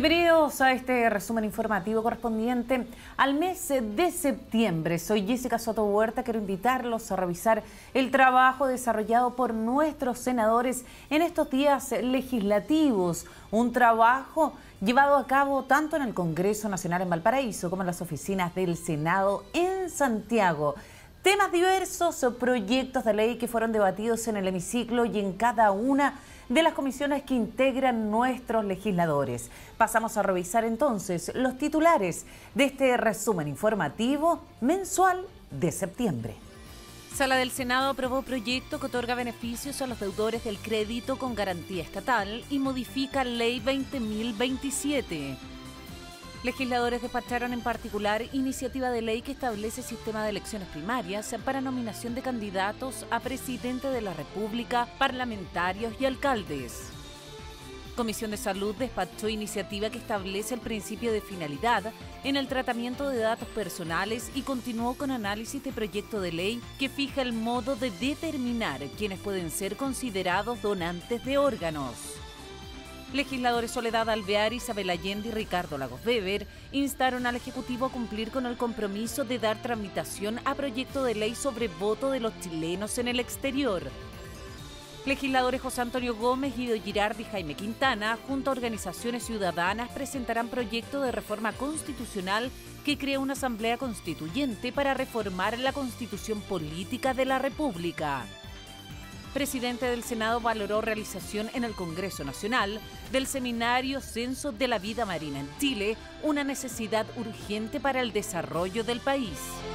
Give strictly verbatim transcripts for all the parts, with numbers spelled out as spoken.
Bienvenidos a este resumen informativo correspondiente al mes de septiembre. Soy Jessica Soto Huerta. Quiero invitarlos a revisar el trabajo desarrollado por nuestros senadores en estos días legislativos. Un trabajo llevado a cabo tanto en el Congreso Nacional en Valparaíso como en las oficinas del Senado en Santiago. Temas diversos, proyectos de ley que fueron debatidos en el hemiciclo y en cada una de las comisiones que integran nuestros legisladores. Pasamos a revisar entonces los titulares de este resumen informativo mensual de septiembre. Sala del Senado aprobó proyecto que otorga beneficios a los deudores del crédito con garantía estatal y modifica Ley veinte mil veintisiete. Legisladores despacharon en particular iniciativa de ley que establece sistema de elecciones primarias para nominación de candidatos a presidente de la República, parlamentarios y alcaldes. Comisión de Salud despachó iniciativa que establece el principio de finalidad en el tratamiento de datos personales y continuó con análisis de proyecto de ley que fija el modo de determinar quiénes pueden ser considerados donantes de órganos. Legisladores Soledad Alvear, Isabel Allende y Ricardo Lagos Weber instaron al Ejecutivo a cumplir con el compromiso de dar tramitación a proyecto de ley sobre voto de los chilenos en el exterior. Legisladores José Antonio Gómez, Guido Girardi y Jaime Quintana, junto a organizaciones ciudadanas, presentarán proyecto de reforma constitucional que crea una asamblea constituyente para reformar la Constitución Política de la República. Presidente del Senado valoró realización en el Congreso Nacional del seminario Censo de la Vida Marina en Chile, una necesidad urgente para el desarrollo del país.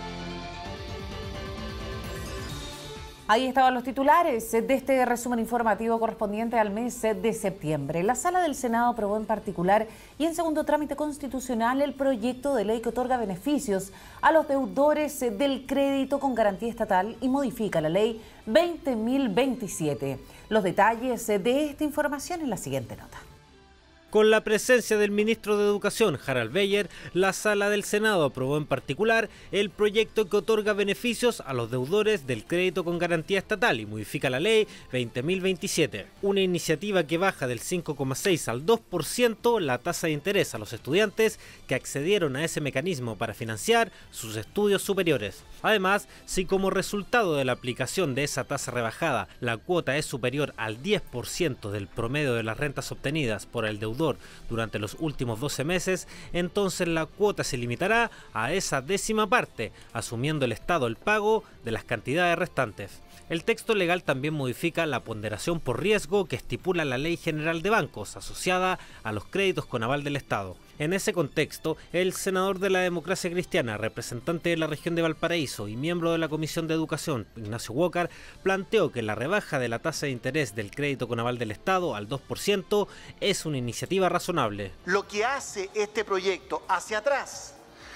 Ahí estaban los titulares de este resumen informativo correspondiente al mes de septiembre. La Sala del Senado aprobó en particular y en segundo trámite constitucional el proyecto de ley que otorga beneficios a los deudores del crédito con garantía estatal y modifica la ley veinte mil veintisiete. Los detalles de esta información en la siguiente nota. Con la presencia del ministro de Educación, Harald Beyer, la Sala del Senado aprobó en particular el proyecto que otorga beneficios a los deudores del crédito con garantía estatal y modifica la ley veinte mil veintisiete, una iniciativa que baja del cinco coma seis al dos por ciento la tasa de interés a los estudiantes que accedieron a ese mecanismo para financiar sus estudios superiores. Además, si como resultado de la aplicación de esa tasa rebajada la cuota es superior al diez por ciento del promedio de las rentas obtenidas por el deudor durante los últimos doce meses, entonces la cuota se limitará a esa décima parte, asumiendo el Estado el pago de las cantidades restantes. El texto legal también modifica la ponderación por riesgo que estipula la Ley General de Bancos asociada a los créditos con aval del Estado. En ese contexto, el senador de la Democracia Cristiana, representante de la región de Valparaíso y miembro de la Comisión de Educación, Ignacio Walker, planteó que la rebaja de la tasa de interés del crédito con aval del Estado al dos por ciento es una iniciativa razonable. Lo que hace este proyecto hacia atrás,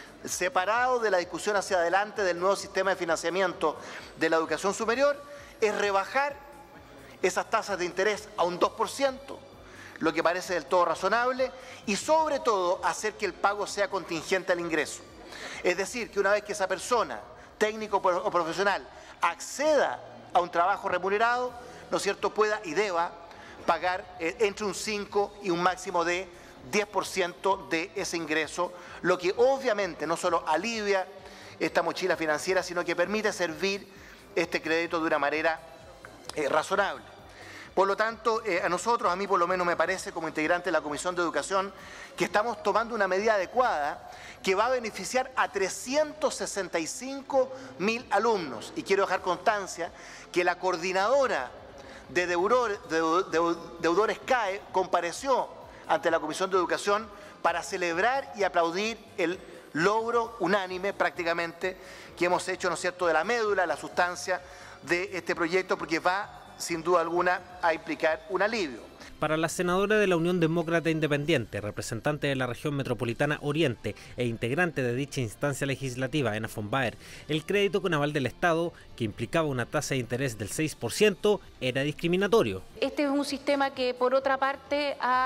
separado de la discusión hacia adelante del nuevo sistema de financiamiento de la educación superior, es rebajar esas tasas de interés a un dos por ciento, lo que parece del todo razonable, y sobre todo hacer que el pago sea contingente al ingreso. Es decir, que una vez que esa persona, técnico o profesional, acceda a un trabajo remunerado, ¿no es cierto?, pueda y deba pagar eh, entre un cinco y un máximo de diez por ciento de ese ingreso, lo que obviamente no solo alivia esta mochila financiera, sino que permite servir este crédito de una manera eh, razonable. Por lo tanto, eh, a nosotros, a mí por lo menos me parece, como integrante de la Comisión de Educación, que estamos tomando una medida adecuada que va a beneficiar a trescientos sesenta y cinco mil alumnos. Y quiero dejar constancia que la coordinadora de deudores, de, de, deudores C A E compareció ante la Comisión de Educación para celebrar y aplaudir el logro unánime prácticamente que hemos hecho, ¿no es cierto?, de la médula, la sustancia de este proyecto, porque va sin duda alguna a implicar un alivio. Para la senadora de la Unión Demócrata Independiente, representante de la región metropolitana Oriente e integrante de dicha instancia legislativa, Ena von Baer, el crédito con aval del Estado, que implicaba una tasa de interés del seis por ciento, era discriminatorio. Este es un sistema que, por otra parte, ha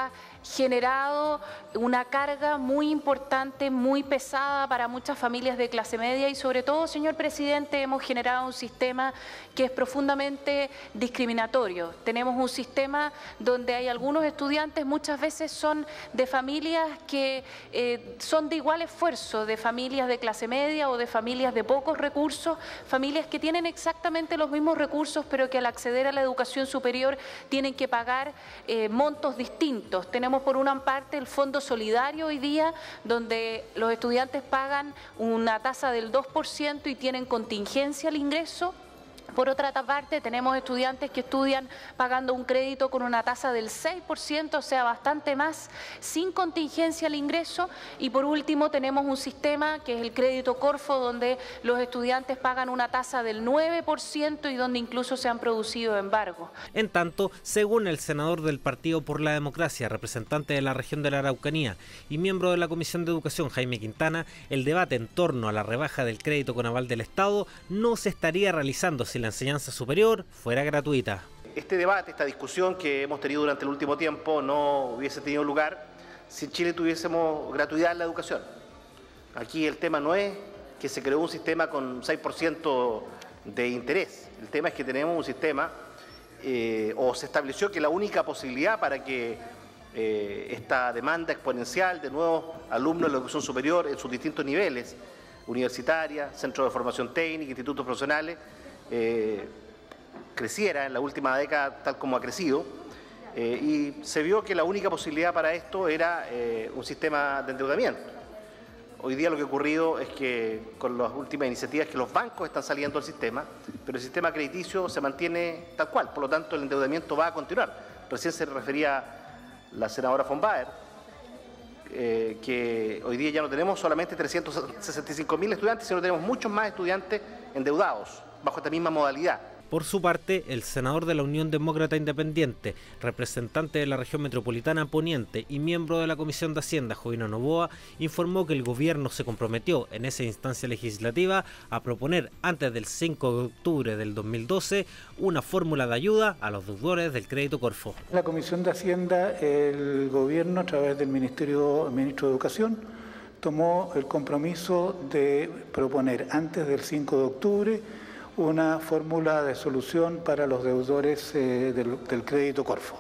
generado una carga muy importante, muy pesada para muchas familias de clase media y sobre todo, señor presidente, hemos generado un sistema que es profundamente discriminatorio. Tenemos un sistema donde hay algunos estudiantes, muchas veces son de familias que eh, son de igual esfuerzo, de familias de clase media o de familias de pocos recursos, familias que tienen exactamente los mismos recursos, pero que al acceder a la educación superior tienen que pagar eh, montos distintos. Tenemos por una parte el Fondo Solidario hoy día, donde los estudiantes pagan una tasa del dos por ciento y tienen contingencia al ingreso. Por otra parte, tenemos estudiantes que estudian pagando un crédito con una tasa del seis por ciento, o sea, bastante más, sin contingencia al ingreso. Y por último, tenemos un sistema que es el crédito Corfo, donde los estudiantes pagan una tasa del nueve por ciento y donde incluso se han producido embargos. En tanto, según el senador del Partido por la Democracia, representante de la región de la Araucanía y miembro de la Comisión de Educación, Jaime Quintana, el debate en torno a la rebaja del crédito con aval del Estado no se estaría realizando si la enseñanza superior fuera gratuita. Este debate, esta discusión que hemos tenido durante el último tiempo no hubiese tenido lugar si en Chile tuviésemos gratuidad en la educación. Aquí el tema no es que se creó un sistema con seis por ciento de interés, el tema es que tenemos un sistema eh, o se estableció que la única posibilidad para que eh, esta demanda exponencial de nuevos alumnos de la educación superior en sus distintos niveles, universitaria, centros de formación técnica, institutos profesionales, Eh, creciera en la última década tal como ha crecido eh, y se vio que la única posibilidad para esto era eh, un sistema de endeudamiento. Hoy día lo que ha ocurrido es que con las últimas iniciativas que los bancos están saliendo del sistema, pero el sistema crediticio se mantiene tal cual, por lo tanto el endeudamiento va a continuar. Recién se refería la senadora von Baer eh, que hoy día ya no tenemos solamente trescientos sesenta y cinco mil estudiantes, sino tenemos muchos más estudiantes endeudados bajo esta misma modalidad. Por su parte, el senador de la Unión Demócrata Independiente, representante de la región metropolitana Poniente y miembro de la Comisión de Hacienda, Jovino Novoa, informó que el gobierno se comprometió en esa instancia legislativa a proponer antes del cinco de octubre del dos mil doce una fórmula de ayuda a los deudores del crédito Corfo. En la Comisión de Hacienda, el gobierno, a través del Ministerio, el Ministro de Educación, tomó el compromiso de proponer antes del cinco de octubre una fórmula de solución para los deudores eh, del, del crédito Corfo.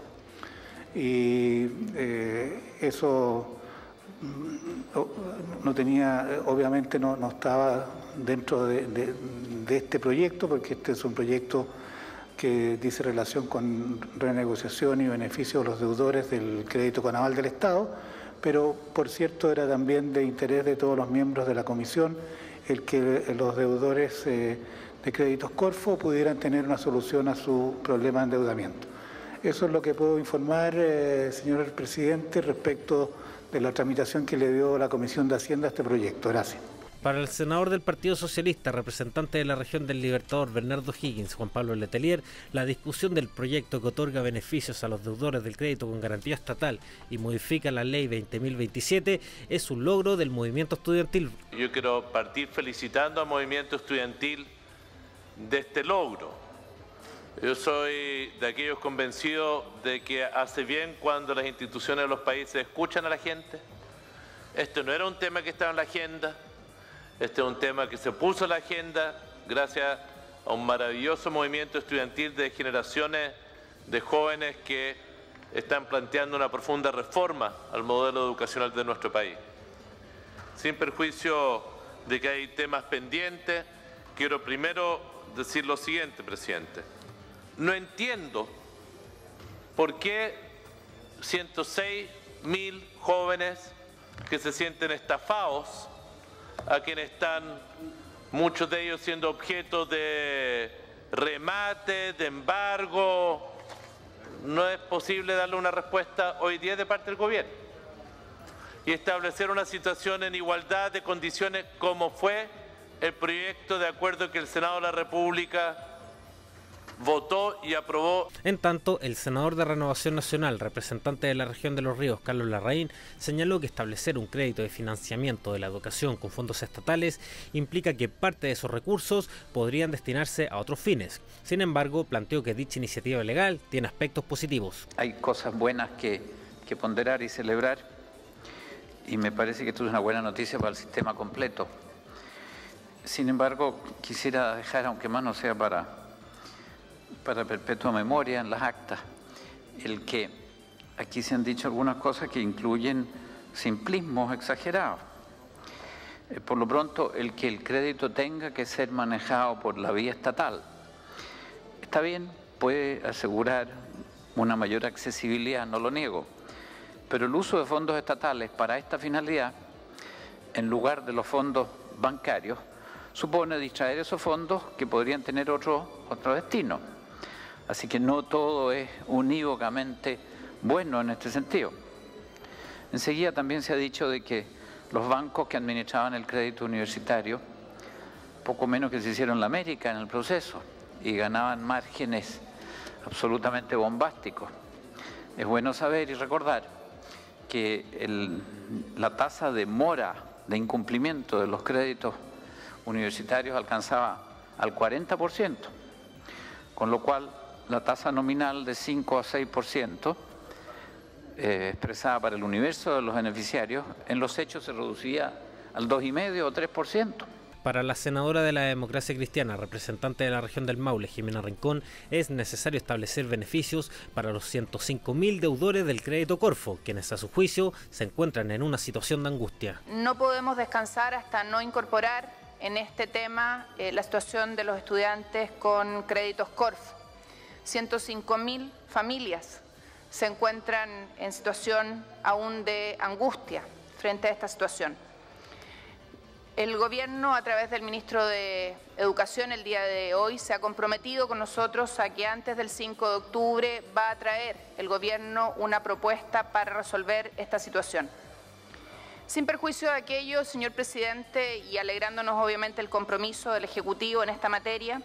Y eh, eso no, no tenía, obviamente no, no estaba dentro de, de, de este proyecto, porque este es un proyecto que dice relación con renegociación y beneficio de los deudores del crédito con aval del Estado, pero por cierto era también de interés de todos los miembros de la comisión el que los deudores eh, de créditos Corfo pudieran tener una solución a su problema de endeudamiento. Eso es lo que puedo informar, eh, señor presidente, respecto de la tramitación que le dio la Comisión de Hacienda a este proyecto. Gracias. Para el senador del Partido Socialista, representante de la región del Libertador, Bernardo Higgins, Juan Pablo Letelier, la discusión del proyecto que otorga beneficios a los deudores del crédito con garantía estatal y modifica la ley veinte mil veintisiete es un logro del movimiento estudiantil. Yo quiero partir felicitando al movimiento estudiantil de este logro. Yo soy de aquellos convencidos de que hace bien cuando las instituciones de los países escuchan a la gente. Este no era un tema que estaba en la agenda, este es un tema que se puso en la agenda gracias a un maravilloso movimiento estudiantil de generaciones de jóvenes que están planteando una profunda reforma al modelo educacional de nuestro país. Sin perjuicio de que hay temas pendientes, quiero primero decir lo siguiente, presidente. No entiendo por qué ciento seis mil jóvenes que se sienten estafados, a quienes están muchos de ellos siendo objeto de remate, de embargo, no es posible darle una respuesta hoy día de parte del gobierno y establecer una situación en igualdad de condiciones como fue el proyecto de acuerdo que el Senado de la República votó y aprobó. En tanto, el senador de Renovación Nacional, representante de la región de Los Ríos, Carlos Larraín, señaló que establecer un crédito de financiamiento de la educación con fondos estatales implica que parte de esos recursos podrían destinarse a otros fines. Sin embargo, planteó que dicha iniciativa legal tiene aspectos positivos. Hay cosas buenas que que ponderar y celebrar, y me parece que esto es una buena noticia para el sistema completo. Sin embargo, quisiera dejar, aunque más no sea para, para perpetua memoria en las actas, el que aquí se han dicho algunas cosas que incluyen simplismos exagerados. Eh, por lo pronto, el que el crédito tenga que ser manejado por la vía estatal, está bien, puede asegurar una mayor accesibilidad, no lo niego, pero el uso de fondos estatales para esta finalidad, en lugar de los fondos bancarios, supone distraer esos fondos que podrían tener otro, otro destino. Así que no todo es unívocamente bueno en este sentido. Enseguida también se ha dicho de que los bancos que administraban el crédito universitario, poco menos que se hicieron la América en el proceso y ganaban márgenes absolutamente bombásticos. Es bueno saber y recordar que el, la tasa de mora de incumplimiento de los créditos universitarios alcanzaba al cuarenta por ciento, con lo cual la tasa nominal de cinco a seis por ciento eh, expresada para el universo de los beneficiarios, en los hechos se reducía al dos coma cinco o tres por ciento. Para la senadora de la Democracia Cristiana, representante de la región del Maule, Jimena Rincón, es necesario establecer beneficios para los ciento cinco mil deudores del crédito Corfo, quienes a su juicio se encuentran en una situación de angustia. No podemos descansar hasta no incorporar en este tema eh, la situación de los estudiantes con créditos Corfo. ciento cinco mil familias se encuentran en situación aún de angustia frente a esta situación. El Gobierno, a través del Ministro de Educación, el día de hoy se ha comprometido con nosotros a que antes del cinco de octubre va a traer el Gobierno una propuesta para resolver esta situación. Sin perjuicio de aquello, señor Presidente, y alegrándonos obviamente el compromiso del Ejecutivo en esta materia,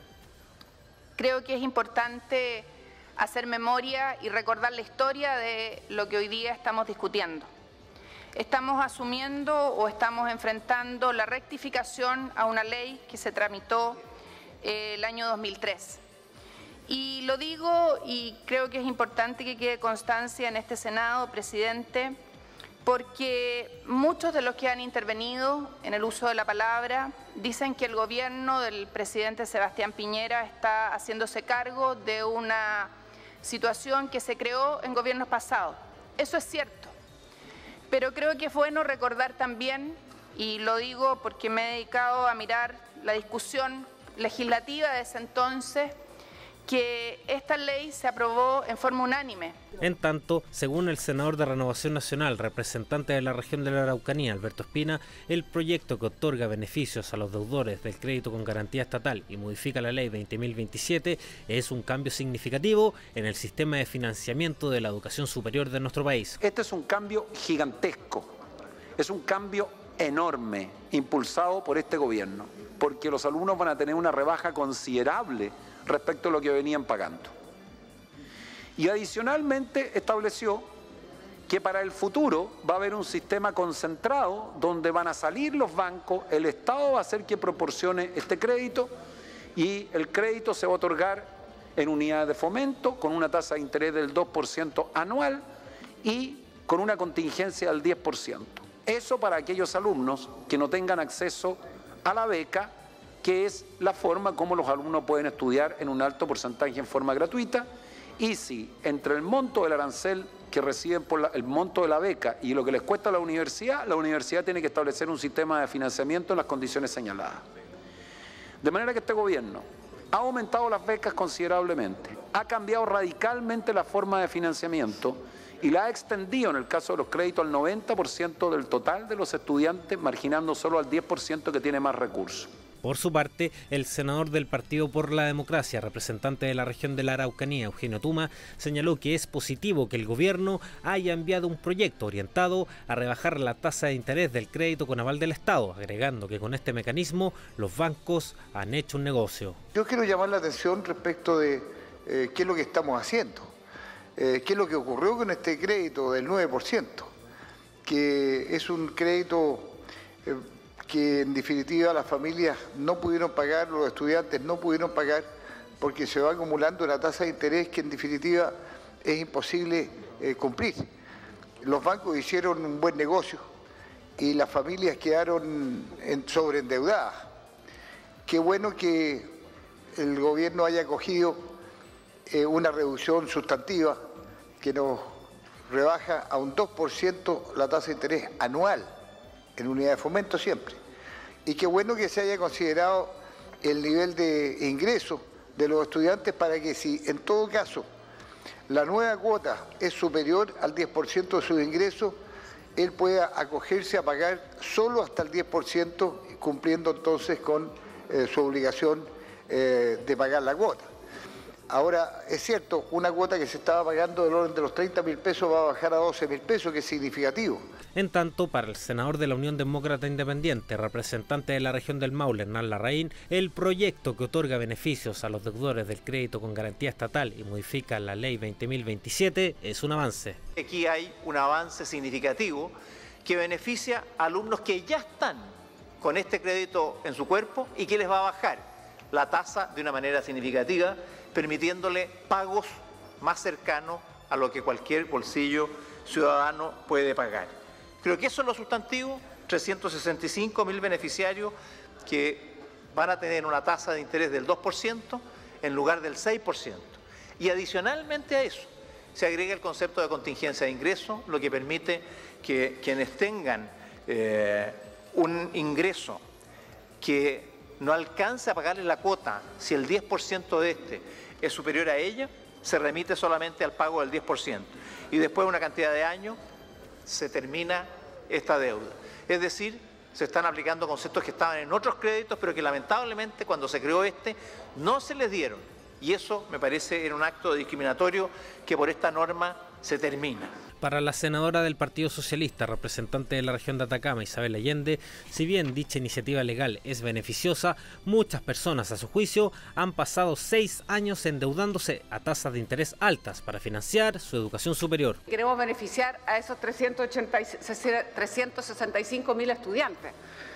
creo que es importante hacer memoria y recordar la historia de lo que hoy día estamos discutiendo. Estamos asumiendo o estamos enfrentando la rectificación a una ley que se tramitó eh, el año dos mil tres. Y lo digo y creo que es importante que quede constancia en este Senado, Presidente, porque muchos de los que han intervenido en el uso de la palabra dicen que el gobierno del presidente Sebastián Piñera está haciéndose cargo de una situación que se creó en gobiernos pasados. Eso es cierto, pero creo que es bueno recordar también, y lo digo porque me he dedicado a mirar la discusión legislativa de ese entonces, que esta ley se aprobó en forma unánime. En tanto, según el senador de Renovación Nacional, representante de la región de la Araucanía, Alberto Espina, el proyecto que otorga beneficios a los deudores del crédito con garantía estatal y modifica la ley veinte mil veintisiete es un cambio significativo en el sistema de financiamiento de la educación superior de nuestro país. Este es un cambio gigantesco, es un cambio enorme, impulsado por este gobierno, porque los alumnos van a tener una rebaja considerable respecto a lo que venían pagando. Y adicionalmente estableció que para el futuro va a haber un sistema concentrado donde van a salir los bancos, el Estado va a hacer que proporcione este crédito y el crédito se va a otorgar en unidades de fomento con una tasa de interés del dos por ciento anual y con una contingencia del diez por ciento. Eso para aquellos alumnos que no tengan acceso a la beca, que es la forma como los alumnos pueden estudiar en un alto porcentaje en forma gratuita, y si entre el monto del arancel que reciben por la, el monto de la beca y lo que les cuesta a la universidad, la universidad tiene que establecer un sistema de financiamiento en las condiciones señaladas. De manera que este gobierno ha aumentado las becas considerablemente, ha cambiado radicalmente la forma de financiamiento y la ha extendido en el caso de los créditos al noventa por ciento del total de los estudiantes, marginando solo al diez por ciento que tiene más recursos. Por su parte, el senador del Partido por la Democracia, representante de la región de la Araucanía, Eugenio Tuma, señaló que es positivo que el gobierno haya enviado un proyecto orientado a rebajar la tasa de interés del crédito con aval del Estado, agregando que con este mecanismo los bancos han hecho un negocio. Yo quiero llamar la atención respecto de eh, qué es lo que estamos haciendo, eh, qué es lo que ocurrió con este crédito del nueve por ciento, que es un crédito Eh, que en definitiva las familias no pudieron pagar, los estudiantes no pudieron pagar, porque se va acumulando una tasa de interés que en definitiva es imposible eh, cumplir. los bancos hicieron un buen negocio y las familias quedaron en, sobreendeudadas. Qué bueno que el gobierno haya cogido eh, una reducción sustantiva que nos rebaja a un dos por ciento la tasa de interés anual en unidad de fomento siempre. Y qué bueno que se haya considerado el nivel de ingreso de los estudiantes para que si en todo caso la nueva cuota es superior al diez por ciento de sus ingresos, él pueda acogerse a pagar solo hasta el diez por ciento, cumpliendo entonces con eh, su obligación eh, de pagar la cuota. Ahora, es cierto, una cuota que se estaba pagando del orden de los treinta mil pesos va a bajar a doce mil pesos, que es significativo. En tanto, para el senador de la Unión Demócrata Independiente, representante de la región del Maule, Hernán Larraín, el proyecto que otorga beneficios a los deudores del crédito con garantía estatal y modifica la ley veinte mil veintisiete es un avance. Aquí hay un avance significativo que beneficia a alumnos que ya están con este crédito en su cuerpo y que les va a bajar la tasa de una manera significativa, permitiéndole pagos más cercanos a lo que cualquier bolsillo ciudadano puede pagar. Creo que eso es lo sustantivo, trescientos sesenta y cinco mil beneficiarios que van a tener una tasa de interés del dos por ciento en lugar del seis por ciento. Y adicionalmente a eso, se agrega el concepto de contingencia de ingreso, lo que permite que quienes tengan eh, un ingreso que no alcance a pagarle la cuota, si el diez por ciento de este es superior a ella, se remite solamente al pago del diez por ciento. Y después de una cantidad de años, se termina esta deuda. Es decir, se están aplicando conceptos que estaban en otros créditos, pero que lamentablemente cuando se creó este, no se les dieron. Y eso me parece era un acto discriminatorio que por esta norma se termina. Para la senadora del Partido Socialista, representante de la región de Atacama, Isabel Allende, si bien dicha iniciativa legal es beneficiosa, muchas personas, a su juicio, han pasado seis años endeudándose a tasas de interés altas para financiar su educación superior. Queremos beneficiar a esos trescientos sesenta y cinco mil estudiantes.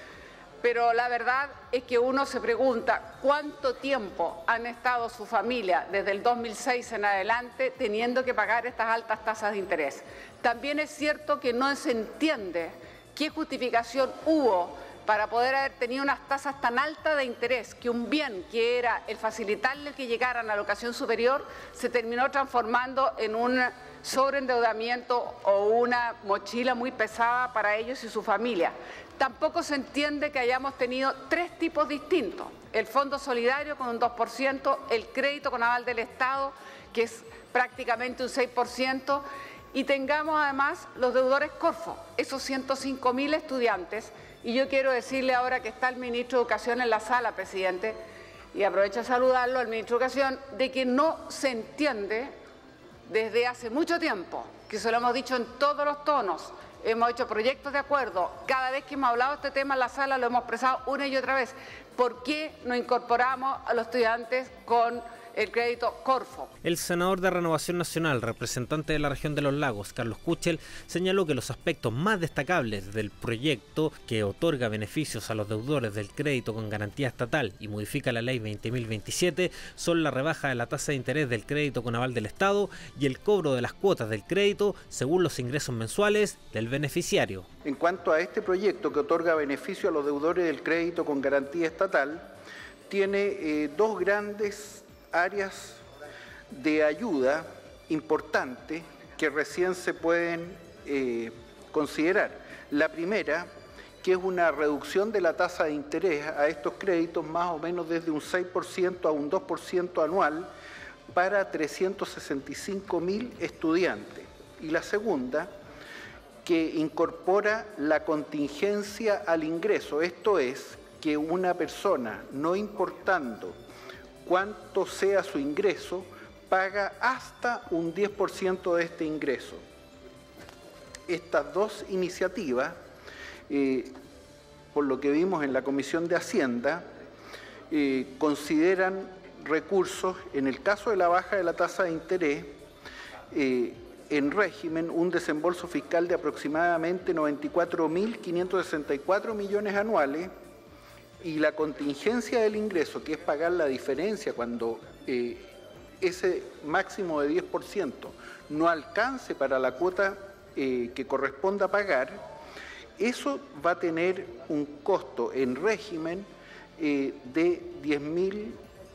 Pero la verdad es que uno se pregunta cuánto tiempo han estado su familia desde el dos mil seis en adelante teniendo que pagar estas altas tasas de interés. También es cierto que no se entiende qué justificación hubo para poder haber tenido unas tasas tan altas de interés, que un bien que era el facilitarle que llegaran a la educación superior se terminó transformando en un sobreendeudamiento o una mochila muy pesada para ellos y su familia. Tampoco se entiende que hayamos tenido tres tipos distintos: el Fondo Solidario con un dos por ciento, el crédito con aval del Estado, que es prácticamente un seis por ciento, y tengamos además los deudores Corfo, esos ciento cinco mil estudiantes. Y yo quiero decirle ahora que está el ministro de Educación en la sala, presidente, y aprovecho a saludarlo al ministro de Educación, de que no se entiende desde hace mucho tiempo, que se lo hemos dicho en todos los tonos. Hemos hecho proyectos de acuerdo. Cada vez que hemos hablado de este tema en la sala lo hemos expresado una y otra vez. ¿Por qué no incorporamos a los estudiantes con el crédito Corfo? El senador de Renovación Nacional, representante de la región de los Lagos, Carlos Kuchel, señaló que los aspectos más destacables del proyecto, que otorga beneficios a los deudores del crédito con garantía estatal y modifica la ley veinte mil veintisiete, son la rebaja de la tasa de interés del crédito con aval del Estado y el cobro de las cuotas del crédito según los ingresos mensuales del beneficiario. En cuanto a este proyecto que otorga beneficio a los deudores del crédito con garantía estatal, tiene eh, dos grandes áreas de ayuda importantes que recién se pueden eh, considerar. La primera, que es una reducción de la tasa de interés a estos créditos más o menos desde un seis por ciento a un dos por ciento anual para trescientos sesenta y cinco mil estudiantes. Y la segunda, que incorpora la contingencia al ingreso, esto es, que una persona, no importando cuánto sea su ingreso, paga hasta un diez por ciento de este ingreso. Estas dos iniciativas, eh, por lo que vimos en la Comisión de Hacienda, eh, consideran recursos, en el caso de la baja de la tasa de interés, eh, en régimen un desembolso fiscal de aproximadamente noventa y cuatro mil quinientos sesenta y cuatro millones anuales, y la contingencia del ingreso, que es pagar la diferencia cuando eh, ese máximo de diez por ciento no alcance para la cuota eh, que corresponda pagar, eso va a tener un costo en régimen eh, de diez mil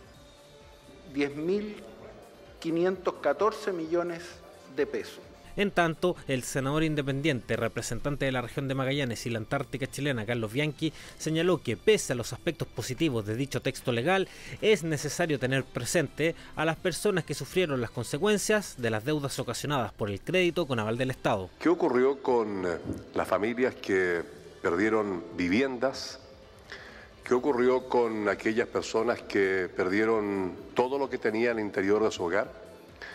quinientos catorce millones de pesos. En tanto, el senador independiente, representante de la región de Magallanes y la Antártica chilena, Carlos Bianchi, señaló que pese a los aspectos positivos de dicho texto legal, es necesario tener presente a las personas que sufrieron las consecuencias de las deudas ocasionadas por el crédito con aval del Estado. ¿Qué ocurrió con las familias que perdieron viviendas? ¿Qué ocurrió con aquellas personas que perdieron todo lo que tenían al interior de su hogar?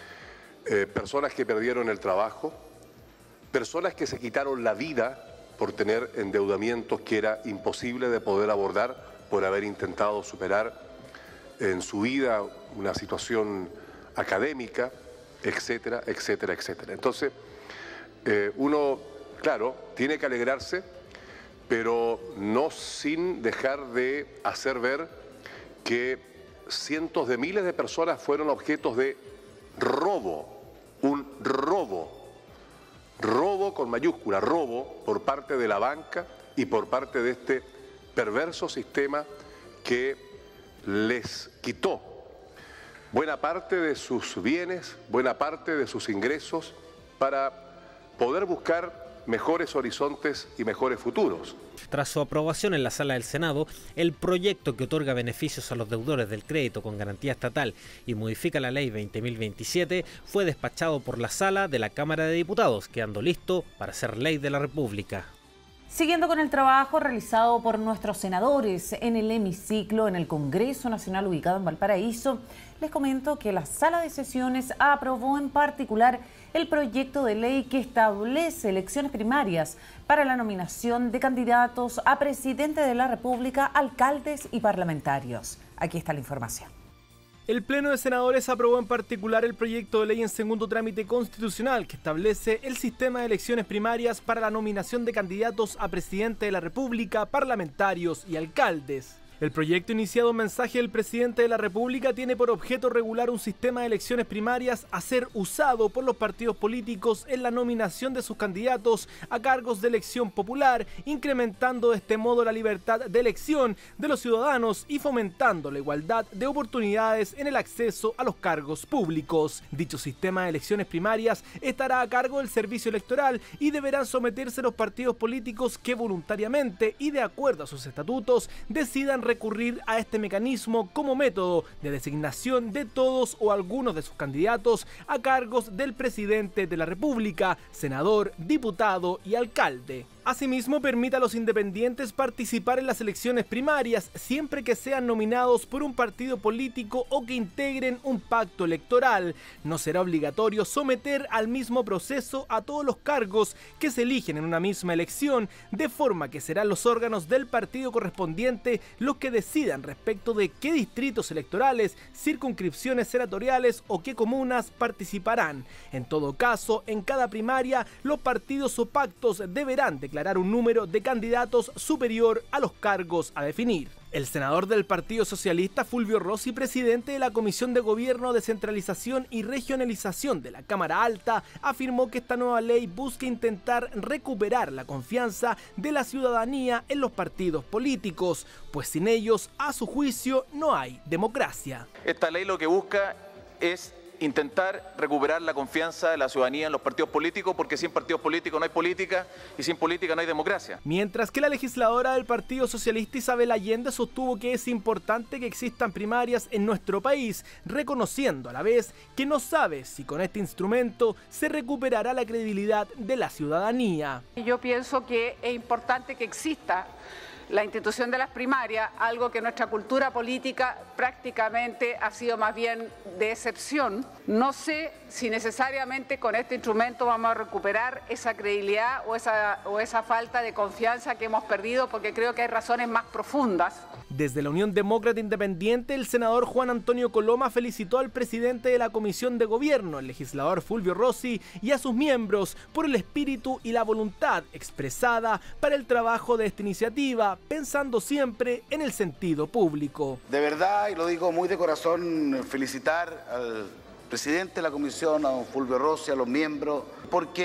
Eh, personas que perdieron el trabajo, personas que se quitaron la vida por tener endeudamientos que era imposible de poder abordar por haber intentado superar en su vida una situación académica, etcétera, etcétera, etcétera. Entonces, eh, uno, claro, tiene que alegrarse, pero no sin dejar de hacer ver que cientos de miles de personas fueron objetos de robo, un robo, robo con mayúscula, robo por parte de la banca y por parte de este perverso sistema que les quitó buena parte de sus bienes, buena parte de sus ingresos para poder buscar mejores horizontes y mejores futuros. Tras su aprobación en la sala del Senado, el proyecto que otorga beneficios a los deudores del crédito con garantía estatal y modifica la ley veinte mil veintisiete fue despachado por la sala de la Cámara de Diputados, quedando listo para ser ley de la República. Siguiendo con el trabajo realizado por nuestros senadores en el hemiciclo en el Congreso Nacional ubicado en Valparaíso, les comento que la Sala de Sesiones aprobó en particular el proyecto de ley que establece elecciones primarias para la nominación de candidatos a presidente de la República, alcaldes y parlamentarios. Aquí está la información. El Pleno de Senadores aprobó en particular el proyecto de ley en segundo trámite constitucional que establece el sistema de elecciones primarias para la nominación de candidatos a presidente de la República, parlamentarios y alcaldes. El proyecto iniciado en mensaje del presidente de la República tiene por objeto regular un sistema de elecciones primarias a ser usado por los partidos políticos en la nominación de sus candidatos a cargos de elección popular, incrementando de este modo la libertad de elección de los ciudadanos y fomentando la igualdad de oportunidades en el acceso a los cargos públicos. Dicho sistema de elecciones primarias estará a cargo del servicio electoral y deberán someterse los partidos políticos que voluntariamente y de acuerdo a sus estatutos decidan recurrir a este mecanismo como método de designación de todos o algunos de sus candidatos a cargos del presidente de la República, senador, diputado y alcalde. Asimismo, permite a los independientes participar en las elecciones primarias siempre que sean nominados por un partido político o que integren un pacto electoral. No será obligatorio someter al mismo proceso a todos los cargos que se eligen en una misma elección, de forma que serán los órganos del partido correspondiente los que decidan respecto de qué distritos electorales, circunscripciones senatoriales o qué comunas participarán. En todo caso, en cada primaria, los partidos o pactos deberán declarar un número de candidatos superior a los cargos a definir. El senador del Partido Socialista, Fulvio Rossi, presidente de la Comisión de Gobierno, Descentralización y Regionalización de la Cámara Alta, afirmó que esta nueva ley busca intentar recuperar la confianza de la ciudadanía en los partidos políticos, pues sin ellos, a su juicio, no hay democracia. Esta ley lo que busca es intentar recuperar la confianza de la ciudadanía en los partidos políticos, porque sin partidos políticos no hay política y sin política no hay democracia. Mientras que la legisladora del Partido Socialista, Isabel Allende, sostuvo que es importante que existan primarias en nuestro país, reconociendo a la vez que no sabe si con este instrumento se recuperará la credibilidad de la ciudadanía. Yo pienso que es importante que exista la institución de las primarias, algo que nuestra cultura política prácticamente ha sido más bien de excepción. No sé si necesariamente con este instrumento vamos a recuperar esa credibilidad o esa, o esa falta de confianza que hemos perdido, porque creo que hay razones más profundas. Desde la Unión Demócrata Independiente, el senador Juan Antonio Coloma felicitó al presidente de la Comisión de Gobierno, el legislador Fulvio Rossi, y a sus miembros por el espíritu y la voluntad expresada para el trabajo de esta iniciativa, pensando siempre en el sentido público. De verdad, y lo digo muy de corazón, felicitar al presidente de la Comisión, a don Fulvio Rossi, a los miembros, porque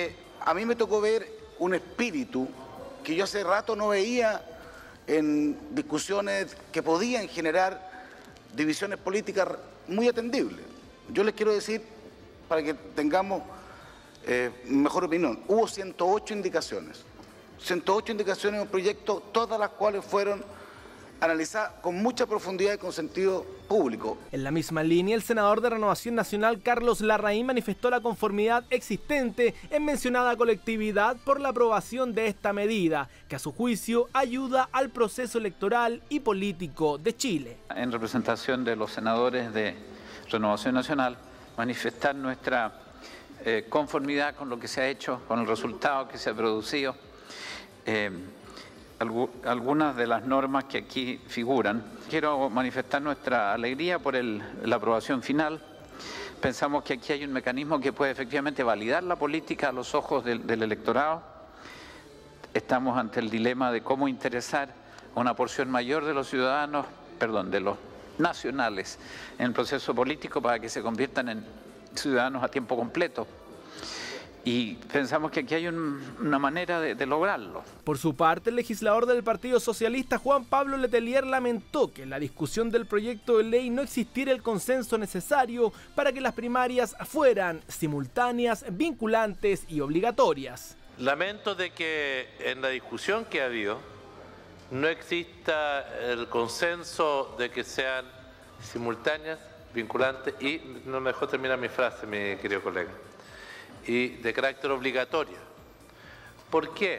a mí me tocó ver un espíritu que yo hace rato no veía en discusiones que podían generar divisiones políticas muy atendibles. Yo les quiero decir, para que tengamos eh, mejor opinión, hubo ciento ocho indicaciones. ciento ocho indicaciones en un proyecto, todas las cuales fueron analizadas con mucha profundidad y con sentido público. En la misma línea, el senador de Renovación Nacional, Carlos Larraín, manifestó la conformidad existente en mencionada colectividad por la aprobación de esta medida, que a su juicio ayuda al proceso electoral y político de Chile. En representación de los senadores de Renovación Nacional, manifestar nuestra eh, conformidad con lo que se ha hecho, con el resultado que se ha producido. Eh, algunas de las normas que aquí figuran. Quiero manifestar nuestra alegría por el, la aprobación final. Pensamos que aquí hay un mecanismo que puede efectivamente validar la política a los ojos del, del electorado. Estamos ante el dilema de cómo interesar a una porción mayor de los ciudadanos, perdón, de los nacionales en el proceso político para que se conviertan en ciudadanos a tiempo completo. Y pensamos que aquí hay un, una manera de, de lograrlo. Por su parte, el legislador del Partido Socialista, Juan Pablo Letelier, lamentó que en la discusión del proyecto de ley no existiera el consenso necesario para que las primarias fueran simultáneas, vinculantes y obligatorias. Lamento de que en la discusión que ha habido no exista el consenso de que sean simultáneas, vinculantes y, no me dejó terminar mi frase, mi querido colega, y de carácter obligatorio. ¿Por qué?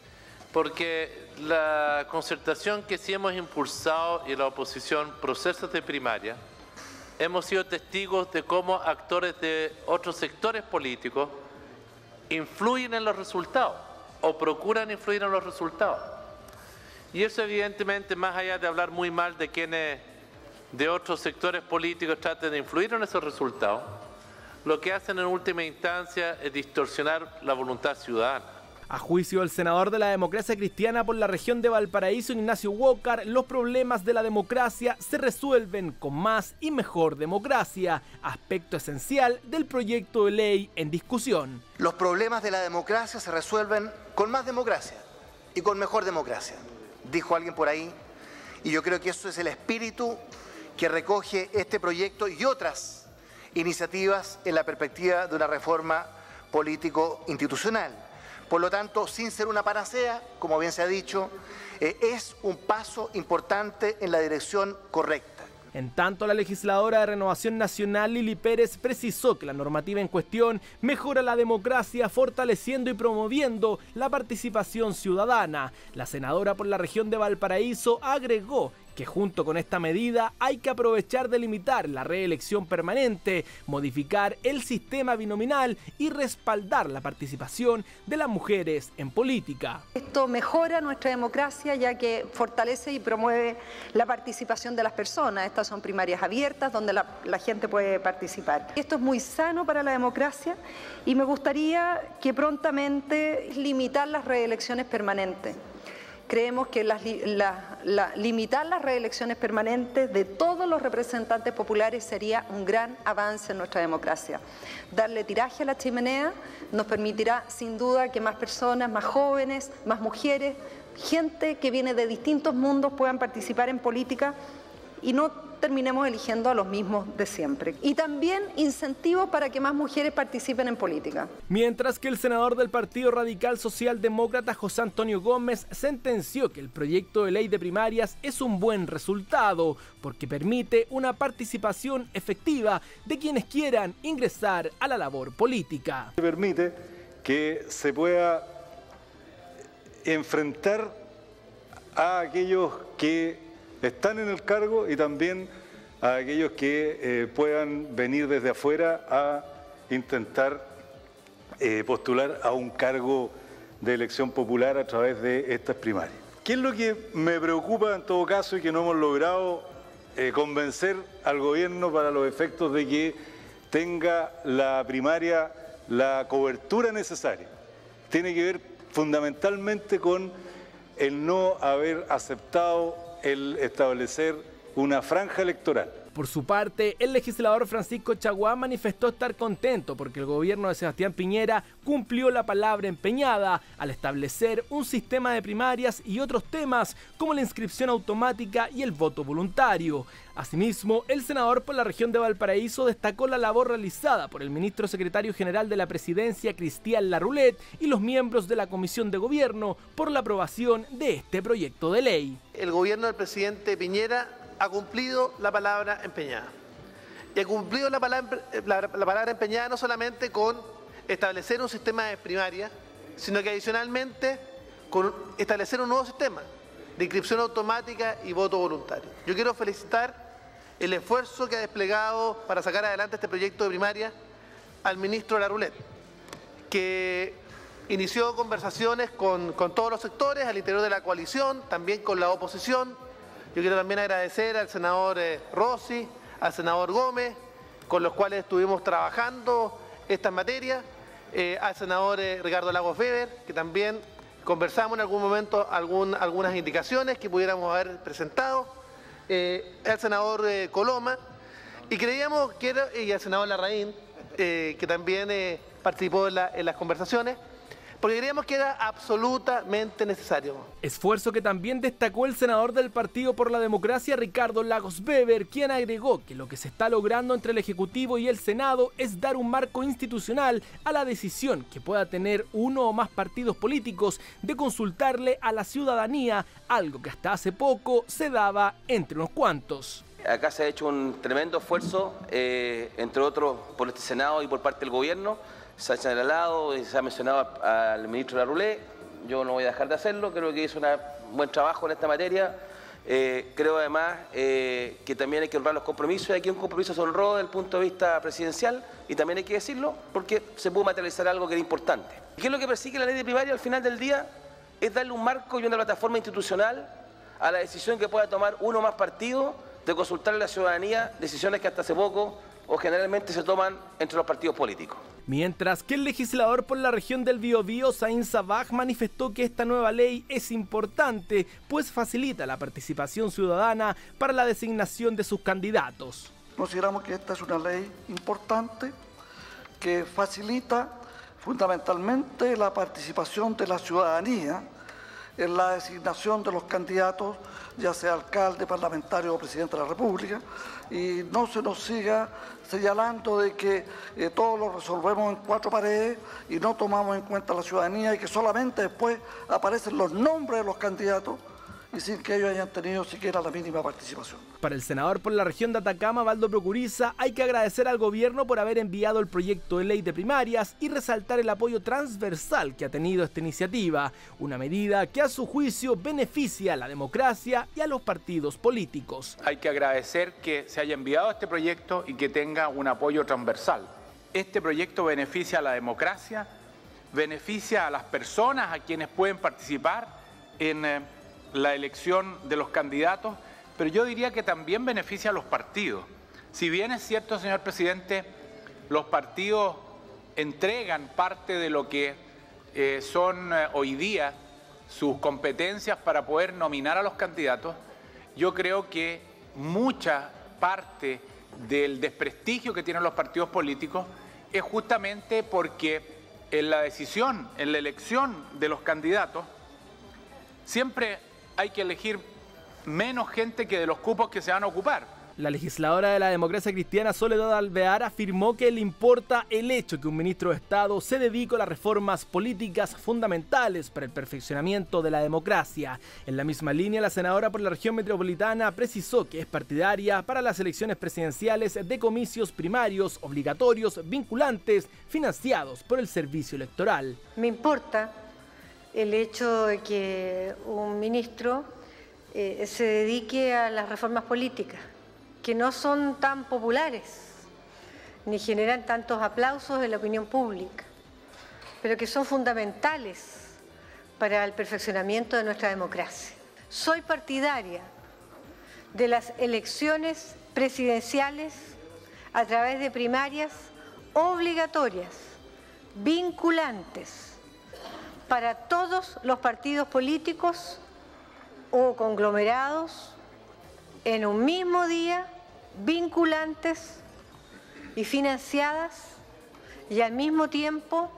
Porque la concertación que sí hemos impulsado y la oposición, procesos de primaria, hemos sido testigos de cómo actores de otros sectores políticos influyen en los resultados o procuran influir en los resultados. Y eso evidentemente, más allá de hablar muy mal de quienes de otros sectores políticos traten de influir en esos resultados, lo que hacen en última instancia es distorsionar la voluntad ciudadana. A juicio del senador de la Democracia Cristiana por la región de Valparaíso, Ignacio Walker, los problemas de la democracia se resuelven con más y mejor democracia, aspecto esencial del proyecto de ley en discusión. Los problemas de la democracia se resuelven con más democracia y con mejor democracia, dijo alguien por ahí, y yo creo que eso es el espíritu que recoge este proyecto y otras iniciativas en la perspectiva de una reforma político-institucional. Por lo tanto, sin ser una panacea, como bien se ha dicho, eh, es un paso importante en la dirección correcta. En tanto, la legisladora de Renovación Nacional, Lili Pérez, precisó que la normativa en cuestión mejora la democracia fortaleciendo y promoviendo la participación ciudadana. La senadora por la región de Valparaíso agregó que junto con esta medida hay que aprovechar de limitar la reelección permanente, modificar el sistema binominal y respaldar la participación de las mujeres en política. Esto mejora nuestra democracia ya que fortalece y promueve la participación de las personas. Estas son primarias abiertas donde la, la gente puede participar. Esto es muy sano para la democracia y me gustaría que prontamente limitar las reelecciones permanentes. Creemos que las, la, la, limitar las reelecciones permanentes de todos los representantes populares sería un gran avance en nuestra democracia. Darle tiraje a la chimenea nos permitirá sin duda que más personas, más jóvenes, más mujeres, gente que viene de distintos mundos puedan participar en política y no terminemos eligiendo a los mismos de siempre. Y también incentivos para que más mujeres participen en política. Mientras que el senador del Partido Radical Socialdemócrata, José Antonio Gómez, sentenció que el proyecto de ley de primarias es un buen resultado porque permite una participación efectiva de quienes quieran ingresar a la labor política. Permite que se pueda enfrentar a aquellos que están en el cargo y también a aquellos que eh, puedan venir desde afuera a intentar eh, postular a un cargo de elección popular a través de estas primarias. ¿Qué es lo que me preocupa en todo caso y que no hemos logrado eh, convencer al gobierno para los efectos de que tenga la primaria la cobertura necesaria? Tiene que ver fundamentalmente con el no haber aceptado el establecer una franja electoral. Por su parte, el legislador Francisco Chaguán manifestó estar contento porque el gobierno de Sebastián Piñera cumplió la palabra empeñada al establecer un sistema de primarias y otros temas como la inscripción automática y el voto voluntario. Asimismo, el senador por la región de Valparaíso destacó la labor realizada por el ministro secretario general de la presidencia, Cristian Larroulet, y los miembros de la Comisión de Gobierno por la aprobación de este proyecto de ley. El gobierno del presidente Piñera ha cumplido la palabra empeñada. Y ha cumplido la palabra, la, la palabra empeñada no solamente con establecer un sistema de primaria, sino que adicionalmente con establecer un nuevo sistema de inscripción automática y voto voluntario. Yo quiero felicitar el esfuerzo que ha desplegado para sacar adelante este proyecto de primaria al ministro Larroulet, que inició conversaciones con, con todos los sectores al interior de la coalición, también con la oposición. Yo quiero también agradecer al senador eh, Rossi, al senador Gómez, con los cuales estuvimos trabajando estas materias, eh, al senador eh, Ricardo Lagos Weber, que también conversamos en algún momento algún, algunas indicaciones que pudiéramos haber presentado, eh, al senador eh, Coloma, y creíamos que era, y al senador Larraín, eh, que también eh, participó en, la, en las conversaciones, porque creíamos que era absolutamente necesario. Esfuerzo que también destacó el senador del Partido por la Democracia, Ricardo Lagos Weber, quien agregó que lo que se está logrando entre el Ejecutivo y el Senado es dar un marco institucional a la decisión que pueda tener uno o más partidos políticos de consultarle a la ciudadanía, algo que hasta hace poco se daba entre unos cuantos. Acá se ha hecho un tremendo esfuerzo, eh, entre otros por este Senado y por parte del Gobierno. Se ha señalado y se ha mencionado al ministro Larroulet. Yo no voy a dejar de hacerlo, creo que hizo un buen trabajo en esta materia. Eh, creo además eh, que también hay que honrar los compromisos, y aquí un compromiso se honró desde el punto de vista presidencial, y también hay que decirlo porque se pudo materializar algo que era importante. ¿Qué es lo que persigue la ley de primaria al final del día? Es darle un marco y una plataforma institucional a la decisión que pueda tomar uno o más partidos de consultarle a la ciudadanía decisiones que hasta hace poco o generalmente se toman entre los partidos políticos. Mientras que el legislador por la región del Biobío, Zain Sabaj, manifestó que esta nueva ley es importante, pues facilita la participación ciudadana para la designación de sus candidatos. Consideramos que esta es una ley importante que facilita fundamentalmente la participación de la ciudadanía en la designación de los candidatos, ya sea alcalde, parlamentario o presidente de la República, y no se nos siga señalando de que eh, todo lo resolvemos en cuatro paredes y no tomamos en cuenta la ciudadanía, y que solamente después aparecen los nombres de los candidatos y sin que ellos hayan tenido siquiera la mínima participación. Para el senador por la región de Atacama, Valdo Procuriza, hay que agradecer al gobierno por haber enviado el proyecto de ley de primarias y resaltar el apoyo transversal que ha tenido esta iniciativa, una medida que a su juicio beneficia a la democracia y a los partidos políticos. Hay que agradecer que se haya enviado este proyecto y que tenga un apoyo transversal. Este proyecto beneficia a la democracia, beneficia a las personas, a quienes pueden participar en eh, la elección de los candidatos, pero yo diría que también beneficia a los partidos. Si bien es cierto, señor presidente, los partidos entregan parte de lo que eh, son eh, hoy día sus competencias para poder nominar a los candidatos, yo creo que mucha parte del desprestigio que tienen los partidos políticos es justamente porque en la decisión, en la elección de los candidatos, siempre hay que elegir menos gente que de los cupos que se van a ocupar. La legisladora de la Democracia Cristiana, Soledad Alvear, afirmó que le importa el hecho que un ministro de Estado se dedique a las reformas políticas fundamentales para el perfeccionamiento de la democracia. En la misma línea, la senadora por la región metropolitana precisó que es partidaria para las elecciones presidenciales de comicios primarios, obligatorios, vinculantes, financiados por el servicio electoral. Me importa el hecho de que un ministro eh, se dedique a las reformas políticas, que no son tan populares, ni generan tantos aplausos en la opinión pública, pero que son fundamentales para el perfeccionamiento de nuestra democracia. Soy partidaria de las elecciones presidenciales a través de primarias obligatorias, vinculantes, para todos los partidos políticos o conglomerados en un mismo día vinculantes y financiadas y al mismo tiempo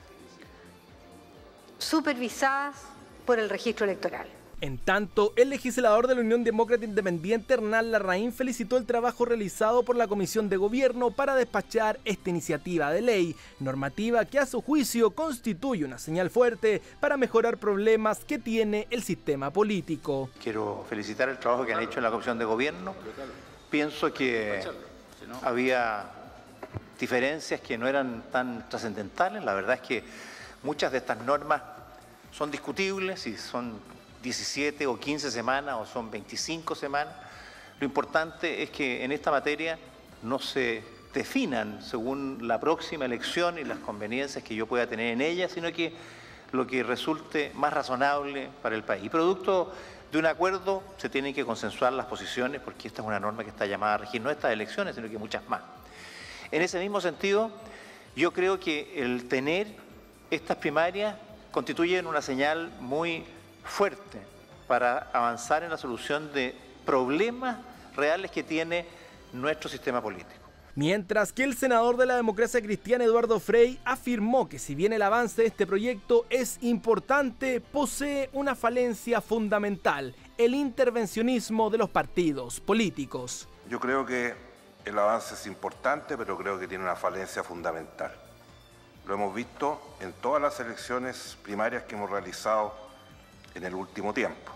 supervisadas por el registro electoral. En tanto, el legislador de la Unión Demócrata Independiente, Hernán Larraín, felicitó el trabajo realizado por la Comisión de Gobierno para despachar esta iniciativa de ley, normativa que a su juicio constituye una señal fuerte para mejorar problemas que tiene el sistema político. Quiero felicitar el trabajo que han hecho en la Comisión de Gobierno. Pienso que había diferencias que no eran tan trascendentales. La verdad es que muchas de estas normas son discutibles y son diecisiete o quince semanas o son veinticinco semanas. Lo importante es que en esta materia no se definan según la próxima elección y las conveniencias que yo pueda tener en ella, sino que lo que resulte más razonable para el país. Y producto de un acuerdo se tienen que consensuar las posiciones, porque esta es una norma que está llamada a regir no estas elecciones, sino que muchas más. En ese mismo sentido, yo creo que el tener estas primarias constituyen una señal muy fuerte para avanzar en la solución de problemas reales que tiene nuestro sistema político. Mientras que el senador de la Democracia Cristiana, Eduardo Frei, afirmó que si bien el avance de este proyecto es importante, posee una falencia fundamental: el intervencionismo de los partidos políticos. Yo creo que el avance es importante, pero creo que tiene una falencia fundamental. Lo hemos visto en todas las elecciones primarias que hemos realizado en el último tiempo.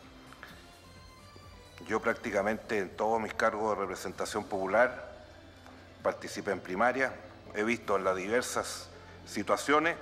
Yo prácticamente en todos mis cargos de representación popular participé en primarias, he visto en las diversas situaciones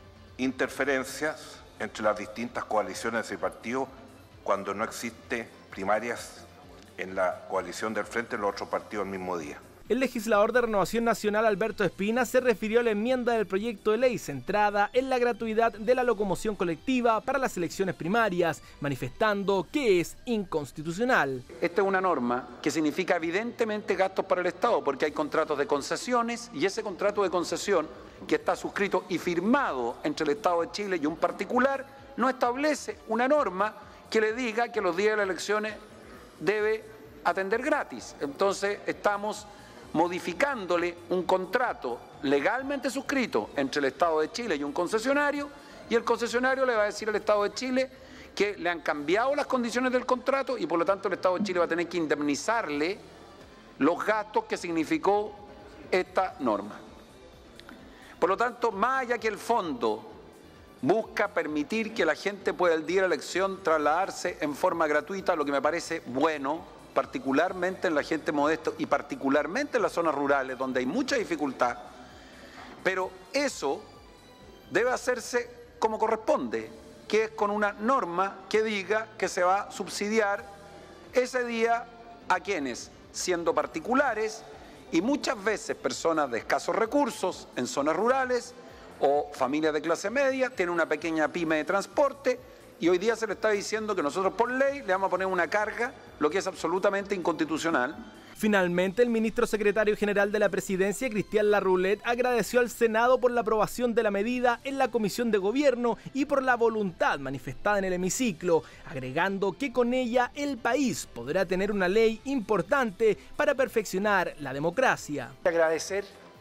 interferencias entre las distintas coaliciones y partidos cuando no existe primarias en la coalición del frente de los otros partidos el mismo día. El legislador de Renovación Nacional, Alberto Espina, se refirió a la enmienda del proyecto de ley centrada en la gratuidad de la locomoción colectiva para las elecciones primarias, manifestando que es inconstitucional. Esta es una norma que significa evidentemente gastos para el Estado, porque hay contratos de concesiones y ese contrato de concesión que está suscrito y firmado entre el Estado de Chile y un particular no establece una norma que le diga que los días de las elecciones debe atender gratis. Entonces estamos modificándole un contrato legalmente suscrito entre el Estado de Chile y un concesionario, y el concesionario le va a decir al Estado de Chile que le han cambiado las condiciones del contrato y por lo tanto el Estado de Chile va a tener que indemnizarle los gastos que significó esta norma. Por lo tanto, más allá que el fondo busca permitir que la gente pueda el día de la elección trasladarse en forma gratuita, lo que me parece bueno, particularmente en la gente modesta y particularmente en las zonas rurales donde hay mucha dificultad, pero eso debe hacerse como corresponde, que es con una norma que diga que se va a subsidiar ese día a quienes, siendo particulares y muchas veces personas de escasos recursos en zonas rurales o familias de clase media, tienen una pequeña pyme de transporte, y hoy día se le está diciendo que nosotros por ley le vamos a poner una carga, lo que es absolutamente inconstitucional. Finalmente, el ministro secretario general de la Presidencia, Cristian Larroulet, agradeció al Senado por la aprobación de la medida en la Comisión de Gobierno y por la voluntad manifestada en el hemiciclo, agregando que con ella el país podrá tener una ley importante para perfeccionar la democracia. Agradecer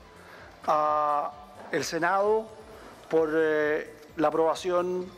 al Senado por eh, la aprobación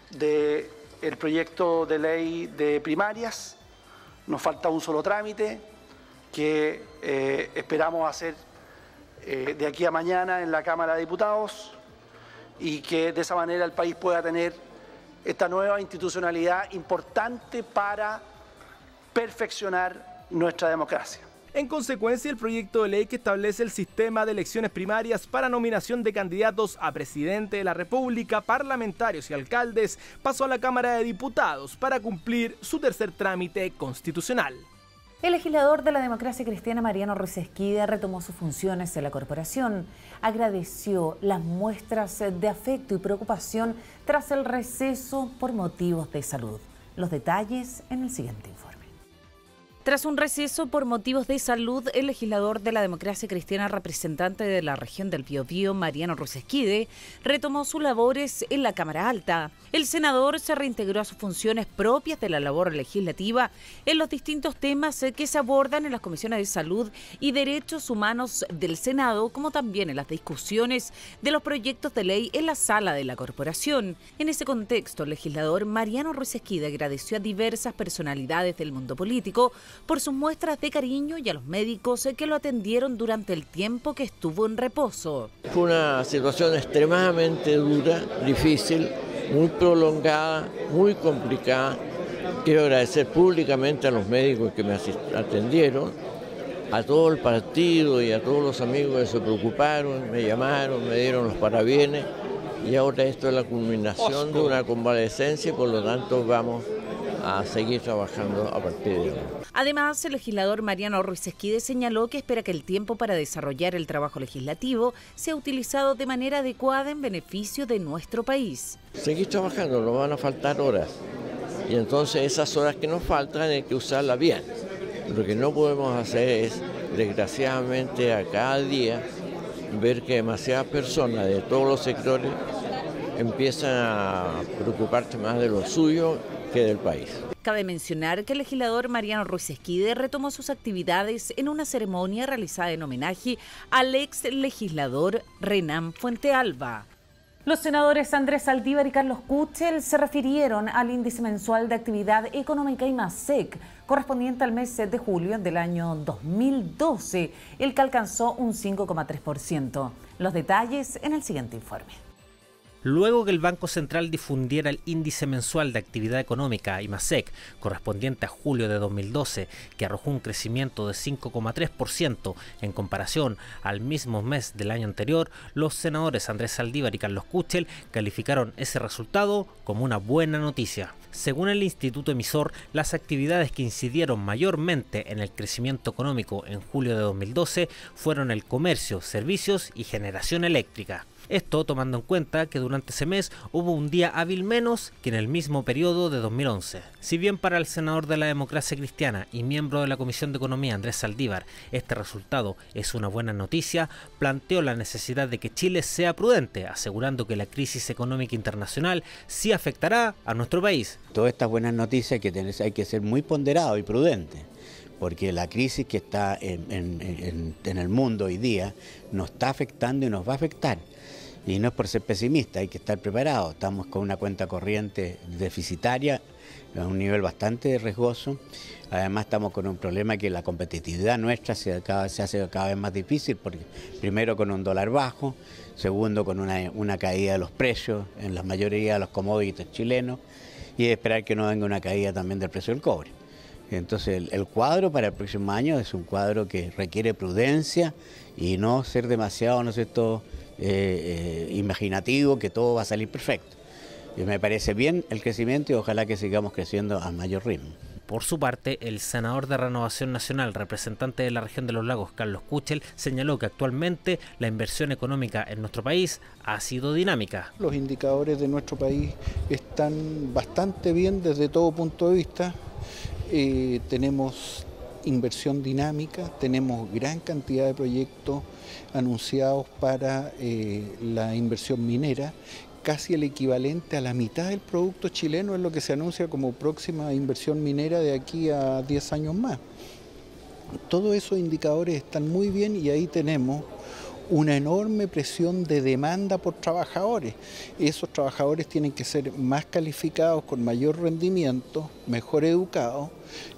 del proyecto de ley de primarias. Nos falta un solo trámite que eh, esperamos hacer eh, de aquí a mañana en la Cámara de Diputados y que de esa manera el país pueda tener esta nueva institucionalidad importante para perfeccionar nuestra democracia. En consecuencia, el proyecto de ley que establece el sistema de elecciones primarias para nominación de candidatos a presidente de la República, parlamentarios y alcaldes pasó a la Cámara de Diputados para cumplir su tercer trámite constitucional. El legislador de la Democracia Cristiana, Mariano Ruiz Esquida, retomó sus funciones en la corporación. Agradeció las muestras de afecto y preocupación tras el receso por motivos de salud. Los detalles en el siguiente informe. Tras un receso por motivos de salud, el legislador de la Democracia Cristiana, representante de la región del Biobío, Mariano Ruiz Esquide, retomó sus labores en la Cámara Alta. El senador se reintegró a sus funciones propias de la labor legislativa en los distintos temas que se abordan en las comisiones de salud y derechos humanos del Senado, como también en las discusiones de los proyectos de ley en la sala de la corporación. En ese contexto, el legislador Mariano Ruiz Esquide agradeció a diversas personalidades del mundo político por sus muestras de cariño y a los médicos que lo atendieron durante el tiempo que estuvo en reposo. Fue una situación extremadamente dura, difícil, muy prolongada, muy complicada. Quiero agradecer públicamente a los médicos que me atendieron, a todo el partido y a todos los amigos que se preocuparon, me llamaron, me dieron los parabienes, y ahora esto es la culminación de una convalecencia y por lo tanto vamos a seguir trabajando a partir de ahora. Además, el legislador Mariano Ruiz Esquide señaló que espera que el tiempo para desarrollar el trabajo legislativo sea utilizado de manera adecuada en beneficio de nuestro país. Seguir trabajando, nos van a faltar horas y entonces esas horas que nos faltan hay que usarlas bien. Lo que no podemos hacer es, desgraciadamente, a cada día ver que demasiadas personas de todos los sectores empiezan a preocuparse más de lo suyo que del país. Cabe mencionar que el legislador Mariano Ruiz Esquide retomó sus actividades en una ceremonia realizada en homenaje al ex legislador Renán Fuentealba. Los senadores Andrés Saldívar y Carlos Kuchel se refirieron al índice mensual de actividad económica IMASEC, correspondiente al mes de julio del año dos mil doce, el que alcanzó un cinco coma tres por ciento. Los detalles en el siguiente informe. Luego que el Banco Central difundiera el índice mensual de actividad económica IMASEC correspondiente a julio de dos mil doce, que arrojó un crecimiento de cinco coma tres por ciento en comparación al mismo mes del año anterior, los senadores Andrés Saldívar y Carlos Kuchel calificaron ese resultado como una buena noticia. Según el instituto emisor, las actividades que incidieron mayormente en el crecimiento económico en julio de dos mil doce fueron el comercio, servicios y generación eléctrica. Esto tomando en cuenta que durante ese mes hubo un día hábil menos que en el mismo periodo de dos mil once. Si bien para el senador de la Democracia Cristiana y miembro de la Comisión de Economía Andrés Saldívar este resultado es una buena noticia, planteó la necesidad de que Chile sea prudente, asegurando que la crisis económica internacional sí afectará a nuestro país. Todas estas buenas noticias hay que, hay que ser muy ponderado y prudente, porque la crisis que está en, en, en, en el mundo hoy día nos está afectando y nos va a afectar. Y no es por ser pesimista, hay que estar preparado. Estamos con una cuenta corriente deficitaria a un nivel bastante riesgoso. Además estamos con un problema que la competitividad nuestra se, cada, se hace cada vez más difícil, porque primero con un dólar bajo, segundo con una, una caída de los precios en la mayoría de los commodities chilenos, y esperar que no venga una caída también del precio del cobre. Entonces el, el cuadro para el próximo año es un cuadro que requiere prudencia y no ser demasiado, ¿no es cierto?, Eh, eh, imaginativo, que todo va a salir perfecto. Y me parece bien el crecimiento y ojalá que sigamos creciendo a mayor ritmo. Por su parte, el senador de Renovación Nacional, representante de la región de los lagos, Carlos Kuchel, señaló que actualmente la inversión económica en nuestro país ha sido dinámica. Los indicadores de nuestro país están bastante bien desde todo punto de vista. Eh, tenemos inversión dinámica, tenemos gran cantidad de proyectos anunciados para eh, la inversión minera, casi el equivalente a la mitad del producto chileno es lo que se anuncia como próxima inversión minera de aquí a diez años más. Todos esos indicadores están muy bien y ahí tenemos una enorme presión de demanda por trabajadores. Esos trabajadores tienen que ser más calificados, con mayor rendimiento, mejor educados,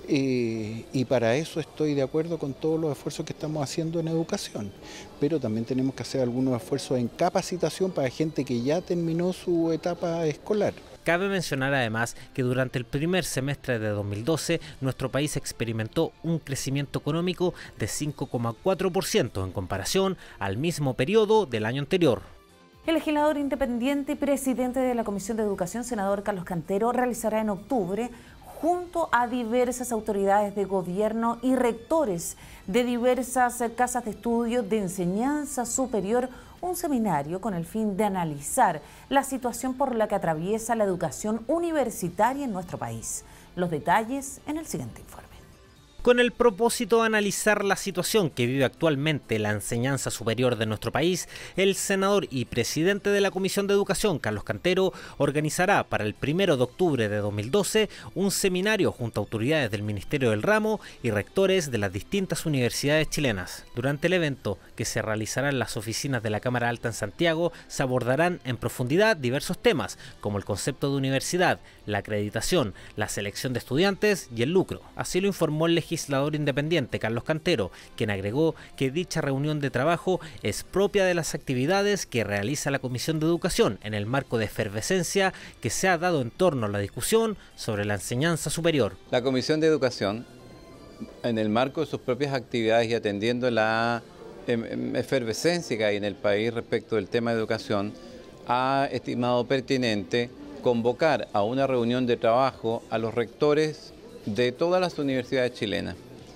eh, y para eso estoy de acuerdo con todos los esfuerzos que estamos haciendo en educación. Pero también tenemos que hacer algunos esfuerzos en capacitación para gente que ya terminó su etapa escolar. Cabe mencionar además que durante el primer semestre de dos mil doce nuestro país experimentó un crecimiento económico de cinco coma cuatro por ciento en comparación al mismo periodo del año anterior. El legislador independiente y presidente de la Comisión de Educación, senador Carlos Cantero, realizará en octubre, junto a diversas autoridades de gobierno y rectores de diversas casas de estudio de enseñanza superior, un seminario con el fin de analizar la situación por la que atraviesa la educación universitaria en nuestro país. Los detalles en el siguiente informe. Con el propósito de analizar la situación que vive actualmente la enseñanza superior de nuestro país, el senador y presidente de la Comisión de Educación, Carlos Cantero, organizará para el primero de octubre de dos mil doce un seminario junto a autoridades del Ministerio del Ramo y rectores de las distintas universidades chilenas. Durante el evento, que se realizará en las oficinas de la Cámara Alta en Santiago, se abordarán en profundidad diversos temas, como el concepto de universidad, la acreditación, la selección de estudiantes y el lucro. Así lo informó el legislador independiente Carlos Cantero, quien agregó que dicha reunión de trabajo es propia de las actividades que realiza la Comisión de Educación en el marco de efervescencia que se ha dado en torno a la discusión sobre la enseñanza superior. La Comisión de Educación, en el marco de sus propias actividades y atendiendo la efervescencia que hay en el país respecto del tema de educación, ha estimado pertinente convocar a una reunión de trabajo a los rectores de todas las universidades chilenas,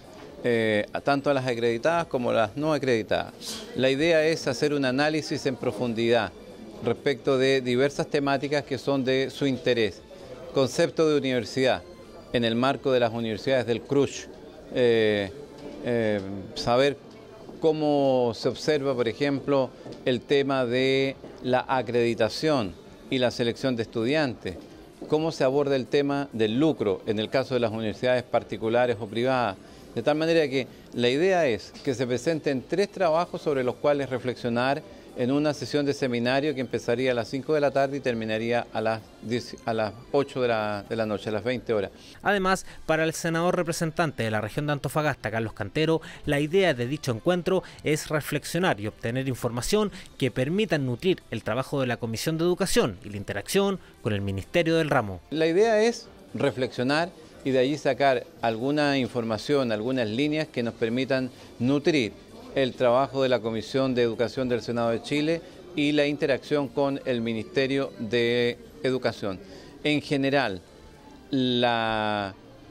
eh, tanto a las acreditadas como a las no acreditadas. La idea es hacer un análisis en profundidad respecto de diversas temáticas que son de su interés. Concepto de universidad en el marco de las universidades del C R U S H, eh, eh, saber cómo se observa, por ejemplo, el tema de la acreditación y la selección de estudiantes, cómo se aborda el tema del lucro en el caso de las universidades particulares o privadas, de tal manera que la idea es que se presenten tres trabajos sobre los cuales reflexionar en una sesión de seminario que empezaría a las cinco de la tarde y terminaría a las, diez, a las ocho de la, de la noche, a las veinte horas. Además, para el senador representante de la región de Antofagasta, Carlos Cantero, la idea de dicho encuentro es reflexionar y obtener información que permita nutrir el trabajo de la Comisión de Educación y la interacción con el Ministerio del Ramo. La idea es reflexionar y de allí sacar alguna información, algunas líneas que nos permitan nutrir el trabajo de la Comisión de Educación del Senado de Chile y la interacción con el Ministerio de Educación. En general, la,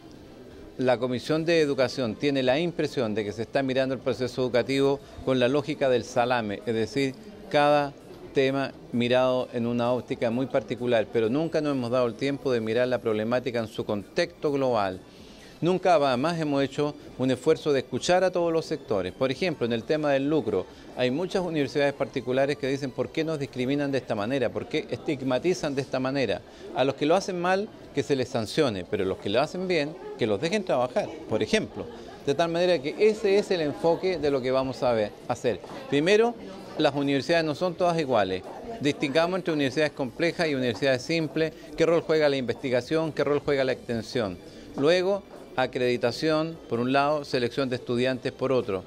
la Comisión de Educación tiene la impresión de que se está mirando el proceso educativo con la lógica del salame, es decir, cada tema mirado en una óptica muy particular, pero nunca nos hemos dado el tiempo de mirar la problemática en su contexto global. Nunca además hemos hecho un esfuerzo de escuchar a todos los sectores. Por ejemplo, en el tema del lucro, hay muchas universidades particulares que dicen ¿por qué nos discriminan de esta manera? ¿Por qué estigmatizan de esta manera? A los que lo hacen mal, que se les sancione, pero los que lo hacen bien, que los dejen trabajar, por ejemplo. De tal manera que ese es el enfoque de lo que vamos a ver, hacer. Primero, las universidades no son todas iguales. Distingamos entre universidades complejas y universidades simples, qué rol juega la investigación, qué rol juega la extensión. Luego, acreditación, por un lado, selección de estudiantes, por otro.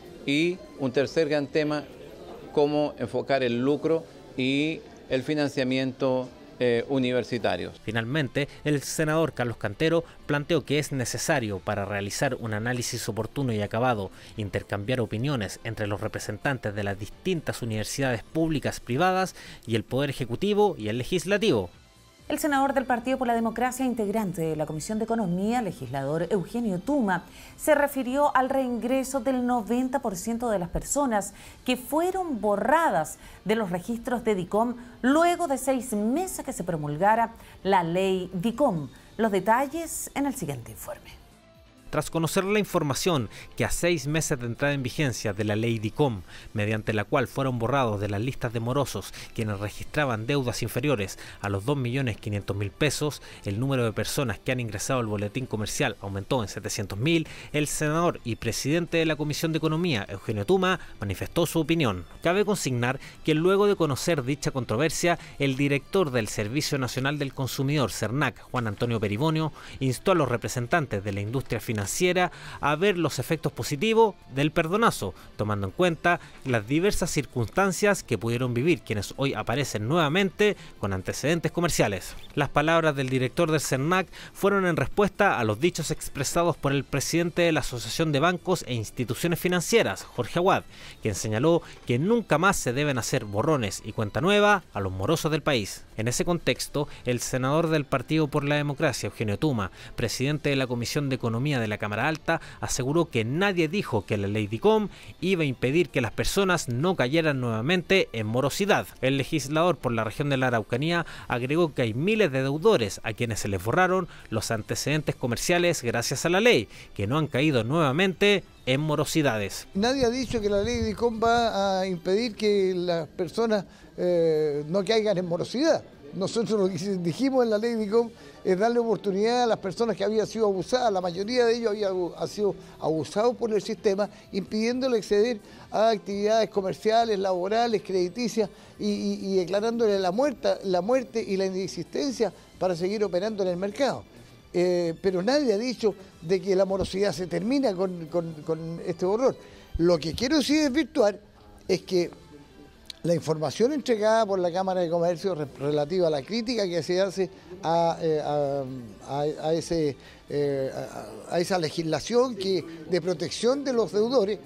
Y un tercer gran tema, cómo enfocar el lucro y el financiamiento eh, universitario. Finalmente, el senador Carlos Cantero planteó que es necesario para realizar un análisis oportuno y acabado, intercambiar opiniones entre los representantes de las distintas universidades públicas, privadas y el Poder Ejecutivo y el Legislativo. El senador del Partido por la Democracia, integrante de la Comisión de Economía, legislador Eugenio Tuma, se refirió al reingreso del noventa por ciento de las personas que fueron borradas de los registros de DICOM luego de seis meses que se promulgara la ley DICOM. Los detalles en el siguiente informe. Tras conocer la información que a seis meses de entrada en vigencia de la ley DICOM, mediante la cual fueron borrados de las listas de morosos quienes registraban deudas inferiores a los dos millones quinientos mil pesos, el número de personas que han ingresado al boletín comercial aumentó en setecientos mil, el senador y presidente de la Comisión de Economía, Eugenio Tuma, manifestó su opinión. Cabe consignar que luego de conocer dicha controversia, el director del Servicio Nacional del Consumidor, CERNAC, Juan Antonio Peribonio, instó a los representantes de la industria financiera a ver los efectos positivos del perdonazo, tomando en cuenta las diversas circunstancias que pudieron vivir quienes hoy aparecen nuevamente con antecedentes comerciales. Las palabras del director del CERNAC fueron en respuesta a los dichos expresados por el presidente de la Asociación de Bancos e Instituciones Financieras, Jorge Aguad, quien señaló que nunca más se deben hacer borrones y cuenta nueva a los morosos del país. En ese contexto, el senador del Partido por la Democracia, Eugenio Tuma, presidente de la Comisión de Economía de la la Cámara Alta aseguró que nadie dijo que la ley DICOM iba a impedir que las personas no cayeran nuevamente en morosidad. El legislador por la región de la Araucanía agregó que hay miles de deudores a quienes se les borraron los antecedentes comerciales gracias a la ley, que no han caído nuevamente en morosidades. Nadie ha dicho que la ley DICOM va a impedir que las personas eh, no caigan en morosidad. Nosotros lo que dijimos en la ley DICOM es darle oportunidad a las personas que habían sido abusadas, la mayoría de ellos habían sido abusados por el sistema, impidiéndole acceder a actividades comerciales, laborales, crediticias y, y, y declarándole la muerte, la muerte y la inexistencia para seguir operando en el mercado. Eh, pero nadie ha dicho de que la morosidad se termina con, con, con este horror. Lo que quiero sí desvirtuar es que la información entregada por la Cámara de Comercio relativa a la crítica que se hace a, eh, a, a, a, ese, eh, a, a esa legislación que, de protección de los deudores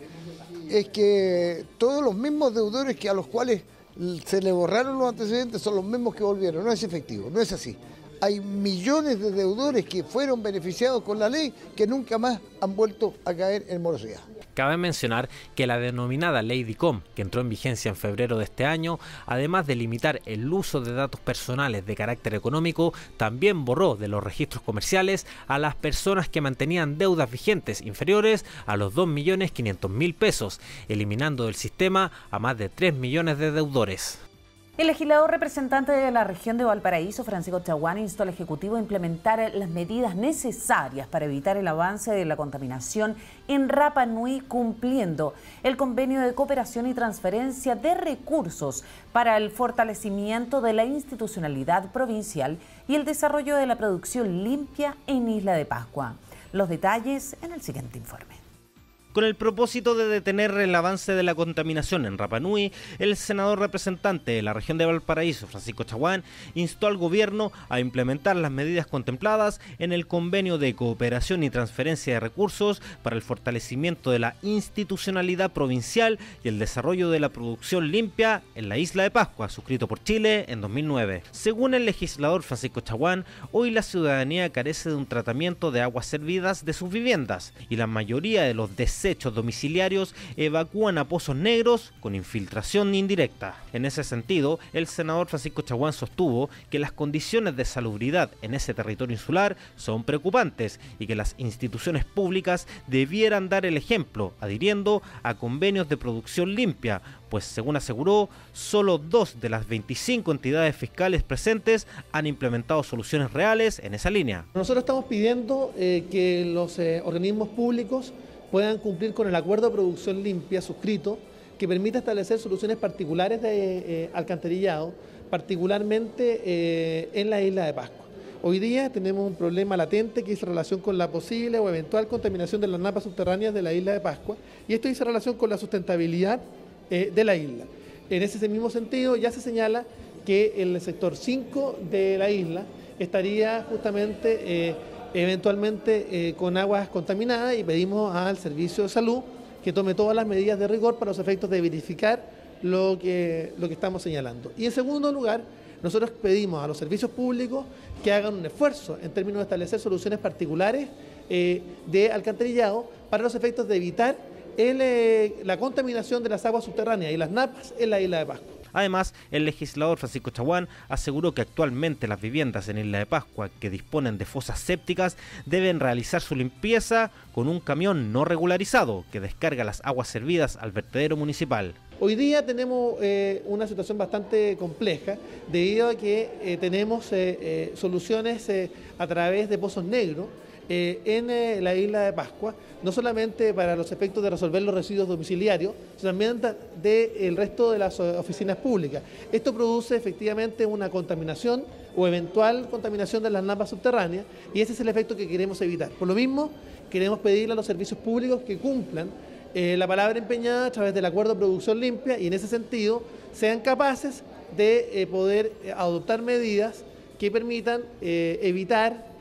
es que todos los mismos deudores que a los cuales se le borraron los antecedentes son los mismos que volvieron. No es efectivo, no es así. Hay millones de deudores que fueron beneficiados con la ley que nunca más han vuelto a caer en morosidad. Cabe mencionar que la denominada Ley DICOM, que entró en vigencia en febrero de este año, además de limitar el uso de datos personales de carácter económico, también borró de los registros comerciales a las personas que mantenían deudas vigentes inferiores a los dos millones quinientos mil pesos, eliminando del sistema a más de tres millones de deudores. El legislador representante de la región de Valparaíso, Francisco Chaguán, instó al Ejecutivo a implementar las medidas necesarias para evitar el avance de la contaminación en Rapa Nui, cumpliendo el convenio de cooperación y transferencia de recursos para el fortalecimiento de la institucionalidad provincial y el desarrollo de la producción limpia en Isla de Pascua. Los detalles en el siguiente informe. Con el propósito de detener el avance de la contaminación en Rapa Nui, el senador representante de la región de Valparaíso, Francisco Chaguán, instó al gobierno a implementar las medidas contempladas en el convenio de cooperación y transferencia de recursos para el fortalecimiento de la institucionalidad provincial y el desarrollo de la producción limpia en la Isla de Pascua, suscrito por Chile en dos mil nueve. Según el legislador Francisco Chaguán, hoy la ciudadanía carece de un tratamiento de aguas servidas de sus viviendas y la mayoría de los desechos hechos domiciliarios evacúan a pozos negros con infiltración indirecta. En ese sentido, el senador Francisco Chaguán sostuvo que las condiciones de salubridad en ese territorio insular son preocupantes y que las instituciones públicas debieran dar el ejemplo, adhiriendo a convenios de producción limpia, pues según aseguró, solo dos de las veinticinco entidades fiscales presentes han implementado soluciones reales en esa línea. Nosotros estamos pidiendo eh, que los eh, organismos públicos puedan cumplir con el acuerdo de producción limpia suscrito que permita establecer soluciones particulares de eh, alcantarillado, particularmente eh, en la Isla de Pascua. Hoy día tenemos un problema latente que dice relación con la posible o eventual contaminación de las napas subterráneas de la Isla de Pascua, y esto dice relación con la sustentabilidad eh, de la isla. En ese mismo sentido ya se señala que el sector cinco de la isla estaría justamente eh, eventualmente eh, con aguas contaminadas, y pedimos al Servicio de Salud que tome todas las medidas de rigor para los efectos de verificar lo que, lo que estamos señalando. Y en segundo lugar, nosotros pedimos a los servicios públicos que hagan un esfuerzo en términos de establecer soluciones particulares eh, de alcantarillado para los efectos de evitar el, eh, la contaminación de las aguas subterráneas y las napas en la Isla de Pascua. Además, el legislador Francisco Chaguán aseguró que actualmente las viviendas en Isla de Pascua que disponen de fosas sépticas deben realizar su limpieza con un camión no regularizado que descarga las aguas servidas al vertedero municipal. Hoy día tenemos eh, una situación bastante compleja debido a que eh, tenemos eh, eh, soluciones eh, a través de pozos negros eh, en eh, la Isla de Pascua, no solamente para los efectos de resolver los residuos domiciliarios, sino también del resto de las oficinas públicas. Esto produce efectivamente una contaminación o eventual contaminación de las napas subterráneas, y ese es el efecto que queremos evitar. Por lo mismo, queremos pedirle a los servicios públicos que cumplan eh, la palabra empeñada a través del acuerdo de producción limpia, y en ese sentido sean capaces de eh, poder adoptar medidas que permitan eh, evitar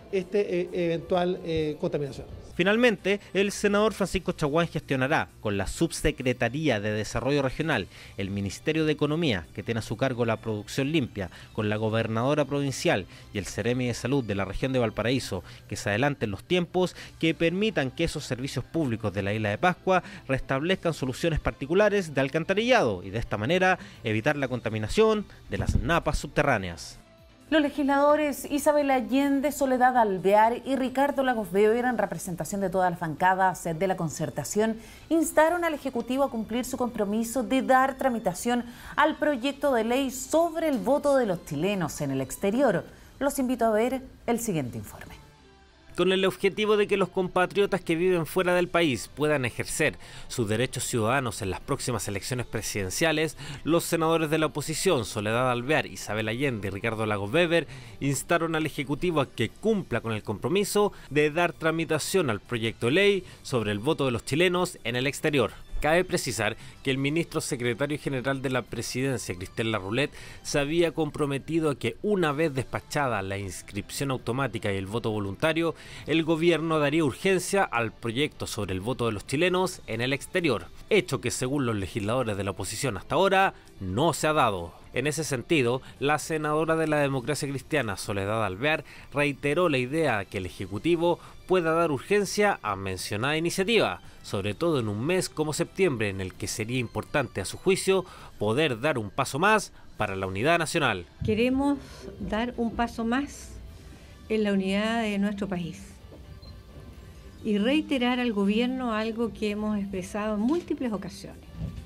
esta eh, eventual eh, contaminación. Finalmente, el senador Francisco Chaguán gestionará con la Subsecretaría de Desarrollo Regional, el Ministerio de Economía, que tiene a su cargo la producción limpia, con la gobernadora provincial y el Ceremi de Salud de la región de Valparaíso, que se adelanten los tiempos que permitan que esos servicios públicos de la isla de Pascua restablezcan soluciones particulares de alcantarillado y de esta manera evitar la contaminación de las napas subterráneas. Los legisladores Isabel Allende, Soledad Alvear y Ricardo Lagos Weber, en representación de todas las bancadas de la concertación, instaron al Ejecutivo a cumplir su compromiso de dar tramitación al proyecto de ley sobre el voto de los chilenos en el exterior. Los invito a ver el siguiente informe. Con el objetivo de que los compatriotas que viven fuera del país puedan ejercer sus derechos ciudadanos en las próximas elecciones presidenciales, los senadores de la oposición, Soledad Alvear, Isabel Allende y Ricardo Lagos Weber, instaron al Ejecutivo a que cumpla con el compromiso de dar tramitación al proyecto de ley sobre el voto de los chilenos en el exterior. Cabe precisar que el ministro secretario general de la presidencia, Cristel Larroulet, se había comprometido a que una vez despachada la inscripción automática y el voto voluntario, el gobierno daría urgencia al proyecto sobre el voto de los chilenos en el exterior, hecho que según los legisladores de la oposición hasta ahora no se ha dado. En ese sentido, la senadora de la Democracia Cristiana, Soledad Alvear, reiteró la idea de que el Ejecutivo pueda dar urgencia a mencionada iniciativa, sobre todo en un mes como septiembre, en el que sería importante, a su juicio, poder dar un paso más para la unidad nacional. Queremos dar un paso más en la unidad de nuestro país y reiterar al gobierno algo que hemos expresado en múltiples ocasiones,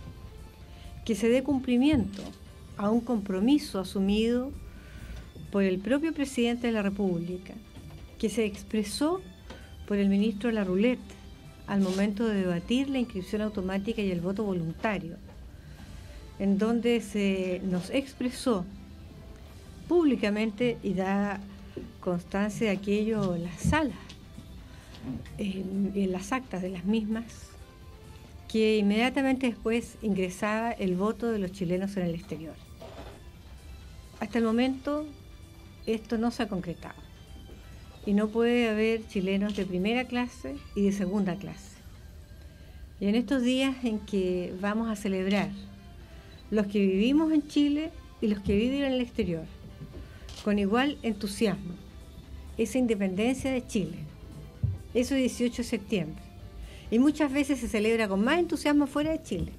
que se dé cumplimiento a un compromiso asumido por el propio presidente de la República, que se expresó por el ministro Larroulet al momento de debatir la inscripción automática y el voto voluntario, en donde se nos expresó públicamente y da constancia de aquello en las salas, en, en las actas de las mismas, que inmediatamente después ingresaba el voto de los chilenos en el exterior. Hasta el momento esto no se ha concretado y no puede haber chilenos de primera clase y de segunda clase. Y en estos días en que vamos a celebrar los que vivimos en Chile y los que viven en el exterior, con igual entusiasmo, esa independencia de Chile, eso dieciocho de septiembre, y muchas veces se celebra con más entusiasmo fuera de Chile.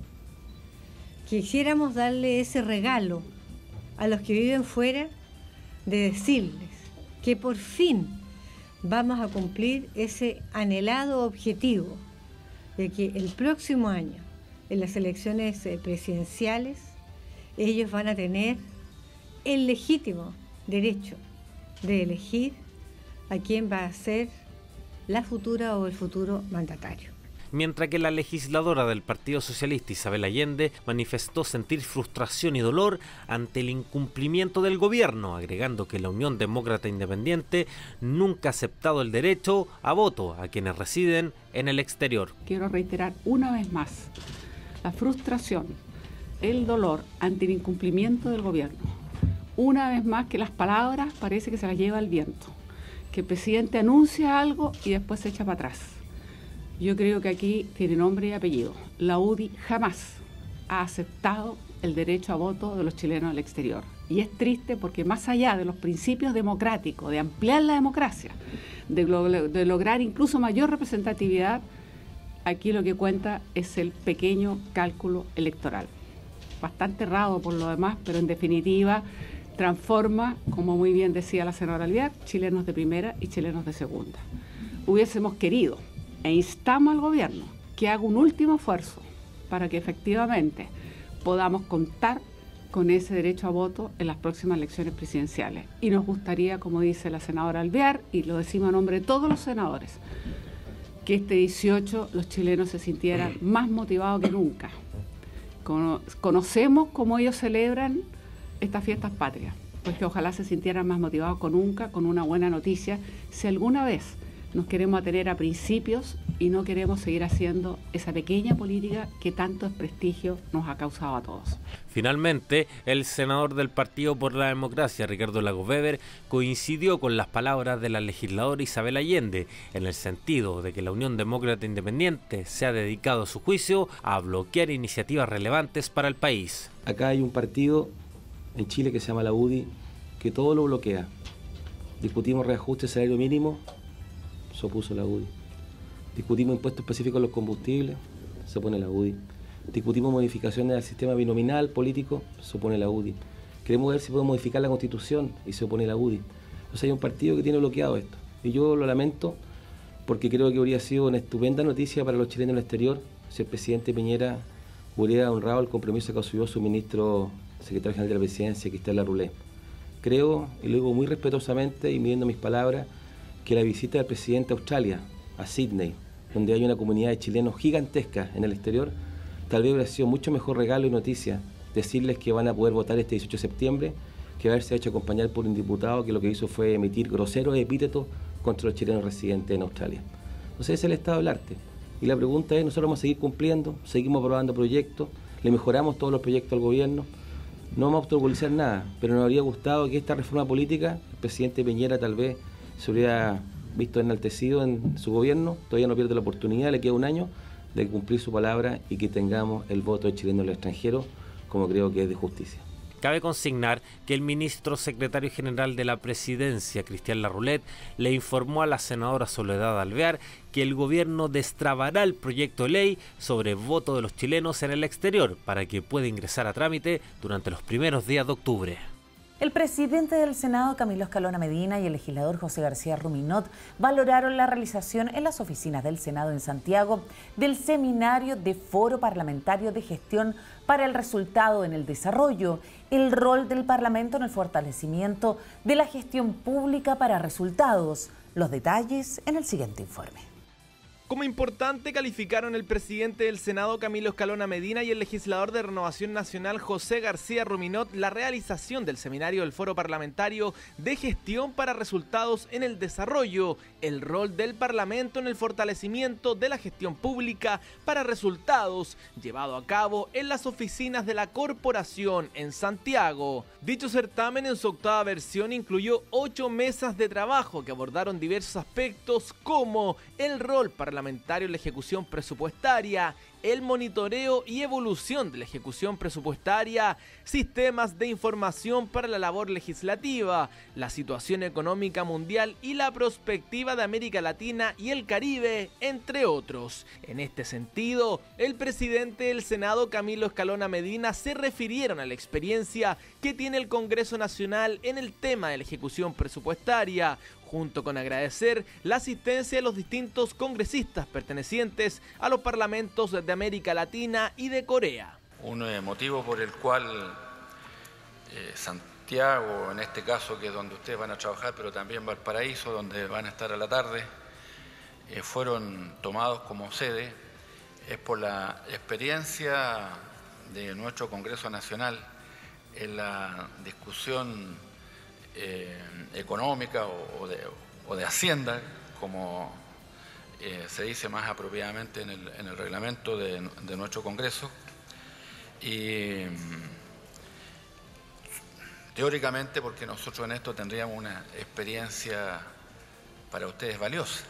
Quisiéramos darle ese regalo a los que viven fuera, de decirles que por fin vamos a cumplir ese anhelado objetivo de que el próximo año, en las elecciones presidenciales, ellos van a tener el legítimo derecho de elegir a quién va a ser la futura o el futuro mandatario. Mientras que la legisladora del Partido Socialista, Isabel Allende, manifestó sentir frustración y dolor ante el incumplimiento del gobierno, agregando que la Unión Demócrata Independiente nunca ha aceptado el derecho a voto a quienes residen en el exterior. Quiero reiterar una vez más la frustración, el dolor ante el incumplimiento del gobierno. Una vez más que las palabras parece que se las lleva el viento, que el presidente anuncia algo y después se echa para atrás. Yo creo que aquí tiene nombre y apellido. La U D I jamás ha aceptado el derecho a voto de los chilenos al exterior. Y es triste porque más allá de los principios democráticos, de ampliar la democracia, de, lo, de lograr incluso mayor representatividad, aquí lo que cuenta es el pequeño cálculo electoral. Bastante errado por lo demás, pero en definitiva transforma, como muy bien decía la senadora Alvear, chilenos de primera y chilenos de segunda. Hubiésemos querido e instamos al gobierno que haga un último esfuerzo para que efectivamente podamos contar con ese derecho a voto en las próximas elecciones presidenciales. Y nos gustaría, como dice la senadora Alvear, y lo decimos a nombre de todos los senadores, que este dieciocho los chilenos se sintieran más motivados que nunca. Conocemos cómo ellos celebran estas fiestas patrias, pues que ojalá se sintieran más motivados que nunca con una buena noticia, si alguna vez nos queremos atener a principios y no queremos seguir haciendo esa pequeña política que tanto desprestigio nos ha causado a todos. Finalmente, el senador del Partido por la Democracia, Ricardo Lagos Weber, coincidió con las palabras de la legisladora Isabel Allende, en el sentido de que la Unión Demócrata Independiente se ha dedicado a su juicio a bloquear iniciativas relevantes para el país. Acá hay un partido en Chile que se llama la U D I, que todo lo bloquea. Discutimos reajuste de salario mínimo, se opuso la U D I. Discutimos impuestos específicos a los combustibles, se opone la U D I. Discutimos modificaciones al sistema binominal político, se opone la U D I. Queremos ver si podemos modificar la Constitución y se opone la U D I. Entonces hay un partido que tiene bloqueado esto. Y yo lo lamento porque creo que habría sido una estupenda noticia para los chilenos en el exterior si el presidente Piñera hubiera honrado el compromiso que asumió su ministro, secretario general de la Presidencia, Cristian Larroulet. Creo, y lo digo muy respetuosamente y midiendo mis palabras, que la visita del presidente a Australia, a Sydney, donde hay una comunidad de chilenos gigantesca en el exterior, tal vez hubiera sido mucho mejor regalo y noticia decirles que van a poder votar este dieciocho de septiembre que haberse hecho acompañar por un diputado que lo que hizo fue emitir groseros epítetos contra los chilenos residentes en Australia. Entonces ese es el estado del arte. Y la pregunta es, nosotros vamos a seguir cumpliendo, seguimos aprobando proyectos, le mejoramos todos los proyectos al gobierno, no vamos a obstaculizar nada, pero nos habría gustado que esta reforma política, el presidente Piñera tal vez se hubiera visto enaltecido en su gobierno, todavía no pierde la oportunidad, le queda un año de cumplir su palabra y que tengamos el voto de chilenos en el extranjero, como creo que es de justicia. Cabe consignar que el ministro secretario general de la Presidencia, Cristian Larroulet, le informó a la senadora Soledad Alvear que el gobierno destrabará el proyecto de ley sobre voto de los chilenos en el exterior para que pueda ingresar a trámite durante los primeros días de octubre. El presidente del Senado, Camilo Escalona Medina, y el legislador José García Ruminot valoraron la realización en las oficinas del Senado en Santiago del seminario de Foro Parlamentario de Gestión para el Resultado en el Desarrollo, el rol del Parlamento en el fortalecimiento de la gestión pública para resultados. Los detalles en el siguiente informe. Como importante calificaron el presidente del Senado Camilo Escalona Medina y el legislador de Renovación Nacional José García Ruminot la realización del seminario del Foro Parlamentario de Gestión para Resultados en el Desarrollo, el rol del Parlamento en el fortalecimiento de la gestión pública para resultados, llevado a cabo en las oficinas de la Corporación en Santiago. Dicho certamen en su octava versión incluyó ocho mesas de trabajo que abordaron diversos aspectos como el rol parlamentario en la ejecución presupuestaria, el monitoreo y evolución de la ejecución presupuestaria, sistemas de información para la labor legislativa, la situación económica mundial y la perspectiva de América Latina y el Caribe, entre otros. En este sentido, el presidente del Senado, Camilo Escalona Medina, se refirieron a la experiencia que tiene el Congreso Nacional en el tema de la ejecución presupuestaria, junto con agradecer la asistencia de los distintos congresistas pertenecientes a los parlamentos de América Latina y de Corea. Un eh, motivo por el cual eh, Santiago, en este caso que es donde ustedes van a trabajar, pero también Valparaíso, donde van a estar a la tarde, eh, fueron tomados como sede, es por la experiencia de nuestro Congreso Nacional en la discusión Eh, económica o, o, de, o de Hacienda, como eh, se dice más apropiadamente en el, en el reglamento de, de nuestro Congreso. Y teóricamente, porque nosotros en esto tendríamos una experiencia para ustedes valiosa.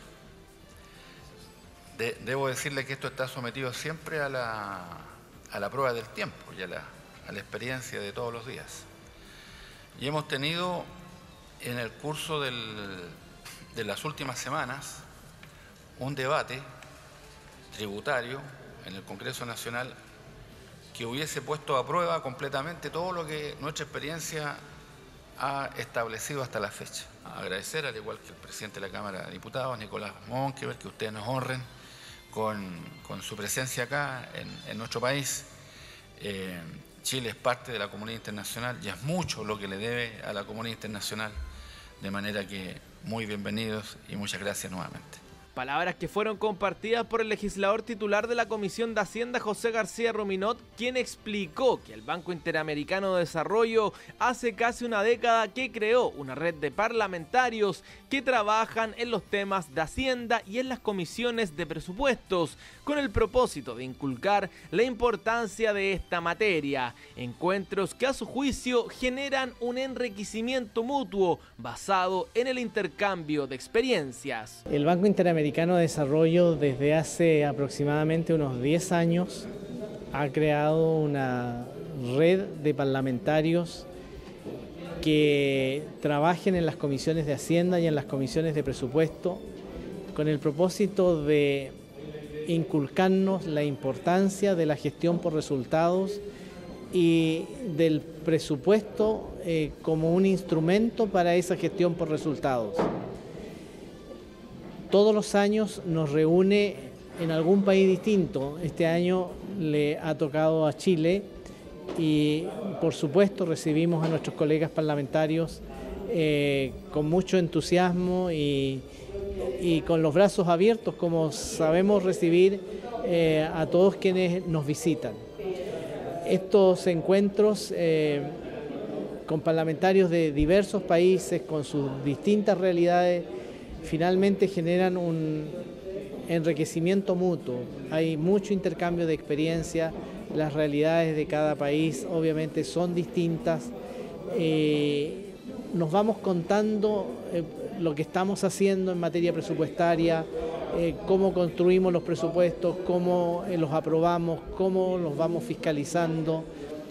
De, debo decirle que esto está sometido siempre a la, a la prueba del tiempo y a la, a la experiencia de todos los días. Y hemos tenido en el curso del, de las últimas semanas un debate tributario en el Congreso Nacional que hubiese puesto a prueba completamente todo lo que nuestra experiencia ha establecido hasta la fecha. Agradecer, al igual que el presidente de la Cámara de Diputados, Nicolás Monkever, que ustedes nos honren con, con su presencia acá en, en nuestro país. Eh, Chile es parte de la comunidad internacional y es mucho lo que le debe a la comunidad internacional, de manera que muy bienvenidos y muchas gracias nuevamente. Palabras que fueron compartidas por el legislador titular de la Comisión de Hacienda, José García Ruminot, quien explicó que el Banco Interamericano de Desarrollo hace casi una década que creó una red de parlamentarios que trabajan en los temas de Hacienda y en las comisiones de presupuestos, con el propósito de inculcar la importancia de esta materia. Encuentros que a su juicio generan un enriquecimiento mutuo basado en el intercambio de experiencias. El Banco Interamericano Interamericano de Desarrollo desde hace aproximadamente unos diez años ha creado una red de parlamentarios que trabajen en las comisiones de Hacienda y en las comisiones de presupuesto con el propósito de inculcarnos la importancia de la gestión por resultados y del presupuesto eh, como un instrumento para esa gestión por resultados. Todos los años nos reúne en algún país distinto. Este año le ha tocado a Chile y por supuesto recibimos a nuestros colegas parlamentarios eh, con mucho entusiasmo y, y con los brazos abiertos, como sabemos recibir eh, a todos quienes nos visitan. Estos encuentros eh, con parlamentarios de diversos países, con sus distintas realidades, finalmente generan un enriquecimiento mutuo. Hay mucho intercambio de experiencia, las realidades de cada país obviamente son distintas. Eh, nos vamos contando eh, lo que estamos haciendo en materia presupuestaria, eh, cómo construimos los presupuestos, cómo eh, los aprobamos, cómo los vamos fiscalizando.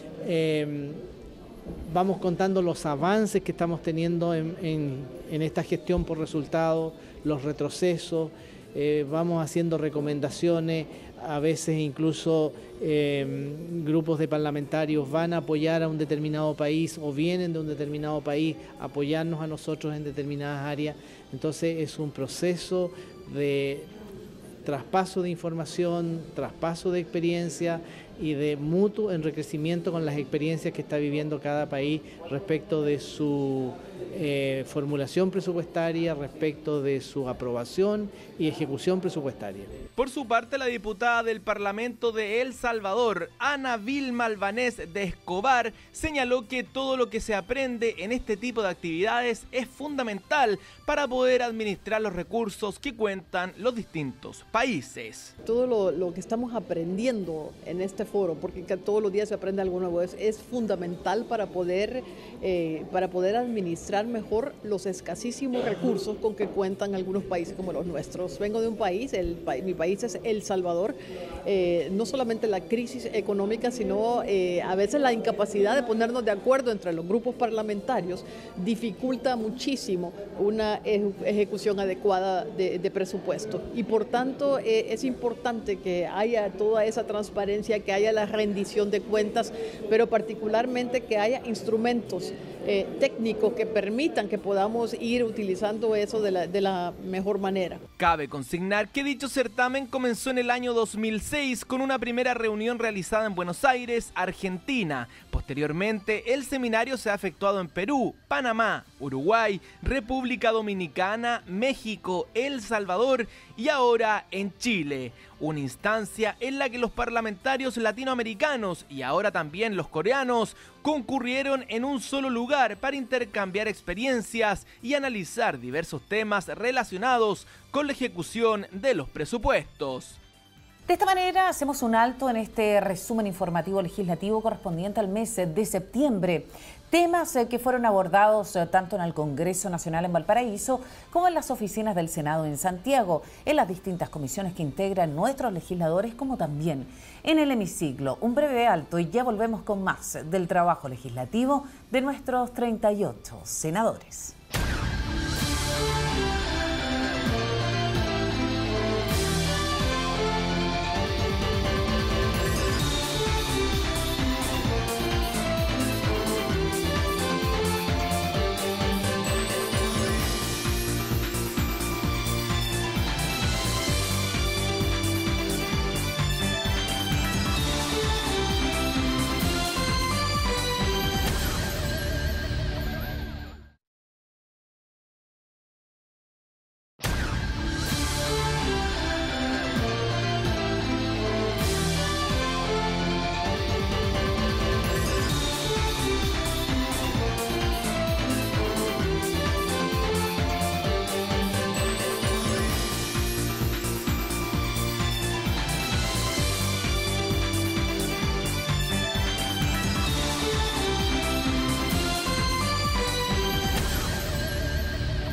Eh, Vamos contando los avances que estamos teniendo en, en, en esta gestión por resultados, los retrocesos, eh, vamos haciendo recomendaciones, a veces incluso eh, grupos de parlamentarios van a apoyar a un determinado país o vienen de un determinado país a apoyarnos a nosotros en determinadas áreas. Entonces es un proceso de traspaso de información, traspaso de experiencia y de mutuo enriquecimiento con las experiencias que está viviendo cada país respecto de su eh, formulación presupuestaria, respecto de su aprobación y ejecución presupuestaria. Por su parte, la diputada del Parlamento de El Salvador, Ana Vilma Albanés de Escobar, señaló que todo lo que se aprende en este tipo de actividades es fundamental para poder administrar los recursos que cuentan los distintos países. Todo lo, lo que estamos aprendiendo en este foro, porque todos los días se aprende algo nuevo, es, es fundamental para poder, eh, para poder administrar mejor los escasísimos recursos con que cuentan algunos países como los nuestros. Vengo de un país, el, mi país es El Salvador, eh, no solamente la crisis económica, sino eh, a veces la incapacidad de ponernos de acuerdo entre los grupos parlamentarios dificulta muchísimo una ejecución adecuada de, de presupuesto. Y por tanto eh, es importante que haya toda esa transparencia, que haya la rendición de cuentas, pero particularmente que haya instrumentos eh, técnicos que permitan que podamos ir utilizando eso de la, de la mejor manera. Cabe consignar que dicho certamen comenzó en el año dos mil seis con una primera reunión realizada en Buenos Aires, Argentina. Posteriormente, el seminario se ha efectuado en Perú, Panamá, Uruguay, República Dominicana, México, El Salvador y ahora en Chile. Una instancia en la que los parlamentarios latinoamericanos y ahora también los coreanos concurrieron en un solo lugar para intercambiar experiencias y analizar diversos temas relacionados con la ejecución de los presupuestos. De esta manera hacemos un alto en este resumen informativo legislativo correspondiente al mes de septiembre. Temas que fueron abordados tanto en el Congreso Nacional en Valparaíso como en las oficinas del Senado en Santiago, en las distintas comisiones que integran nuestros legisladores, como también en el hemiciclo. Un breve alto y ya volvemos con más del trabajo legislativo de nuestros treinta y ocho senadores.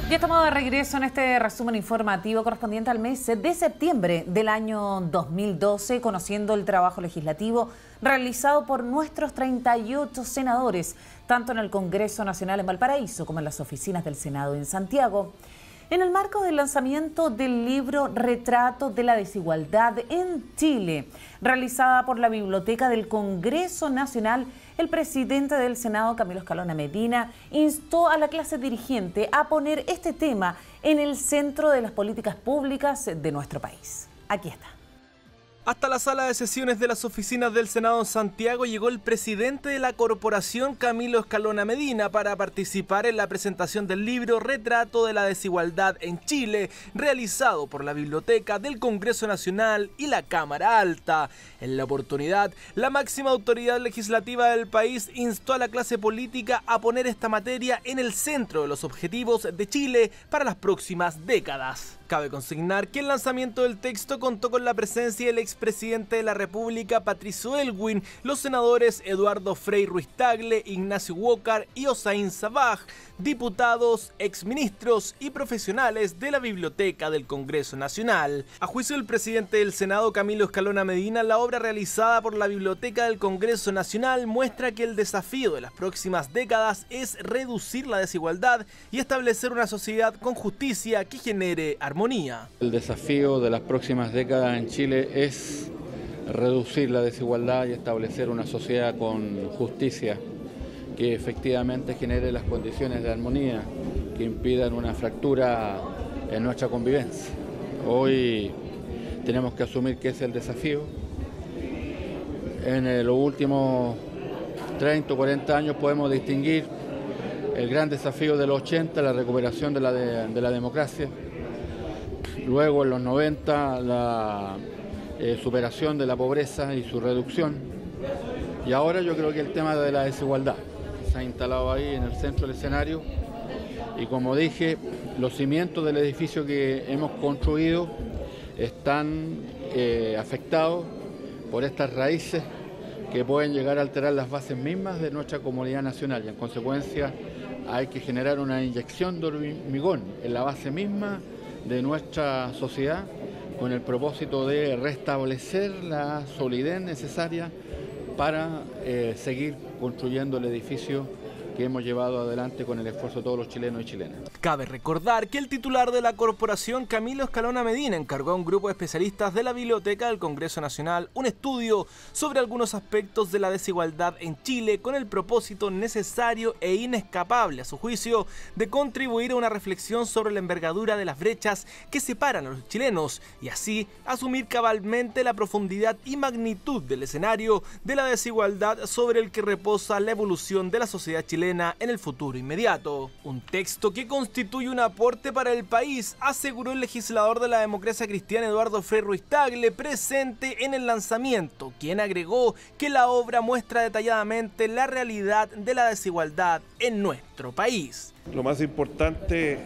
Ya estamos de regreso en este resumen informativo correspondiente al mes de septiembre del año dos mil doce, conociendo el trabajo legislativo realizado por nuestros treinta y ocho senadores, tanto en el Congreso Nacional en Valparaíso como en las oficinas del Senado en Santiago. En el marco del lanzamiento del libro Retrato de la Desigualdad en Chile, realizada por la Biblioteca del Congreso Nacional, el presidente del Senado, Camilo Escalona Medina, instó a la clase dirigente a poner este tema en el centro de las políticas públicas de nuestro país. Aquí está. Hasta la sala de sesiones de las oficinas del Senado en Santiago llegó el presidente de la corporación, Camilo Escalona Medina, para participar en la presentación del libro Retrato de la Desigualdad en Chile, realizado por la Biblioteca del Congreso Nacional y la Cámara Alta. En la oportunidad, la máxima autoridad legislativa del país instó a la clase política a poner esta materia en el centro de los objetivos de Chile para las próximas décadas. Cabe consignar que el lanzamiento del texto contó con la presencia del expresidente de la República, Patricio Aylwin, los senadores Eduardo Frei Ruiz Tagle, Ignacio Walker y Hossein Sabbag, diputados, exministros y profesionales de la Biblioteca del Congreso Nacional. A juicio del presidente del Senado, Camilo Escalona Medina, la obra realizada por la Biblioteca del Congreso Nacional muestra que el desafío de las próximas décadas es reducir la desigualdad y establecer una sociedad con justicia que genere armonía. El desafío de las próximas décadas en Chile es reducir la desigualdad y establecer una sociedad con justicia que efectivamente genere las condiciones de armonía que impidan una fractura en nuestra convivencia. Hoy tenemos que asumir que es el desafío. En los últimos treinta o cuarenta años podemos distinguir el gran desafío de los ochenta, la recuperación de la, de, de la democracia. Luego en los noventa la eh, superación de la pobreza y su reducción. Y ahora yo creo que el tema de la desigualdad se ha instalado ahí en el centro del escenario. Y como dije, los cimientos del edificio que hemos construido están eh, afectados por estas raíces que pueden llegar a alterar las bases mismas de nuestra comunidad nacional. Y en consecuencia hay que generar una inyección de hormigón en la base misma de nuestra sociedad con el propósito de restablecer la solidez necesaria para eh, seguir construyendo el edificio que hemos llevado adelante con el esfuerzo de todos los chilenos y chilenas. Cabe recordar que el titular de la corporación, Camilo Escalona Medina, encargó a un grupo de especialistas de la Biblioteca del Congreso Nacional un estudio sobre algunos aspectos de la desigualdad en Chile con el propósito necesario e inescapable, a su juicio, de contribuir a una reflexión sobre la envergadura de las brechas que separan a los chilenos y así asumir cabalmente la profundidad y magnitud del escenario de la desigualdad sobre el que reposa la evolución de la sociedad chilena en el futuro inmediato. Un texto que constituye un aporte para el país, aseguró el legislador de la democracia cristiana Eduardo Frei Ruiz Tagle, presente en el lanzamiento, quien agregó que la obra muestra detalladamente la realidad de la desigualdad en nuestro país. Lo más importante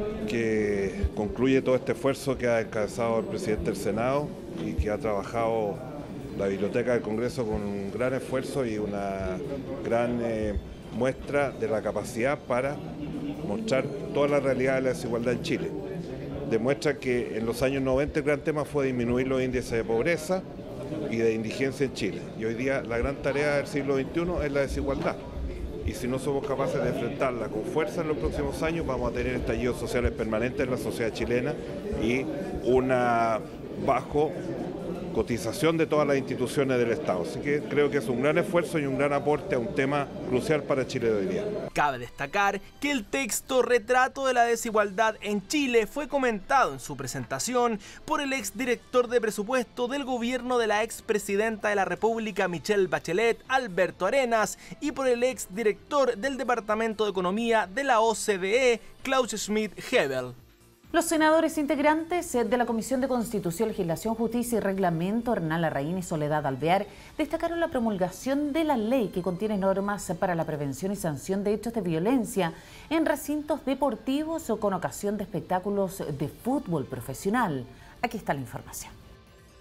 que concluye todo este esfuerzo que ha encabezado el presidente del Senado y que ha trabajado la Biblioteca del Congreso con un gran esfuerzo y una gran eh, muestra de la capacidad para mostrar toda la realidad de la desigualdad en Chile. Demuestra que en los años noventa el gran tema fue disminuir los índices de pobreza y de indigencia en Chile. Y hoy día la gran tarea del siglo veintiuno es la desigualdad. Y si no somos capaces de enfrentarla con fuerza en los próximos años, vamos a tener estallidos sociales permanentes en la sociedad chilena y una bajo cotización de todas las instituciones del Estado. Así que creo que es un gran esfuerzo y un gran aporte a un tema crucial para Chile de hoy día. Cabe destacar que el texto Retrato de la Desigualdad en Chile fue comentado en su presentación por el exdirector de presupuesto del gobierno de la expresidenta de la República, Michelle Bachelet, Alberto Arenas, y por el exdirector del Departamento de Economía de la O C D E, Klaus Schmidt-Hebel. Los senadores integrantes de la Comisión de Constitución, Legislación, Justicia y Reglamento, Hernán Larraín y Soledad Alvear, destacaron la promulgación de la ley que contiene normas para la prevención y sanción de hechos de violencia en recintos deportivos o con ocasión de espectáculos de fútbol profesional. Aquí está la información.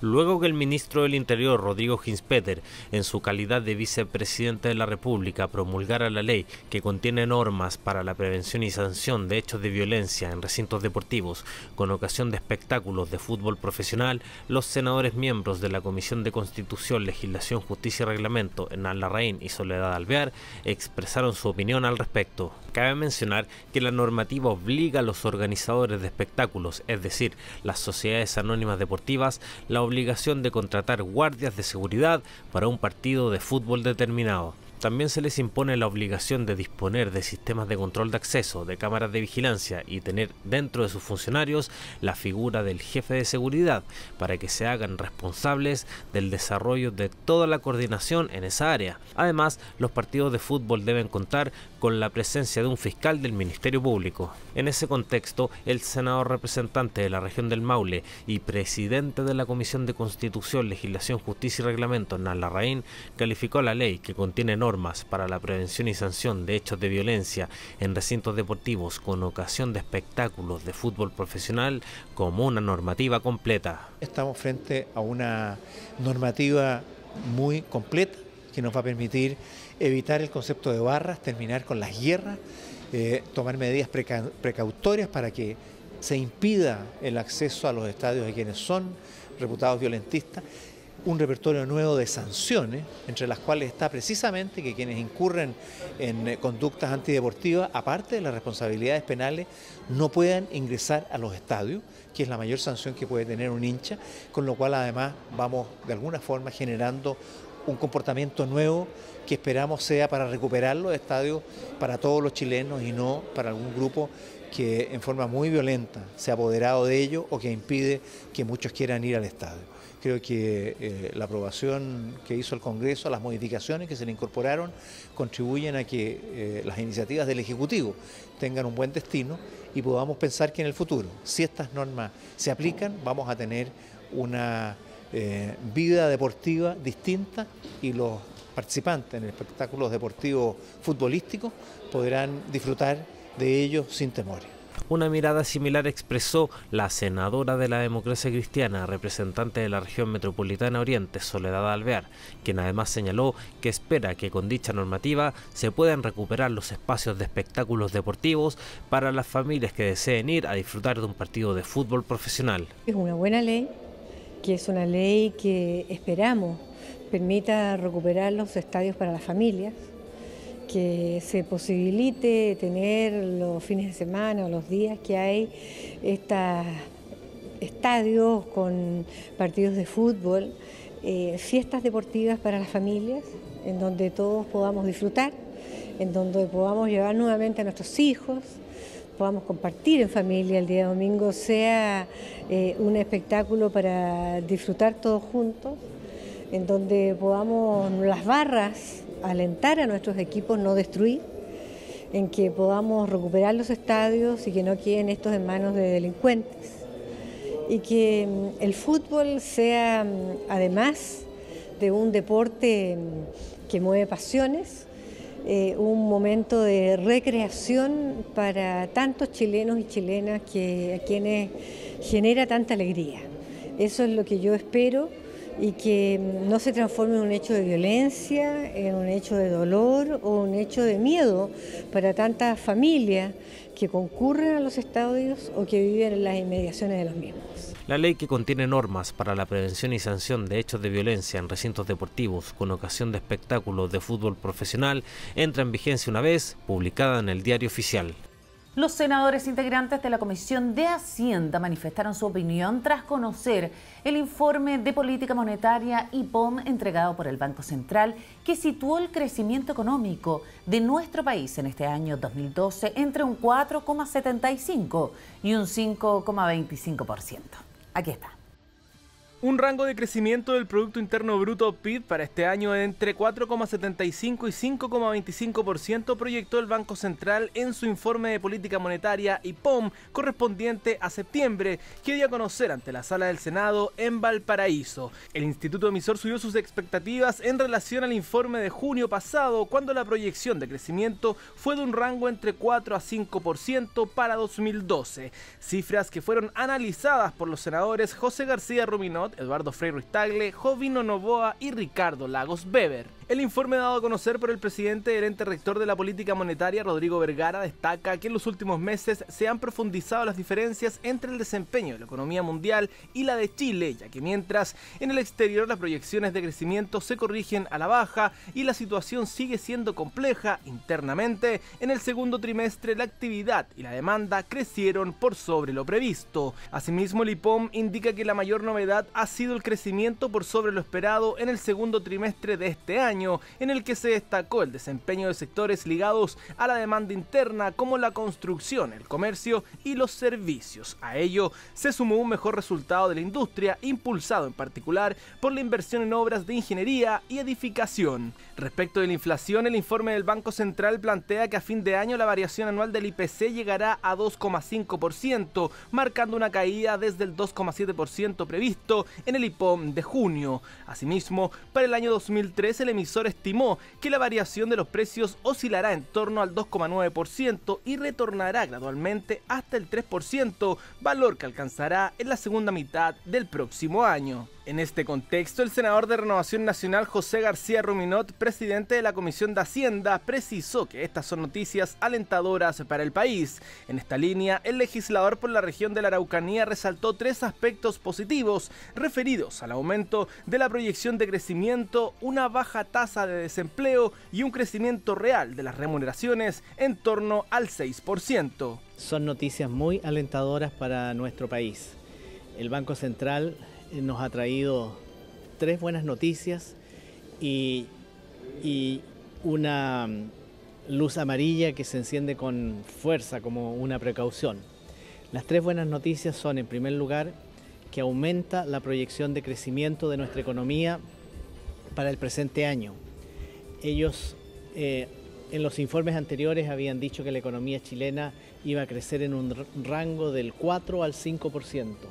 Luego que el ministro del Interior, Rodrigo Ginspeter, en su calidad de vicepresidente de la República, promulgara la ley que contiene normas para la prevención y sanción de hechos de violencia en recintos deportivos con ocasión de espectáculos de fútbol profesional, los senadores miembros de la Comisión de Constitución, Legislación, Justicia y Reglamento, Hernán Larraín y Soledad Alvear, expresaron su opinión al respecto. Cabe mencionar que la normativa obliga a los organizadores de espectáculos, es decir, las sociedades anónimas deportivas, la obligación de contratar guardias de seguridad para un partido de fútbol determinado. También se les impone la obligación de disponer de sistemas de control de acceso, de cámaras de vigilancia y tener dentro de sus funcionarios la figura del jefe de seguridad para que se hagan responsables del desarrollo de toda la coordinación en esa área. Además, los partidos de fútbol deben contar con la presencia de un fiscal del Ministerio Público. En ese contexto, el senador representante de la región del Maule y presidente de la Comisión de Constitución, Legislación, Justicia y Reglamento, Hernán Larraín, calificó la ley que contiene normas para la prevención y sanción de hechos de violencia en recintos deportivos con ocasión de espectáculos de fútbol profesional como una normativa completa. Estamos frente a una normativa muy completa que nos va a permitir evitar el concepto de barras, terminar con las guerras, eh, tomar medidas preca precautorias para que se impida el acceso a los estadios de quienes son reputados violentistas, un repertorio nuevo de sanciones, entre las cuales está precisamente que quienes incurren en eh, conductas antideportivas, aparte de las responsabilidades penales, no puedan ingresar a los estadios, que es la mayor sanción que puede tener un hincha, con lo cual además vamos de alguna forma generando un comportamiento nuevo que esperamos sea para recuperar los estadios para todos los chilenos y no para algún grupo que en forma muy violenta se ha apoderado de ello o que impide que muchos quieran ir al estadio. Creo que eh, la aprobación que hizo el Congreso, las modificaciones que se le incorporaron, contribuyen a que eh, las iniciativas del Ejecutivo tengan un buen destino y podamos pensar que en el futuro, si estas normas se aplican, vamos a tener una eh, vida deportiva distinta y los participantes en espectáculos deportivos futbolísticos podrán disfrutar de ellos sin temor. Una mirada similar expresó la senadora de la Democracia Cristiana, representante de la región metropolitana Oriente, Soledad Alvear, quien además señaló que espera que con dicha normativa se puedan recuperar los espacios de espectáculos deportivos para las familias que deseen ir a disfrutar de un partido de fútbol profesional. Es una buena ley, que es una ley que esperamos permita recuperar los estadios para las familias, que se posibilite tener los fines de semana o los días que hay estos estadios con partidos de fútbol, eh, fiestas deportivas para las familias, en donde todos podamos disfrutar, en donde podamos llevar nuevamente a nuestros hijos, podamos compartir en familia el día domingo, sea eh, un espectáculo para disfrutar todos juntos, en donde podamos las barras alentar a nuestros equipos, no destruir, en que podamos recuperar los estadios y que no queden estos en manos de delincuentes. Y que el fútbol sea, además de un deporte que mueve pasiones, eh, un momento de recreación para tantos chilenos y chilenas que, a quienes genera tanta alegría. Eso es lo que yo espero, y que no se transforme en un hecho de violencia, en un hecho de dolor o un hecho de miedo para tantas familias que concurren a los estadios o que viven en las inmediaciones de los mismos. La ley que contiene normas para la prevención y sanción de hechos de violencia en recintos deportivos con ocasión de espectáculos de fútbol profesional entra en vigencia una vez publicada en el Diario Oficial. Los senadores integrantes de la Comisión de Hacienda manifestaron su opinión tras conocer el informe de política monetaria I P O M entregado por el Banco Central, que situó el crecimiento económico de nuestro país en este año dos mil doce entre un cuatro coma setenta y cinco y un cinco coma veinticinco por ciento. Aquí está. Un rango de crecimiento del Producto Interno Bruto P I B para este año entre cuatro coma setenta y cinco y cinco coma veinticinco por ciento proyectó el Banco Central en su informe de política monetaria I P O M correspondiente a septiembre, que dio a conocer ante la Sala del Senado en Valparaíso. El Instituto Emisor subió sus expectativas en relación al informe de junio pasado, cuando la proyección de crecimiento fue de un rango entre cuatro a cinco por ciento para dos mil doce, cifras que fueron analizadas por los senadores José García Ruminot Ruminot, Eduardo Frei Ruiz Tagle, Jovino Novoa y Ricardo Lagos Weber. El informe dado a conocer por el presidente del ente rector de la política monetaria, Rodrigo Vergara, destaca que en los últimos meses se han profundizado las diferencias entre el desempeño de la economía mundial y la de Chile, ya que mientras en el exterior las proyecciones de crecimiento se corrigen a la baja y la situación sigue siendo compleja internamente, en el segundo trimestre la actividad y la demanda crecieron por sobre lo previsto. Asimismo, el I P O M indica que la mayor novedad ha sido el crecimiento por sobre lo esperado en el segundo trimestre de este año, en el que se destacó el desempeño de sectores ligados a la demanda interna como la construcción, el comercio y los servicios. A ello se sumó un mejor resultado de la industria, impulsado en particular por la inversión en obras de ingeniería y edificación. Respecto de la inflación, el informe del Banco Central plantea que a fin de año la variación anual del I P C llegará a dos coma cinco por ciento, marcando una caída desde el dos coma siete por ciento previsto en el I P O M de junio. Asimismo, para el año dos mil trece el emisor estimó que la variación de los precios oscilará en torno al dos coma nueve por ciento y retornará gradualmente hasta el tres por ciento, valor que alcanzará en la segunda mitad del próximo año. En este contexto, el senador de Renovación Nacional José García Ruminot, presidente de la Comisión de Hacienda, precisó que estas son noticias alentadoras para el país. En esta línea, el legislador por la región de la Araucanía resaltó tres aspectos positivos referidos al aumento de la proyección de crecimiento, una baja tasa de desempleo y un crecimiento real de las remuneraciones en torno al seis por ciento. Son noticias muy alentadoras para nuestro país. El Banco Central nos ha traído tres buenas noticias y, y una luz amarilla que se enciende con fuerza como una precaución. Las tres buenas noticias son, en primer lugar, que aumenta la proyección de crecimiento de nuestra economía para el presente año. Ellos eh, en los informes anteriores habían dicho que la economía chilena iba a crecer en un rango del cuatro al cinco por ciento.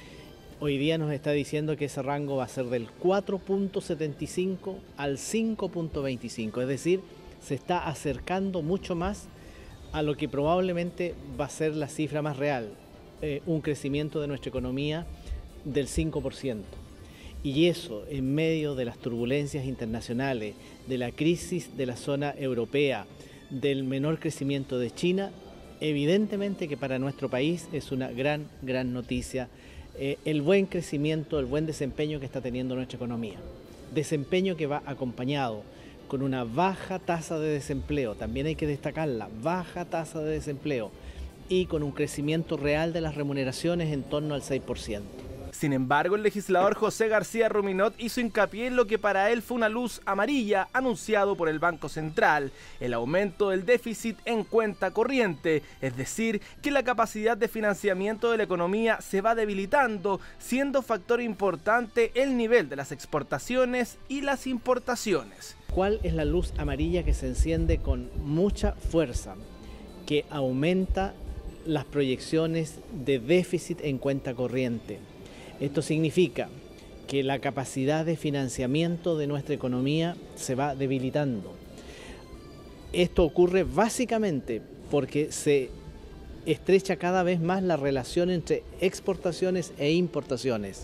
Hoy día nos está diciendo que ese rango va a ser del cuatro punto setenta y cinco al cinco punto veinticinco, es decir, se está acercando mucho más a lo que probablemente va a ser la cifra más real, eh, un crecimiento de nuestra economía del cinco por ciento. Y eso en medio de las turbulencias internacionales, de la crisis de la zona europea, del menor crecimiento de China, evidentemente que para nuestro país es una gran, gran noticia. Eh, el buen crecimiento, el buen desempeño que está teniendo nuestra economía. Desempeño que va acompañado con una baja tasa de desempleo, también hay que destacarla, baja tasa de desempleo, y con un crecimiento real de las remuneraciones en torno al seis por ciento. Sin embargo, el legislador José García Ruminot hizo hincapié en lo que para él fue una luz amarilla anunciado por el Banco Central, el aumento del déficit en cuenta corriente, es decir, que la capacidad de financiamiento de la economía se va debilitando, siendo factor importante el nivel de las exportaciones y las importaciones. ¿Cuál es la luz amarilla que se enciende con mucha fuerza? Que aumenta las proyecciones de déficit en cuenta corriente. Esto significa que la capacidad de financiamiento de nuestra economía se va debilitando. Esto ocurre básicamente porque se estrecha cada vez más la relación entre exportaciones e importaciones.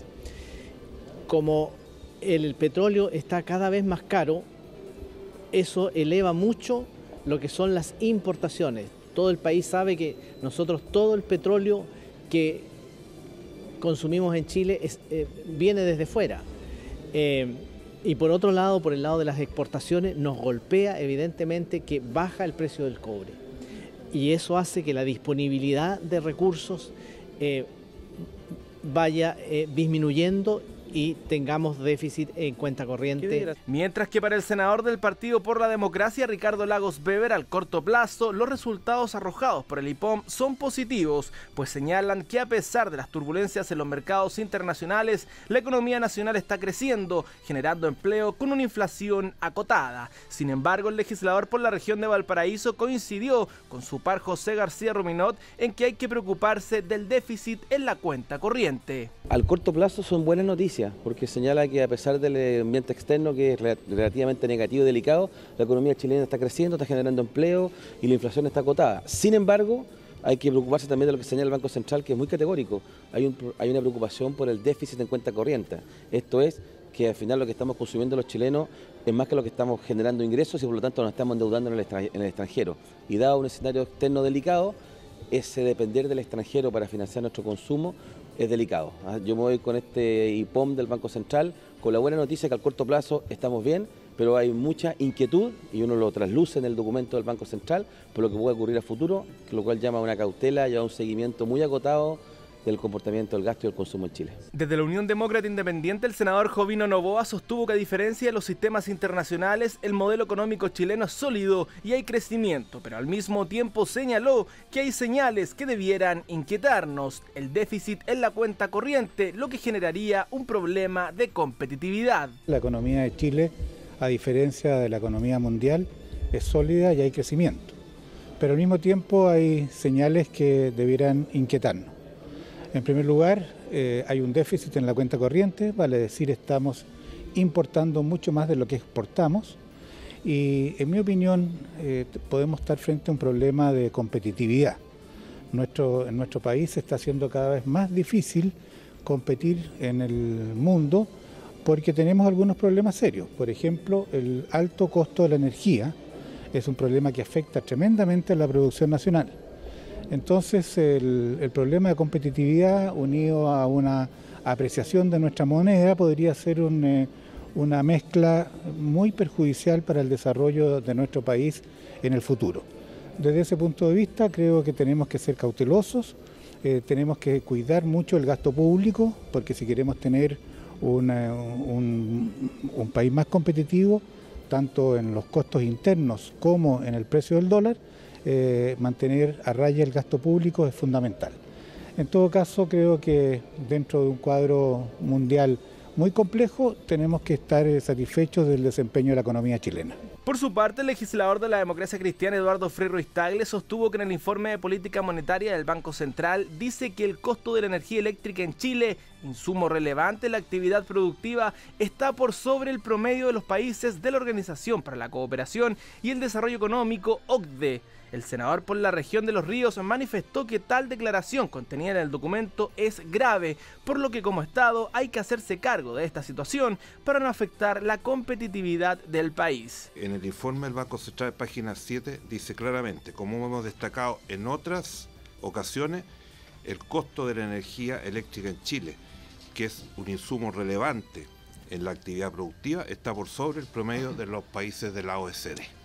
Como el petróleo está cada vez más caro, eso eleva mucho lo que son las importaciones. Todo el país sabe que nosotros todo el petróleo que consumimos en Chile es, eh, viene desde fuera. Eh, y por otro lado, por el lado de las exportaciones, nos golpea evidentemente que baja el precio del cobre. Y eso hace que la disponibilidad de recursos eh, vaya eh, disminuyendo y tengamos déficit en cuenta corriente. Mientras que para el senador del Partido por la Democracia, Ricardo Lagos Weber, al corto plazo, los resultados arrojados por el I P O M son positivos, pues señalan que a pesar de las turbulencias en los mercados internacionales, la economía nacional está creciendo, generando empleo con una inflación acotada. Sin embargo, el legislador por la región de Valparaíso coincidió con su par José García Ruminot en que hay que preocuparse del déficit en la cuenta corriente. Al corto plazo son buenas noticias, porque señala que a pesar del ambiente externo que es relativamente negativo y delicado, la economía chilena está creciendo, está generando empleo y la inflación está acotada. Sin embargo, hay que preocuparse también de lo que señala el Banco Central, que es muy categórico. Hay, un, hay una preocupación por el déficit en cuenta corriente. Esto es que al final lo que estamos consumiendo los chilenos es más que lo que estamos generando ingresos y por lo tanto nos estamos endeudando en el, en el extranjero. Y dado un escenario externo delicado, ese depender del extranjero para financiar nuestro consumo es delicado. Yo me voy con este I P O M del Banco Central, con la buena noticia que al corto plazo estamos bien, pero hay mucha inquietud y uno lo trasluce en el documento del Banco Central por lo que puede ocurrir a futuro, lo cual llama a una cautela y a un seguimiento muy acotado del comportamiento del gasto y del consumo en Chile. Desde la Unión Demócrata Independiente, el senador Jovino Novoa sostuvo que a diferencia de los sistemas internacionales, el modelo económico chileno es sólido y hay crecimiento, pero al mismo tiempo señaló que hay señales que debieran inquietarnos. El déficit en la cuenta corriente, lo que generaría un problema de competitividad. La economía de Chile, a diferencia de la economía mundial, es sólida y hay crecimiento, pero al mismo tiempo hay señales que debieran inquietarnos. En primer lugar, eh, hay un déficit en la cuenta corriente, vale decir, estamos importando mucho más de lo que exportamos y, en mi opinión, eh, podemos estar frente a un problema de competitividad. Nuestro, en nuestro país se está haciendo cada vez más difícil competir en el mundo porque tenemos algunos problemas serios. Por ejemplo, el alto costo de la energía es un problema que afecta tremendamente a la producción nacional. Entonces el, el problema de competitividad unido a una apreciación de nuestra moneda podría ser un, eh, una mezcla muy perjudicial para el desarrollo de nuestro país en el futuro. Desde ese punto de vista creo que tenemos que ser cautelosos, eh, tenemos que cuidar mucho el gasto público, porque si queremos tener una, un, un país más competitivo, tanto en los costos internos como en el precio del dólar, Eh, mantener a raya el gasto público es fundamental. En todo caso, creo que dentro de un cuadro mundial muy complejo, tenemos que estar satisfechos del desempeño de la economía chilena. Por su parte, el legislador de la Democracia Cristiana, Eduardo Frei Ruiz Tagle, sostuvo que en el informe de política monetaria del Banco Central dice que el costo de la energía eléctrica en Chile, insumo relevante en la actividad productiva, está por sobre el promedio de los países de la Organización para la Cooperación y el Desarrollo Económico, O C D E. El senador por la región de Los Ríos manifestó que tal declaración contenida en el documento es grave, por lo que como Estado hay que hacerse cargo de esta situación para no afectar la competitividad del país. En el informe del Banco Central, página siete, dice claramente, como hemos destacado en otras ocasiones, el costo de la energía eléctrica en Chile, que es un insumo relevante en la actividad productiva, está por sobre el promedio de los países de la O E C D.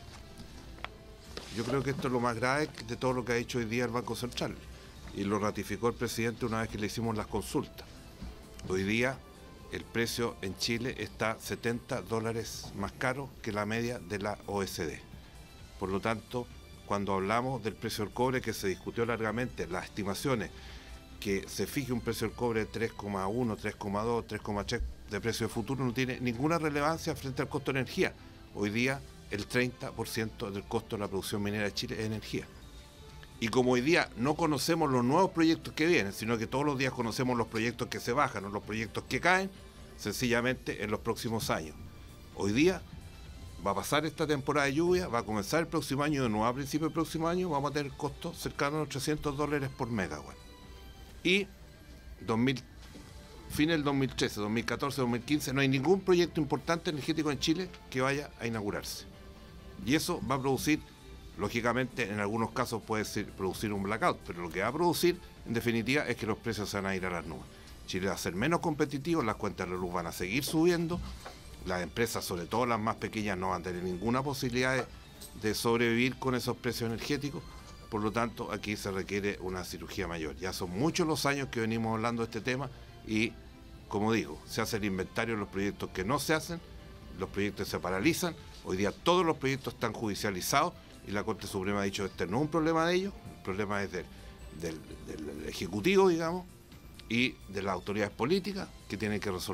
Yo creo que esto es lo más grave de todo lo que ha hecho hoy día el Banco Central y lo ratificó el presidente una vez que le hicimos las consultas. Hoy día el precio en Chile está setenta dólares más caro que la media de la O E C D. Por lo tanto, cuando hablamos del precio del cobre, que se discutió largamente, las estimaciones que se fije un precio del cobre de tres coma uno, tres coma dos, tres coma tres de precio de futuro no tiene ninguna relevancia frente al costo de energía. Hoy día el treinta por ciento del costo de la producción minera de Chile es energía. Y como hoy día no conocemos los nuevos proyectos que vienen, sino que todos los días conocemos los proyectos que se bajan o los proyectos que caen, sencillamente en los próximos años. Hoy día va a pasar esta temporada de lluvia, va a comenzar el próximo año, de nuevo a principios del próximo año vamos a tener costos cercanos a los trescientos dólares por megawatt. Y dos mil, fin del dos mil trece, dos mil catorce, dos mil quince, no hay ningún proyecto importante energético en Chile que vaya a inaugurarse. Y eso va a producir, lógicamente, en algunos casos puede ser producir un blackout, pero lo que va a producir, en definitiva, es que los precios se van a ir a las nubes. Chile va a ser menos competitivo, las cuentas de la luz van a seguir subiendo, las empresas, sobre todo las más pequeñas, no van a tener ninguna posibilidad de, de sobrevivir con esos precios energéticos. Por lo tanto, aquí se requiere una cirugía mayor. Ya son muchos los años que venimos hablando de este tema y, como digo, se hace el inventario de los proyectos que no se hacen, los proyectos se paralizan. Hoy día todos los proyectos están judicializados y la Corte Suprema ha dicho que este no es un problema de ellos, el problema es del, del, del Ejecutivo, digamos, y de las autoridades políticas que tienen que resolver.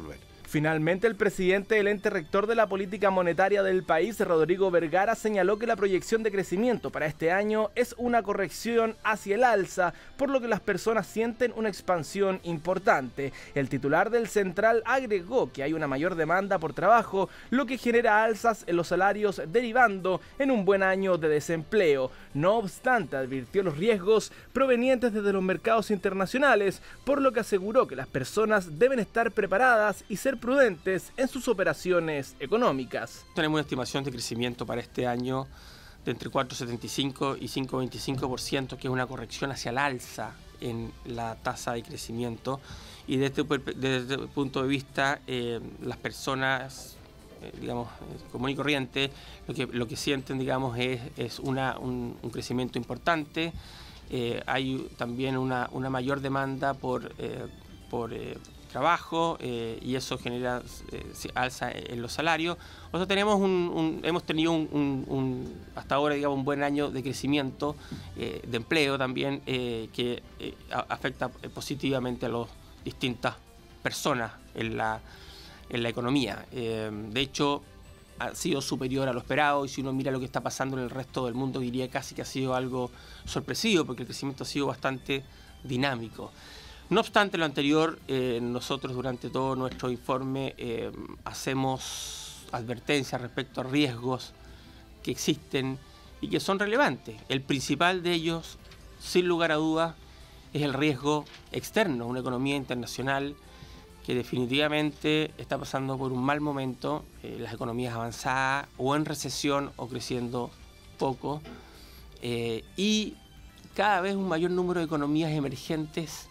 Finalmente, el presidente del ente rector de la política monetaria del país, Rodrigo Vergara, señaló que la proyección de crecimiento para este año es una corrección hacia el alza, por lo que las personas sienten una expansión importante. El titular del Central agregó que hay una mayor demanda por trabajo, lo que genera alzas en los salarios, derivando en un buen año de desempleo. No obstante, advirtió los riesgos provenientes desde los mercados internacionales, por lo que aseguró que las personas deben estar preparadas y ser prudentes en sus operaciones económicas. Tenemos una estimación de crecimiento para este año de entre cuatro coma setenta y cinco y cinco coma veinticinco por ciento, que es una corrección hacia el alza en la tasa de crecimiento. Y desde este, desde este punto de vista, eh, las personas, eh, digamos, común y corriente, lo que, lo que sienten, digamos, es, es una, un, un crecimiento importante. Eh, hay también una, una mayor demanda por, eh, por eh, trabajo eh, y eso genera eh, alza en los salarios. Nosotros tenemos un, un, hemos tenido un, un, un, hasta ahora, digamos, un buen año de crecimiento, eh, de empleo también, eh, que eh, afecta positivamente a las distintas personas en la, en la economía. Eh, de hecho, ha sido superior a lo esperado, y si uno mira lo que está pasando en el resto del mundo, diría casi que ha sido algo sorpresivo, porque el crecimiento ha sido bastante dinámico. No obstante lo anterior, eh, nosotros durante todo nuestro informe eh, hacemos advertencias respecto a riesgos que existen y que son relevantes. El principal de ellos, sin lugar a dudas, es el riesgo externo, una economía internacional que definitivamente está pasando por un mal momento, eh, las economías avanzadas o en recesión o creciendo poco, eh, y cada vez un mayor número de economías emergentes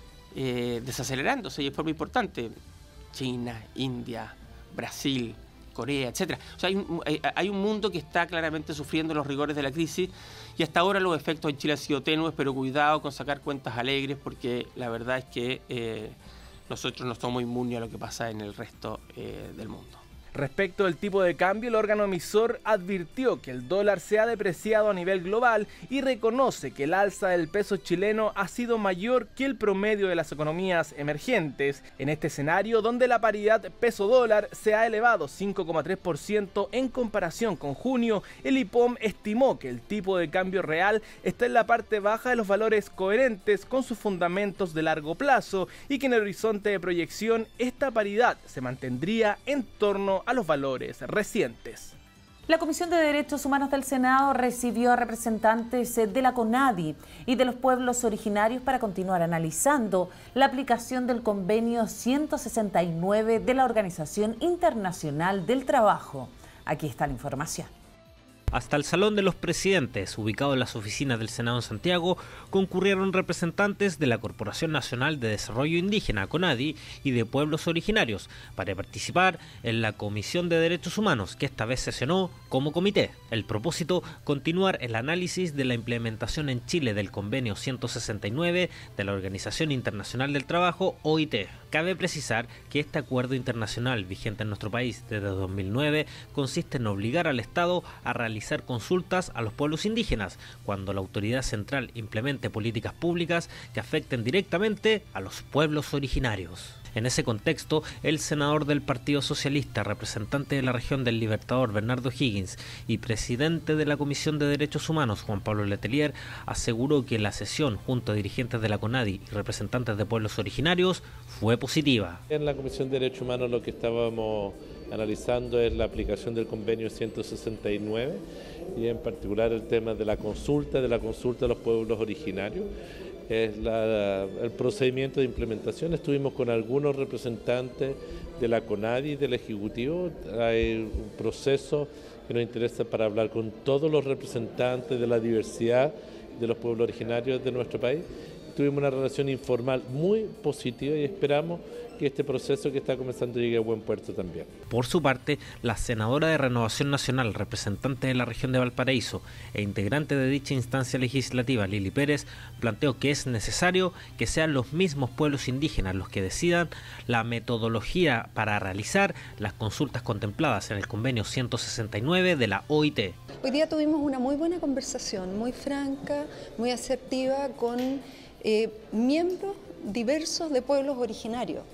Eh, desacelerándose, y es forma importante. China, India, Brasil, Corea, etcétera. O sea, hay un, hay, hay un mundo que está claramente sufriendo los rigores de la crisis, y hasta ahora los efectos en Chile han sido tenues, pero cuidado con sacar cuentas alegres, porque la verdad es que eh, nosotros no somos inmunes a lo que pasa en el resto eh, del mundo. Respecto del tipo de cambio, el órgano emisor advirtió que el dólar se ha depreciado a nivel global y reconoce que el alza del peso chileno ha sido mayor que el promedio de las economías emergentes. En este escenario, donde la paridad peso-dólar se ha elevado cinco coma tres por ciento en comparación con junio, el I P O M estimó que el tipo de cambio real está en la parte baja de los valores coherentes con sus fundamentos de largo plazo, y que en el horizonte de proyección esta paridad se mantendría en torno a los valores recientes. La Comisión de Derechos Humanos del Senado recibió a representantes de la CONADI y de los pueblos originarios para continuar analizando la aplicación del convenio ciento sesenta y nueve de la Organización Internacional del Trabajo. Aquí está la información. Hasta el Salón de los Presidentes, ubicado en las oficinas del Senado en Santiago, concurrieron representantes de la Corporación Nacional de Desarrollo Indígena, CONADI, y de pueblos originarios, para participar en la Comisión de Derechos Humanos, que esta vez sesionó como comité. El propósito, continuar el análisis de la implementación en Chile del Convenio ciento sesenta y nueve de la Organización Internacional del Trabajo, O I T. Cabe precisar que este acuerdo internacional vigente en nuestro país desde dos mil nueve consiste en obligar al Estado a realizar consultas a los pueblos indígenas cuando la autoridad central implemente políticas públicas que afecten directamente a los pueblos originarios. En ese contexto, el senador del Partido Socialista, representante de la región del Libertador, Bernardo Higgins, y presidente de la Comisión de Derechos Humanos, Juan Pablo Letelier, aseguró que la sesión junto a dirigentes de la CONADI y representantes de pueblos originarios fue positiva. En la Comisión de Derechos Humanos lo que estábamos analizando es la aplicación del convenio ciento sesenta y nueve, y en particular el tema de la consulta, de la consulta de los pueblos originarios. Es la, el procedimiento de implementación. Estuvimos con algunos representantes de la CONADI y del Ejecutivo. Hay un proceso que nos interesa para hablar con todos los representantes de la diversidad de los pueblos originarios de nuestro país. Tuvimos una relación informal muy positiva y esperamos que este proceso que está comenzando llegue a buen puerto también. Por su parte, la senadora de Renovación Nacional, representante de la región de Valparaíso e integrante de dicha instancia legislativa, Lili Pérez, planteó que es necesario que sean los mismos pueblos indígenas los que decidan la metodología para realizar las consultas contempladas en el convenio ciento sesenta y nueve de la O I T. Hoy día tuvimos una muy buena conversación, muy franca, muy asertiva con eh, miembros diversos de pueblos originarios.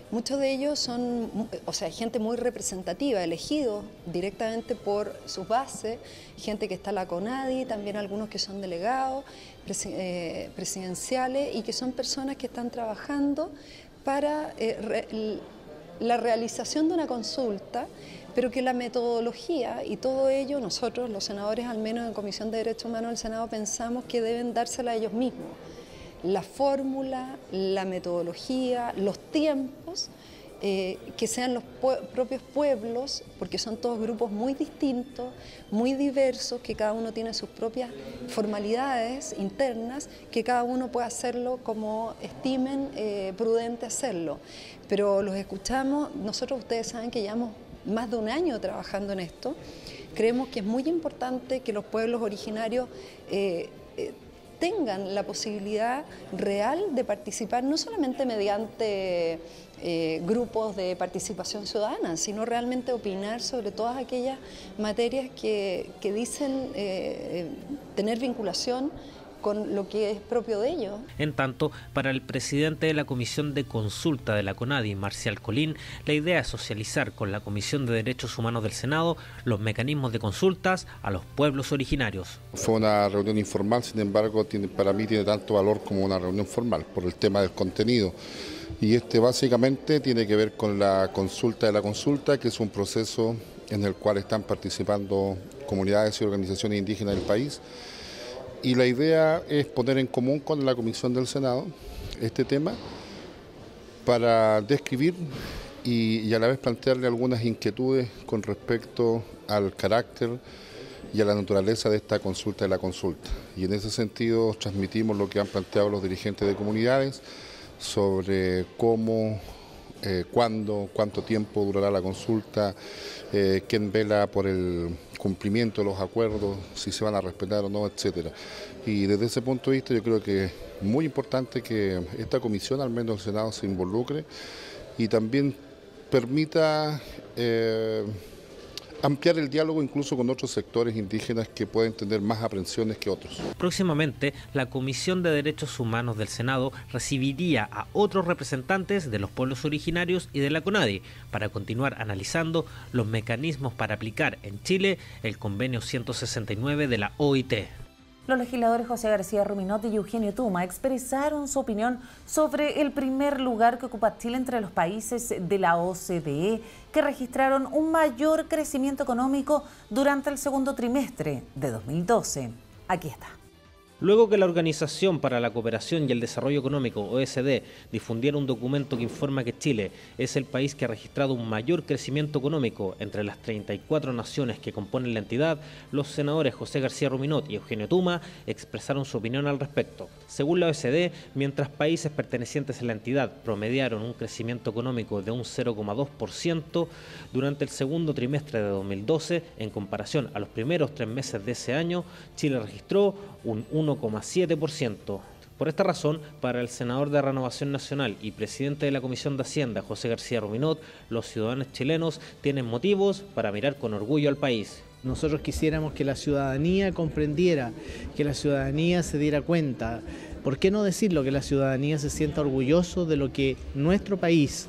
Muchos de ellos son, o sea, gente muy representativa, elegidos directamente por sus bases, gente que está en la CONADI, también algunos que son delegados presidenciales y que son personas que están trabajando para eh, re, la realización de una consulta, pero que la metodología y todo ello, nosotros los senadores, al menos en Comisión de Derechos Humanos del Senado, pensamos que deben dársela a ellos mismos. La fórmula, la metodología, los tiempos, eh, que sean los propios pueblos, porque son todos grupos muy distintos, muy diversos, que cada uno tiene sus propias formalidades internas, que cada uno puede hacerlo como estimen eh, prudente hacerlo. Pero los escuchamos, nosotros ustedes saben que llevamos más de un año trabajando en esto, creemos que es muy importante que los pueblos originarios eh, eh, tengan la posibilidad real de participar, no solamente mediante eh, grupos de participación ciudadana, sino realmente opinar sobre todas aquellas materias que, que dicen eh, tener vinculación con lo que es propio de ellos. En tanto, para el presidente de la Comisión de Consulta de la CONADI, Marcial Colín, la idea es socializar con la Comisión de Derechos Humanos del Senado los mecanismos de consultas a los pueblos originarios. Fue una reunión informal, sin embargo, tiene, para mí tiene tanto valor como una reunión formal, por el tema del contenido. Y este básicamente tiene que ver con la consulta de la consulta, que es un proceso en el cual están participando comunidades y organizaciones indígenas del país. Y la idea es poner en común con la Comisión del Senado este tema para describir y, y a la vez plantearle algunas inquietudes con respecto al carácter y a la naturaleza de esta consulta de la consulta. Y en ese sentido transmitimos lo que han planteado los dirigentes de comunidades sobre cómo, eh, cuándo, cuánto tiempo durará la consulta, eh, quién vela por el cumplimiento de los acuerdos, si se van a respetar o no, etcétera. Y desde ese punto de vista yo creo que es muy importante que esta comisión, al menos el Senado, se involucre y también permita eh, ampliar el diálogo incluso con otros sectores indígenas que pueden tener más aprensiones que otros. Próximamente, la Comisión de Derechos Humanos del Senado recibiría a otros representantes de los pueblos originarios y de la CONADI para continuar analizando los mecanismos para aplicar en Chile el convenio ciento sesenta y nueve de la O I T. Los legisladores José García Ruminot y Eugenio Tuma expresaron su opinión sobre el primer lugar que ocupa Chile entre los países de la O C D E, que registraron un mayor crecimiento económico durante el segundo trimestre de dos mil doce. Aquí está. Luego que la Organización para la Cooperación y el Desarrollo Económico, O E C D, difundiera un documento que informa que Chile es el país que ha registrado un mayor crecimiento económico entre las treinta y cuatro naciones que componen la entidad, los senadores José García Ruminot y Eugenio Tuma expresaron su opinión al respecto. Según la O E C D, mientras países pertenecientes a la entidad promediaron un crecimiento económico de un cero coma dos por ciento durante el segundo trimestre de dos mil doce, en comparación a los primeros tres meses de ese año, Chile registró un uno coma siete por ciento. Por esta razón, para el senador de Renovación Nacional y presidente de la Comisión de Hacienda, José García Ruminot, los ciudadanos chilenos tienen motivos para mirar con orgullo al país. Nosotros quisiéramos que la ciudadanía comprendiera, que la ciudadanía se diera cuenta. ¿Por qué no decirlo? Que la ciudadanía se sienta orgulloso de lo que nuestro país,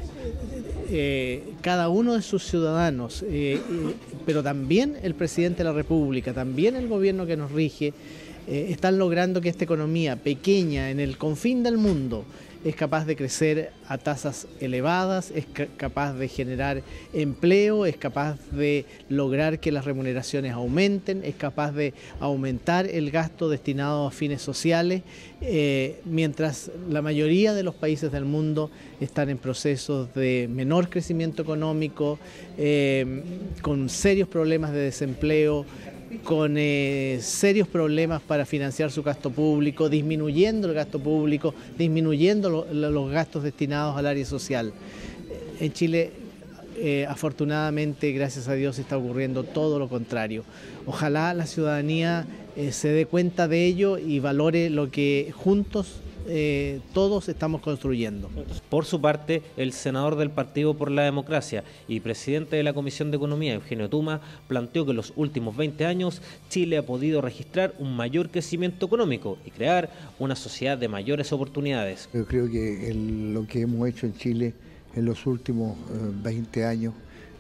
eh, cada uno de sus ciudadanos, eh, eh, pero también el presidente de la República, también el gobierno que nos rige, Eh, están logrando que esta economía pequeña en el confín del mundo es capaz de crecer a tasas elevadas, es ca- capaz de generar empleo, es capaz de lograr que las remuneraciones aumenten, es capaz de aumentar el gasto destinado a fines sociales, eh, mientras la mayoría de los países del mundo están en procesos de menor crecimiento económico, eh, con serios problemas de desempleo, con eh, serios problemas para financiar su gasto público, disminuyendo el gasto público, disminuyendo lo, los gastos destinados al área social. En Chile, eh, afortunadamente, gracias a Dios, está ocurriendo todo lo contrario. Ojalá la ciudadanía eh, se dé cuenta de ello y valore lo que juntos Eh, todos estamos construyendo. Por su parte, el senador del Partido por la Democracia y presidente de la Comisión de Economía, Eugenio Tuma, planteó que en los últimos veinte años Chile ha podido registrar un mayor crecimiento económico y crear una sociedad de mayores oportunidades. Yo creo que el, lo que hemos hecho en Chile en los últimos eh, veinte años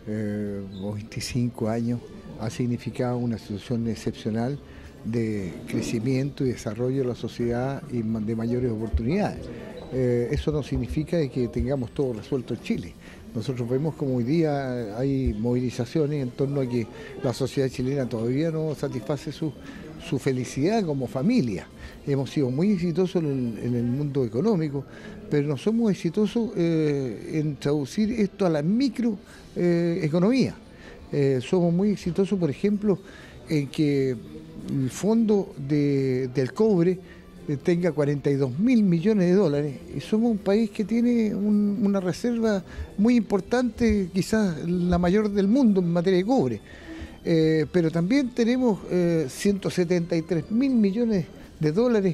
eh, o veinticinco años ha significado una situación excepcional de crecimiento y desarrollo de la sociedad y de mayores oportunidades. Eh, eso no significa que tengamos todo resuelto en Chile. Nosotros vemos como hoy día hay movilizaciones en torno a que la sociedad chilena todavía no satisface su, su felicidad como familia. Hemos sido muy exitosos en el, en el mundo económico, pero no somos exitosos eh, en traducir esto a la microeconomía. Eh, eh, somos muy exitosos, por ejemplo, en que el fondo de, del cobre tenga cuarenta y dos mil millones de dólares y somos un país que tiene un, una reserva muy importante, quizás la mayor del mundo en materia de cobre. Eh, pero también tenemos eh, ciento setenta y tres mil millones de dólares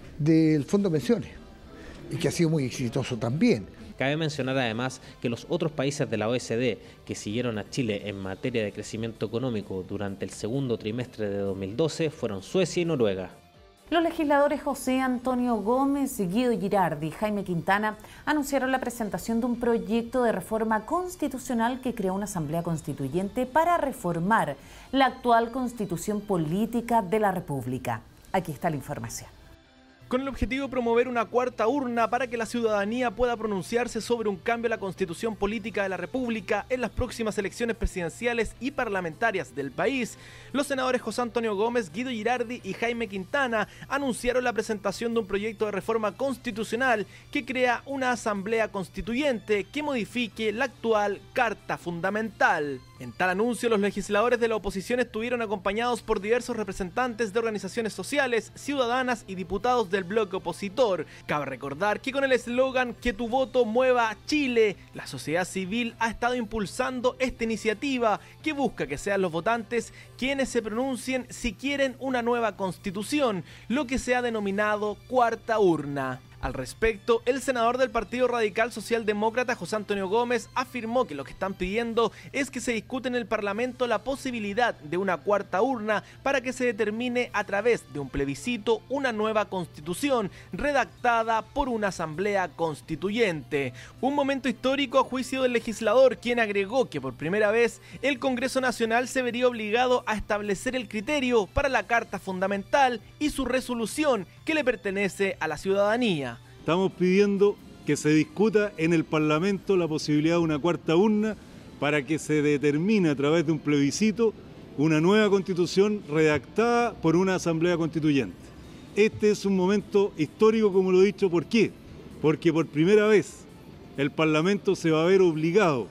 del Fondo de Pensiones y que ha sido muy exitoso también. Cabe mencionar además que los otros países de la O E C D que siguieron a Chile en materia de crecimiento económico durante el segundo trimestre de dos mil doce fueron Suecia y Noruega. Los legisladores José Antonio Gómez, Guido Girardi y Jaime Quintana anunciaron la presentación de un proyecto de reforma constitucional que crea una asamblea constituyente para reformar la actual constitución política de la República. Aquí está la información. Con el objetivo de promover una cuarta urna para que la ciudadanía pueda pronunciarse sobre un cambio a la constitución política de la República en las próximas elecciones presidenciales y parlamentarias del país, los senadores José Antonio Gómez, Guido Girardi y Jaime Quintana anunciaron la presentación de un proyecto de reforma constitucional que crea una asamblea constituyente que modifique la actual Carta Fundamental. En tal anuncio, los legisladores de la oposición estuvieron acompañados por diversos representantes de organizaciones sociales, ciudadanas y diputados del bloque opositor. Cabe recordar que con el eslogan "Que tu voto mueva Chile", la sociedad civil ha estado impulsando esta iniciativa que busca que sean los votantes quienes se pronuncien si quieren una nueva constitución, lo que se ha denominado cuarta urna. Al respecto, el senador del Partido Radical Socialdemócrata José Antonio Gómez afirmó que lo que están pidiendo es que se discute en el Parlamento la posibilidad de una cuarta urna para que se determine a través de un plebiscito una nueva constitución redactada por una asamblea constituyente. Un momento histórico a juicio del legislador, quien agregó que por primera vez el Congreso Nacional se vería obligado a establecer el criterio para la Carta Fundamental y su resolución que le pertenece a la ciudadanía. Estamos pidiendo que se discuta en el Parlamento la posibilidad de una cuarta urna para que se determine a través de un plebiscito una nueva constitución redactada por una asamblea constituyente. Este es un momento histórico, como lo he dicho. ¿Por qué? Porque por primera vez el Parlamento se va a ver obligado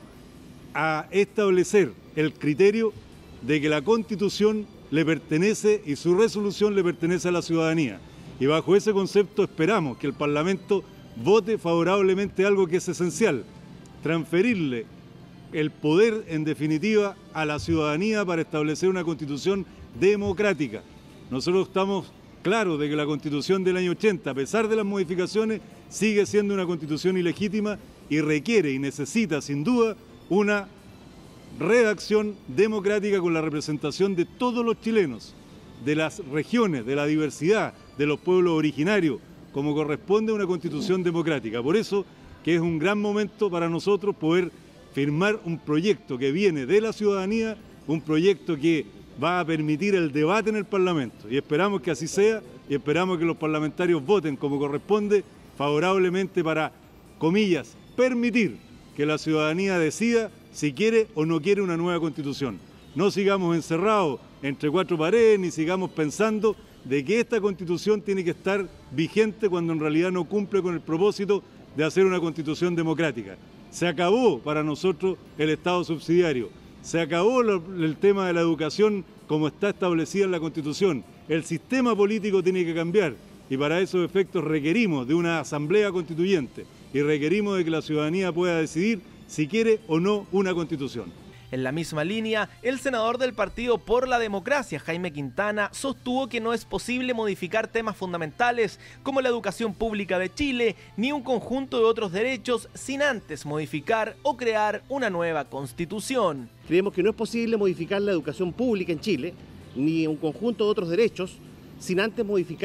a establecer el criterio de que la constitución le pertenece y su resolución le pertenece a la ciudadanía. Y bajo ese concepto esperamos que el Parlamento vote favorablemente algo que es esencial: transferirle el poder, en definitiva, a la ciudadanía para establecer una constitución democrática. Nosotros estamos claros de que la constitución del año ochenta, a pesar de las modificaciones, sigue siendo una constitución ilegítima y requiere y necesita, sin duda, una redacción democrática con la representación de todos los chilenos, de las regiones, de la diversidad, de los pueblos originarios, como corresponde a una constitución democrática. Por eso que es un gran momento para nosotros poder firmar un proyecto que viene de la ciudadanía, un proyecto que va a permitir el debate en el Parlamento. Y esperamos que así sea, y esperamos que los parlamentarios voten como corresponde, favorablemente para, comillas, permitir que la ciudadanía decida si quiere o no quiere una nueva constitución. No sigamos encerrados entre cuatro paredes, ni sigamos pensando de que esta constitución tiene que estar vigente cuando en realidad no cumple con el propósito de hacer una constitución democrática. Se acabó para nosotros el Estado subsidiario, se acabó lo, el tema de la educación como está establecida en la Constitución. El sistema político tiene que cambiar y para esos efectos requerimos de una asamblea constituyente y requerimos de que la ciudadanía pueda decidir si quiere o no una constitución. En la misma línea, el senador del Partido por la Democracia, Jaime Quintana, sostuvo que no es posible modificar temas fundamentales como la educación pública de Chile, ni un conjunto de otros derechos, sin antes modificar o crear una nueva constitución. Creemos que no es posible modificar la educación pública en Chile, ni un conjunto de otros derechos, sin antes modificar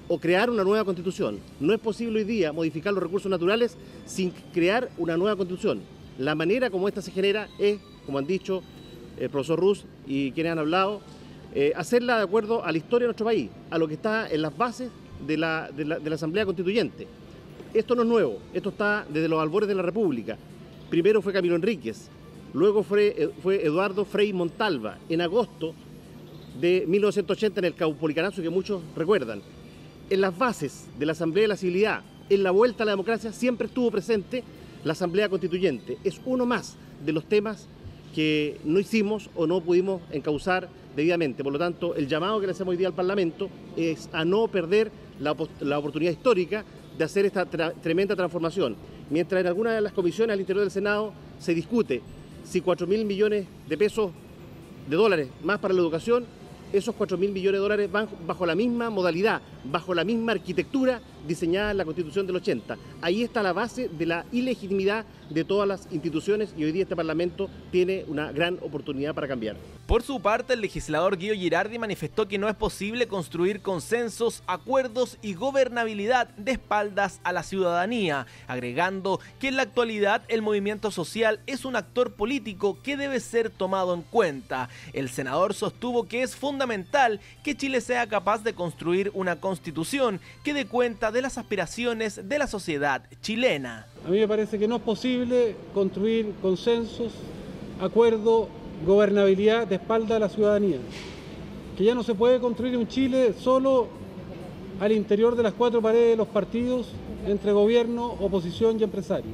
o crear una nueva constitución. No es posible hoy día modificar los recursos naturales sin crear una nueva constitución. La manera como esta se genera es, como han dicho el profesor Ruz y quienes han hablado, eh, hacerla de acuerdo a la historia de nuestro país, a lo que está en las bases de la, de la, de la Asamblea Constituyente. Esto no es nuevo, esto está desde los albores de la República. Primero fue Camilo Enríquez, luego fue, fue Eduardo Frei Montalva, en agosto de mil novecientos ochenta en el Caupolicanazo, que muchos recuerdan. En las bases de la Asamblea de la Civilidad, en la vuelta a la democracia, siempre estuvo presente la Asamblea Constituyente. Es uno más de los temas que no hicimos o no pudimos encauzar debidamente. Por lo tanto, el llamado que le hacemos hoy día al Parlamento es a no perder la, la oportunidad histórica de hacer esta tra tremenda transformación. Mientras en algunas de las comisiones al interior del Senado se discute si cuatro mil millones de pesos, de dólares, más para la educación, esos cuatro mil millones de dólares van bajo la misma modalidad, bajo la misma arquitectura diseñada en la Constitución del ochenta. Ahí está la base de la ilegitimidad de todas las instituciones y hoy día este Parlamento tiene una gran oportunidad para cambiar. Por su parte, el legislador Guido Girardi manifestó que no es posible construir consensos, acuerdos y gobernabilidad de espaldas a la ciudadanía, agregando que en la actualidad el movimiento social es un actor político que debe ser tomado en cuenta. El senador sostuvo que es fundamental que Chile sea capaz de construir una constitución que dé cuenta de las aspiraciones de la sociedad chilena. A mí me parece que no es posible construir consensos, acuerdos, gobernabilidad de espalda a la ciudadanía, que ya no se puede construir un Chile solo al interior de las cuatro paredes de los partidos entre gobierno, oposición y empresarios.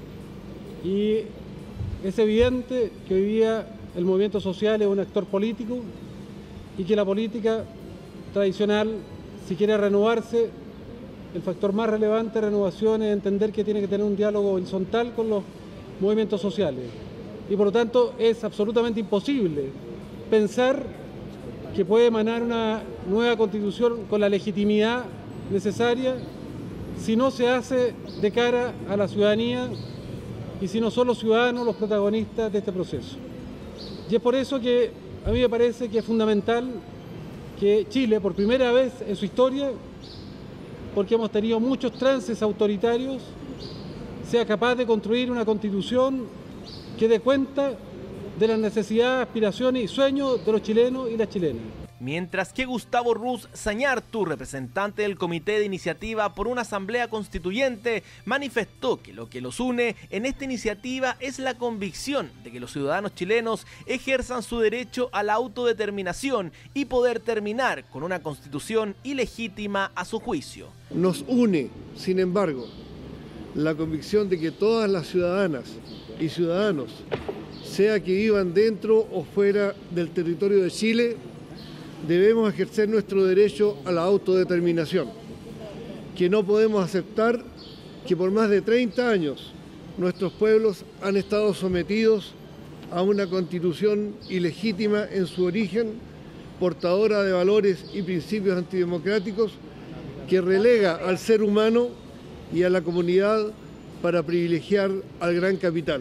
Y es evidente que hoy día el movimiento social es un actor político y que la política tradicional, si quiere renovarse, el factor más relevante de renovación es entender que tiene que tener un diálogo horizontal con los movimientos sociales. Y por lo tanto es absolutamente imposible pensar que puede emanar una nueva constitución con la legitimidad necesaria si no se hace de cara a la ciudadanía y si no son los ciudadanos los protagonistas de este proceso. Y es por eso que a mí me parece que es fundamental que Chile, por primera vez en su historia, porque hemos tenido muchos trances autoritarios, sea capaz de construir una constitución que dé cuenta de las necesidades, aspiraciones y sueños de los chilenos y las chilenas. Mientras que Gustavo Ruz Zañartu, representante del Comité de Iniciativa por una Asamblea Constituyente, manifestó que lo que los une en esta iniciativa es la convicción de que los ciudadanos chilenos ejerzan su derecho a la autodeterminación y poder terminar con una constitución ilegítima a su juicio. Nos une, sin embargo, la convicción de que todas las ciudadanas y ciudadanos, sea que vivan dentro o fuera del territorio de Chile, debemos ejercer nuestro derecho a la autodeterminación, que no podemos aceptar que por más de treinta años nuestros pueblos han estado sometidos a una constitución ilegítima en su origen, portadora de valores y principios antidemocráticos, que relega al ser humano y a la comunidad para privilegiar al gran capital,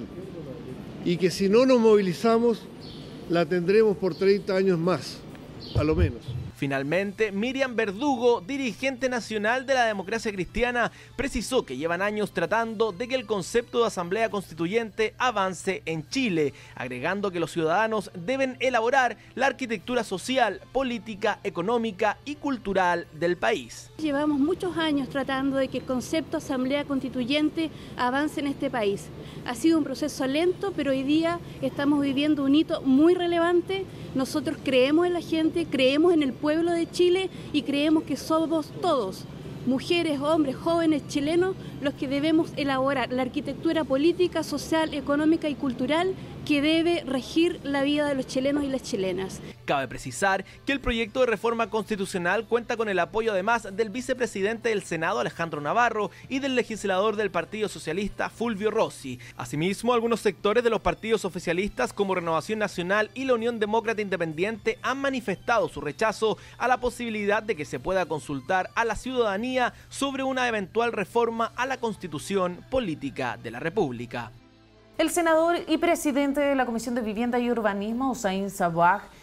y que si no nos movilizamos la tendremos por treinta años más, a lo menos. Finalmente, Miriam Verdugo, dirigente nacional de la Democracia Cristiana, precisó que llevan años tratando de que el concepto de Asamblea Constituyente avance en Chile, agregando que los ciudadanos deben elaborar la arquitectura social, política, económica y cultural del país. Llevamos muchos años tratando de que el concepto Asamblea Constituyente avance en este país. Ha sido un proceso lento, pero hoy día estamos viviendo un hito muy relevante. Nosotros creemos en la gente, creemos en el pueblo de Chile y creemos que somos todos, mujeres, hombres, jóvenes chilenos, los que debemos elaborar la arquitectura política, social, económica y cultural que debe regir la vida de los chilenos y las chilenas. Cabe precisar que el proyecto de reforma constitucional cuenta con el apoyo además del vicepresidente del Senado, Alejandro Navarro, y del legislador del Partido Socialista, Fulvio Rossi. Asimismo, algunos sectores de los partidos oficialistas como Renovación Nacional y la Unión Demócrata Independiente han manifestado su rechazo a la posibilidad de que se pueda consultar a la ciudadanía sobre una eventual reforma a la Constitución Política de la República. El senador y presidente de la Comisión de Vivienda y Urbanismo, Hossein Sabbag,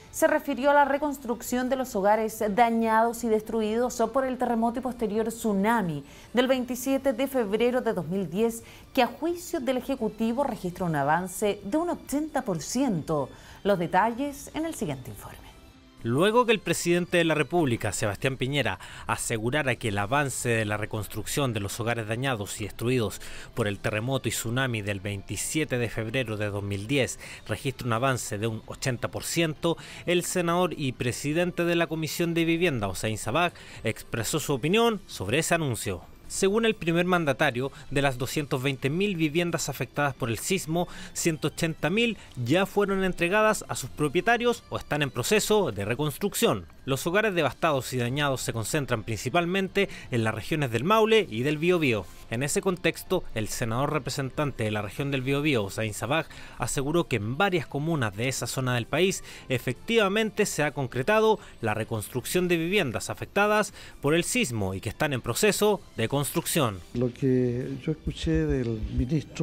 se refirió a la reconstrucción de los hogares dañados y destruidos por el terremoto y posterior tsunami del veintisiete de febrero de dos mil diez, que a juicio del Ejecutivo registra un avance de un ochenta por ciento. Los detalles en el siguiente informe. Luego que el presidente de la República, Sebastián Piñera, asegurara que el avance de la reconstrucción de los hogares dañados y destruidos por el terremoto y tsunami del veintisiete de febrero de dos mil diez registra un avance de un ochenta por ciento, el senador y presidente de la Comisión de Vivienda, Hossein Sabbag, expresó su opinión sobre ese anuncio. Según el primer mandatario, de las doscientas veinte mil viviendas afectadas por el sismo, ciento ochenta mil ya fueron entregadas a sus propietarios o están en proceso de reconstrucción. Los hogares devastados y dañados se concentran principalmente en las regiones del Maule y del Biobío. En ese contexto, el senador representante de la región del Biobío, Hossein Sabbag, aseguró que en varias comunas de esa zona del país efectivamente se ha concretado la reconstrucción de viviendas afectadas por el sismo y que están en proceso de construcción. Lo que yo escuché del ministro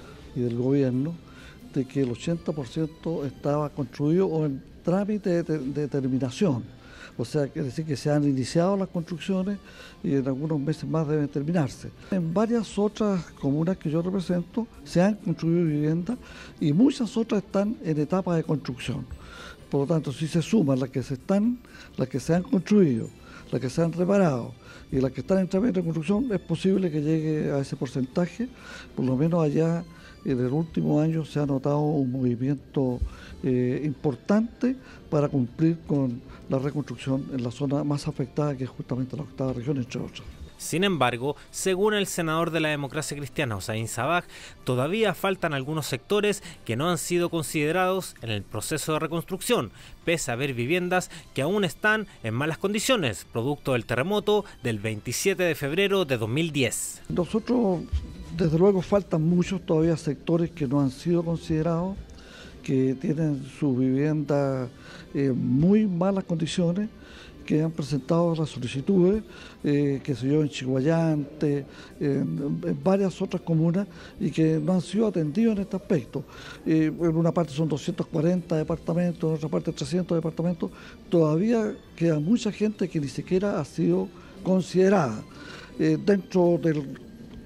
y del gobierno, de que el ochenta por ciento estaba construido o en trámite de, de terminación. O sea, quiere decir que se han iniciado las construcciones y en algunos meses más deben terminarse. En varias otras comunas que yo represento se han construido viviendas y muchas otras están en etapa de construcción. Por lo tanto, si se suman las que se están, las que se han construido, las que se han reparado y las que están en trámite de construcción, es posible que llegue a ese porcentaje. Por lo menos allá en el último año se ha notado un movimiento eh, importante para cumplir con la reconstrucción en la zona más afectada, que es justamente la octava región, entre otras. Sin embargo, según el senador de la Democracia Cristiana, Hossein Sabbag, todavía faltan algunos sectores que no han sido considerados en el proceso de reconstrucción, pese a haber viviendas que aún están en malas condiciones, producto del terremoto del veintisiete de febrero de dos mil diez. Nosotros, desde luego, faltan muchos todavía sectores que no han sido considerados, que tienen su vivienda en muy malas condiciones, que han presentado las solicitudes, eh, que se yo en Chiguayante, en, en varias otras comunas, y que no han sido atendidos en este aspecto. Eh, en una parte son doscientos cuarenta departamentos, en otra parte trescientos departamentos. Todavía queda mucha gente que ni siquiera ha sido considerada. Eh, dentro del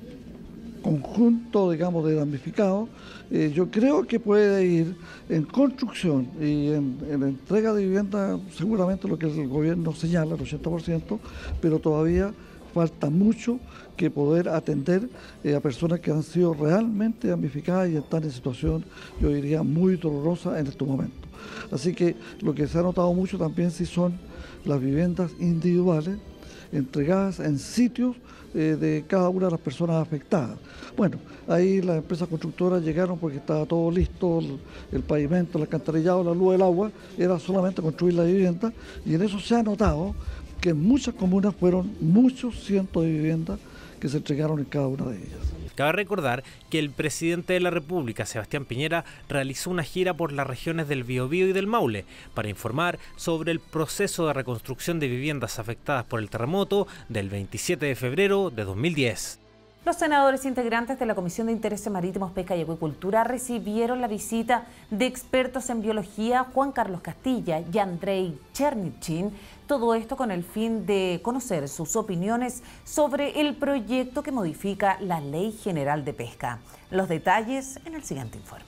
conjunto, digamos, de damnificados, eh, yo creo que puede ir en construcción y en, en la entrega de vivienda, seguramente lo que el gobierno señala, el ochenta por ciento, pero todavía falta mucho que poder atender eh, a personas que han sido realmente damnificadas y están en situación, yo diría, muy dolorosa en estos momentos. Así que lo que se ha notado mucho también sí son las viviendas individuales entregadas en sitios eh, de cada una de las personas afectadas. Bueno, ahí las empresas constructoras llegaron porque estaba todo listo, el, el pavimento, el alcantarillado, la luz, el agua, era solamente construir la vivienda, y en eso se ha notado que en muchas comunas fueron muchos cientos de viviendas que se entregaron en cada una de ellas. Cabe recordar que el presidente de la República, Sebastián Piñera, realizó una gira por las regiones del Biobío y del Maule para informar sobre el proceso de reconstrucción de viviendas afectadas por el terremoto del veintisiete de febrero de dos mil diez. Los senadores integrantes de la Comisión de Intereses Marítimos, Pesca y Acuicultura recibieron la visita de expertos en biología Juan Carlos Castilla y Andrei Chernyshyn. Todo esto con el fin de conocer sus opiniones sobre el proyecto que modifica la Ley General de Pesca. Los detalles en el siguiente informe.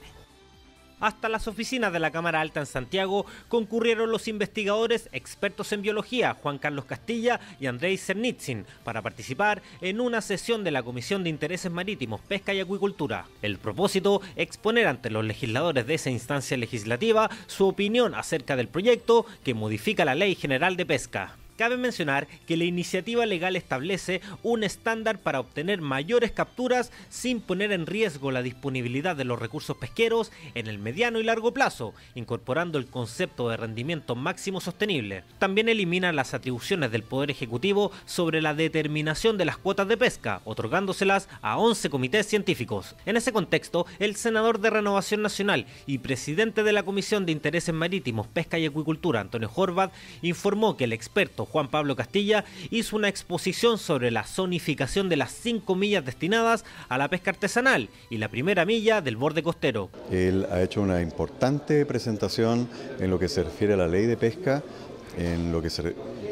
Hasta las oficinas de la Cámara Alta en Santiago concurrieron los investigadores expertos en biología Juan Carlos Castilla y Andrei Chernyshyn para participar en una sesión de la Comisión de Intereses Marítimos, Pesca y Acuicultura. El propósito, exponer ante los legisladores de esa instancia legislativa su opinión acerca del proyecto que modifica la Ley General de Pesca. Cabe mencionar que la iniciativa legal establece un estándar para obtener mayores capturas sin poner en riesgo la disponibilidad de los recursos pesqueros en el mediano y largo plazo, incorporando el concepto de rendimiento máximo sostenible. También elimina las atribuciones del Poder Ejecutivo sobre la determinación de las cuotas de pesca, otorgándoselas a once comités científicos. En ese contexto, el senador de Renovación Nacional y presidente de la Comisión de Intereses Marítimos, Pesca y Acuicultura, Antonio Horvath, informó que el experto Don Juan Pablo Castilla hizo una exposición sobre la zonificación de las cinco millas destinadas a la pesca artesanal y la primera milla del borde costero. Él ha hecho una importante presentación en lo que se refiere a la ley de pesca, en lo que se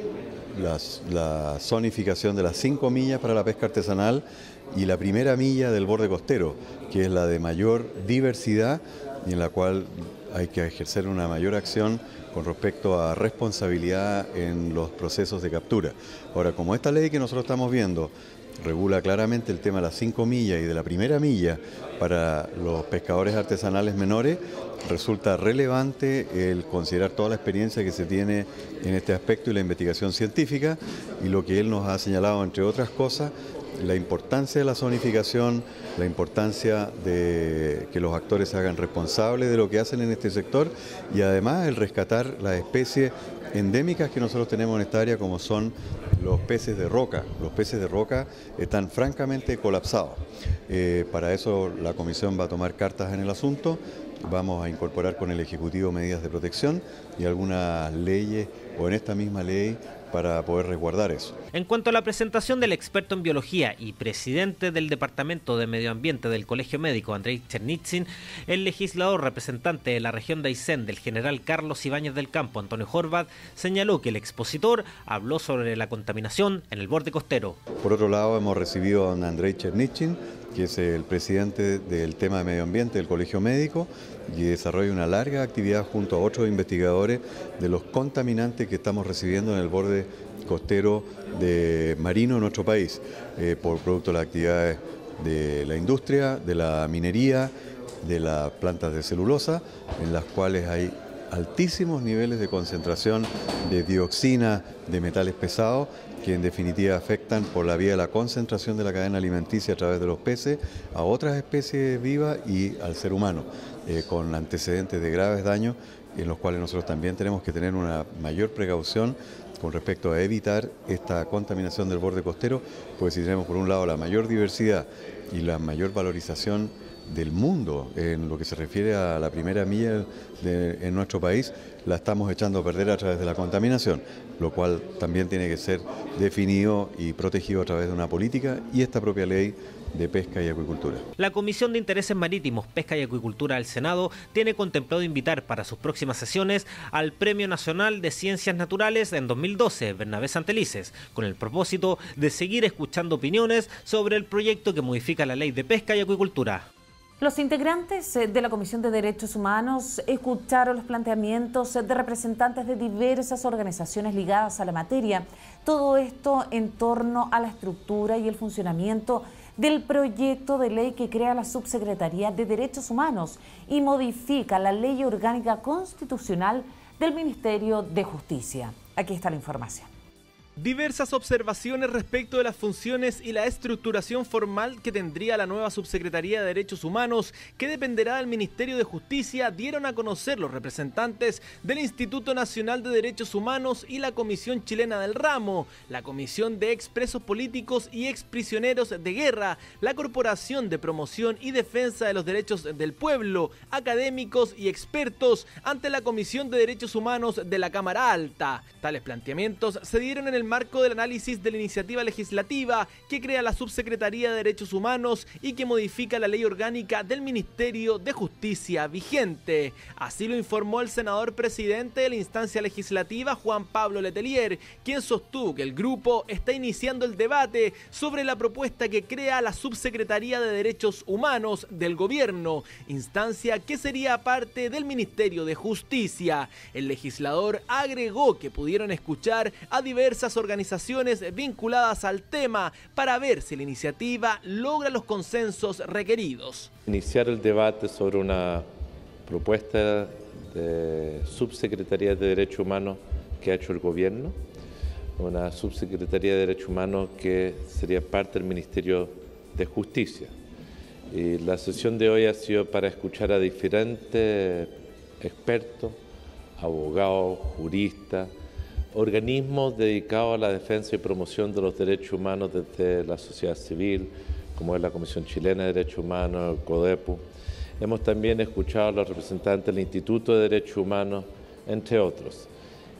la, la zonificación de las cinco millas para la pesca artesanal y la primera milla del borde costero, que es la de mayor diversidad y en la cual hay que ejercer una mayor acción con respecto a responsabilidad en los procesos de captura. Ahora, como esta ley que nosotros estamos viendo regula claramente el tema de las cinco millas y de la primera milla para los pescadores artesanales menores, resulta relevante el considerar toda la experiencia que se tiene en este aspecto y la investigación científica, y lo que él nos ha señalado, entre otras cosas, la importancia de la zonificación, la importancia de que los actores se hagan responsables de lo que hacen en este sector y además el rescatar las especies endémicas que nosotros tenemos en esta área, como son los peces de roca. Los peces de roca están francamente colapsados. Eh, para eso la Comisión va a tomar cartas en el asunto, vamos a incorporar con el Ejecutivo medidas de protección y algunas leyes o en esta misma ley para poder resguardar eso. En cuanto a la presentación del experto en biología y presidente del Departamento de Medio Ambiente del Colegio Médico, Andrei Chernitzin, el legislador representante de la región de Aysén del general Carlos Ibáñez del Campo, Antonio Horvath, señaló que el expositor habló sobre la contaminación en el borde costero. Por otro lado, hemos recibido a Andrei Chernitzin, que es el presidente del tema de medio ambiente del Colegio Médico, y desarrolla una larga actividad junto a otros investigadores de los contaminantes que estamos recibiendo en el borde costero de marino en nuestro país, eh, por producto de las actividades de la industria, de la minería, de las plantas de celulosa, en las cuales hay altísimos niveles de concentración de dioxina, de metales pesados, que en definitiva afectan por la vía de la concentración de la cadena alimenticia a través de los peces a otras especies vivas y al ser humano, eh, con antecedentes de graves daños en los cuales nosotros también tenemos que tener una mayor precaución con respecto a evitar esta contaminación del borde costero, pues si tenemos por un lado la mayor diversidad y la mayor valorización del mundo en lo que se refiere a la primera milla de, en nuestro país, la estamos echando a perder a través de la contaminación, lo cual también tiene que ser definido y protegido a través de una política y esta propia ley de pesca y acuicultura. La Comisión de Intereses Marítimos, Pesca y Acuicultura del Senado tiene contemplado invitar para sus próximas sesiones al Premio Nacional de Ciencias Naturales en dos mil doce, Bernabé Santelices, con el propósito de seguir escuchando opiniones sobre el proyecto que modifica la ley de pesca y acuicultura. Los integrantes de la Comisión de Derechos Humanos escucharon los planteamientos de representantes de diversas organizaciones ligadas a la materia. Todo esto en torno a la estructura y el funcionamiento del proyecto de ley que crea la Subsecretaría de Derechos Humanos y modifica la Ley Orgánica Constitucional del Ministerio de Justicia. Aquí está la información. Diversas observaciones respecto de las funciones y la estructuración formal que tendría la nueva Subsecretaría de Derechos Humanos, que dependerá del Ministerio de Justicia, dieron a conocer los representantes del Instituto Nacional de Derechos Humanos y la Comisión Chilena del Ramo, la Comisión de Expresos Políticos y Exprisioneros de Guerra, la Corporación de Promoción y Defensa de los Derechos del Pueblo, académicos y expertos ante la Comisión de Derechos Humanos de la Cámara Alta. Tales planteamientos se dieron en el marco del análisis de la iniciativa legislativa que crea la Subsecretaría de Derechos Humanos y que modifica la ley orgánica del Ministerio de Justicia vigente. Así lo informó el senador presidente de la instancia legislativa, Juan Pablo Letelier, quien sostuvo que el grupo está iniciando el debate sobre la propuesta que crea la Subsecretaría de Derechos Humanos del Gobierno, instancia que sería parte del Ministerio de Justicia. El legislador agregó que pudieron escuchar a diversas organizaciones vinculadas al tema para ver si la iniciativa logra los consensos requeridos. Iniciar el debate sobre una propuesta de Subsecretaría de Derechos Humanos que ha hecho el gobierno, una Subsecretaría de Derechos Humanos que sería parte del Ministerio de Justicia. Y la sesión de hoy ha sido para escuchar a diferentes expertos, abogados, juristas, organismos dedicados a la defensa y promoción de los derechos humanos desde la sociedad civil, como es la Comisión Chilena de Derechos Humanos, el CODEPU. Hemos también escuchado a los representantes del Instituto de Derechos Humanos, entre otros.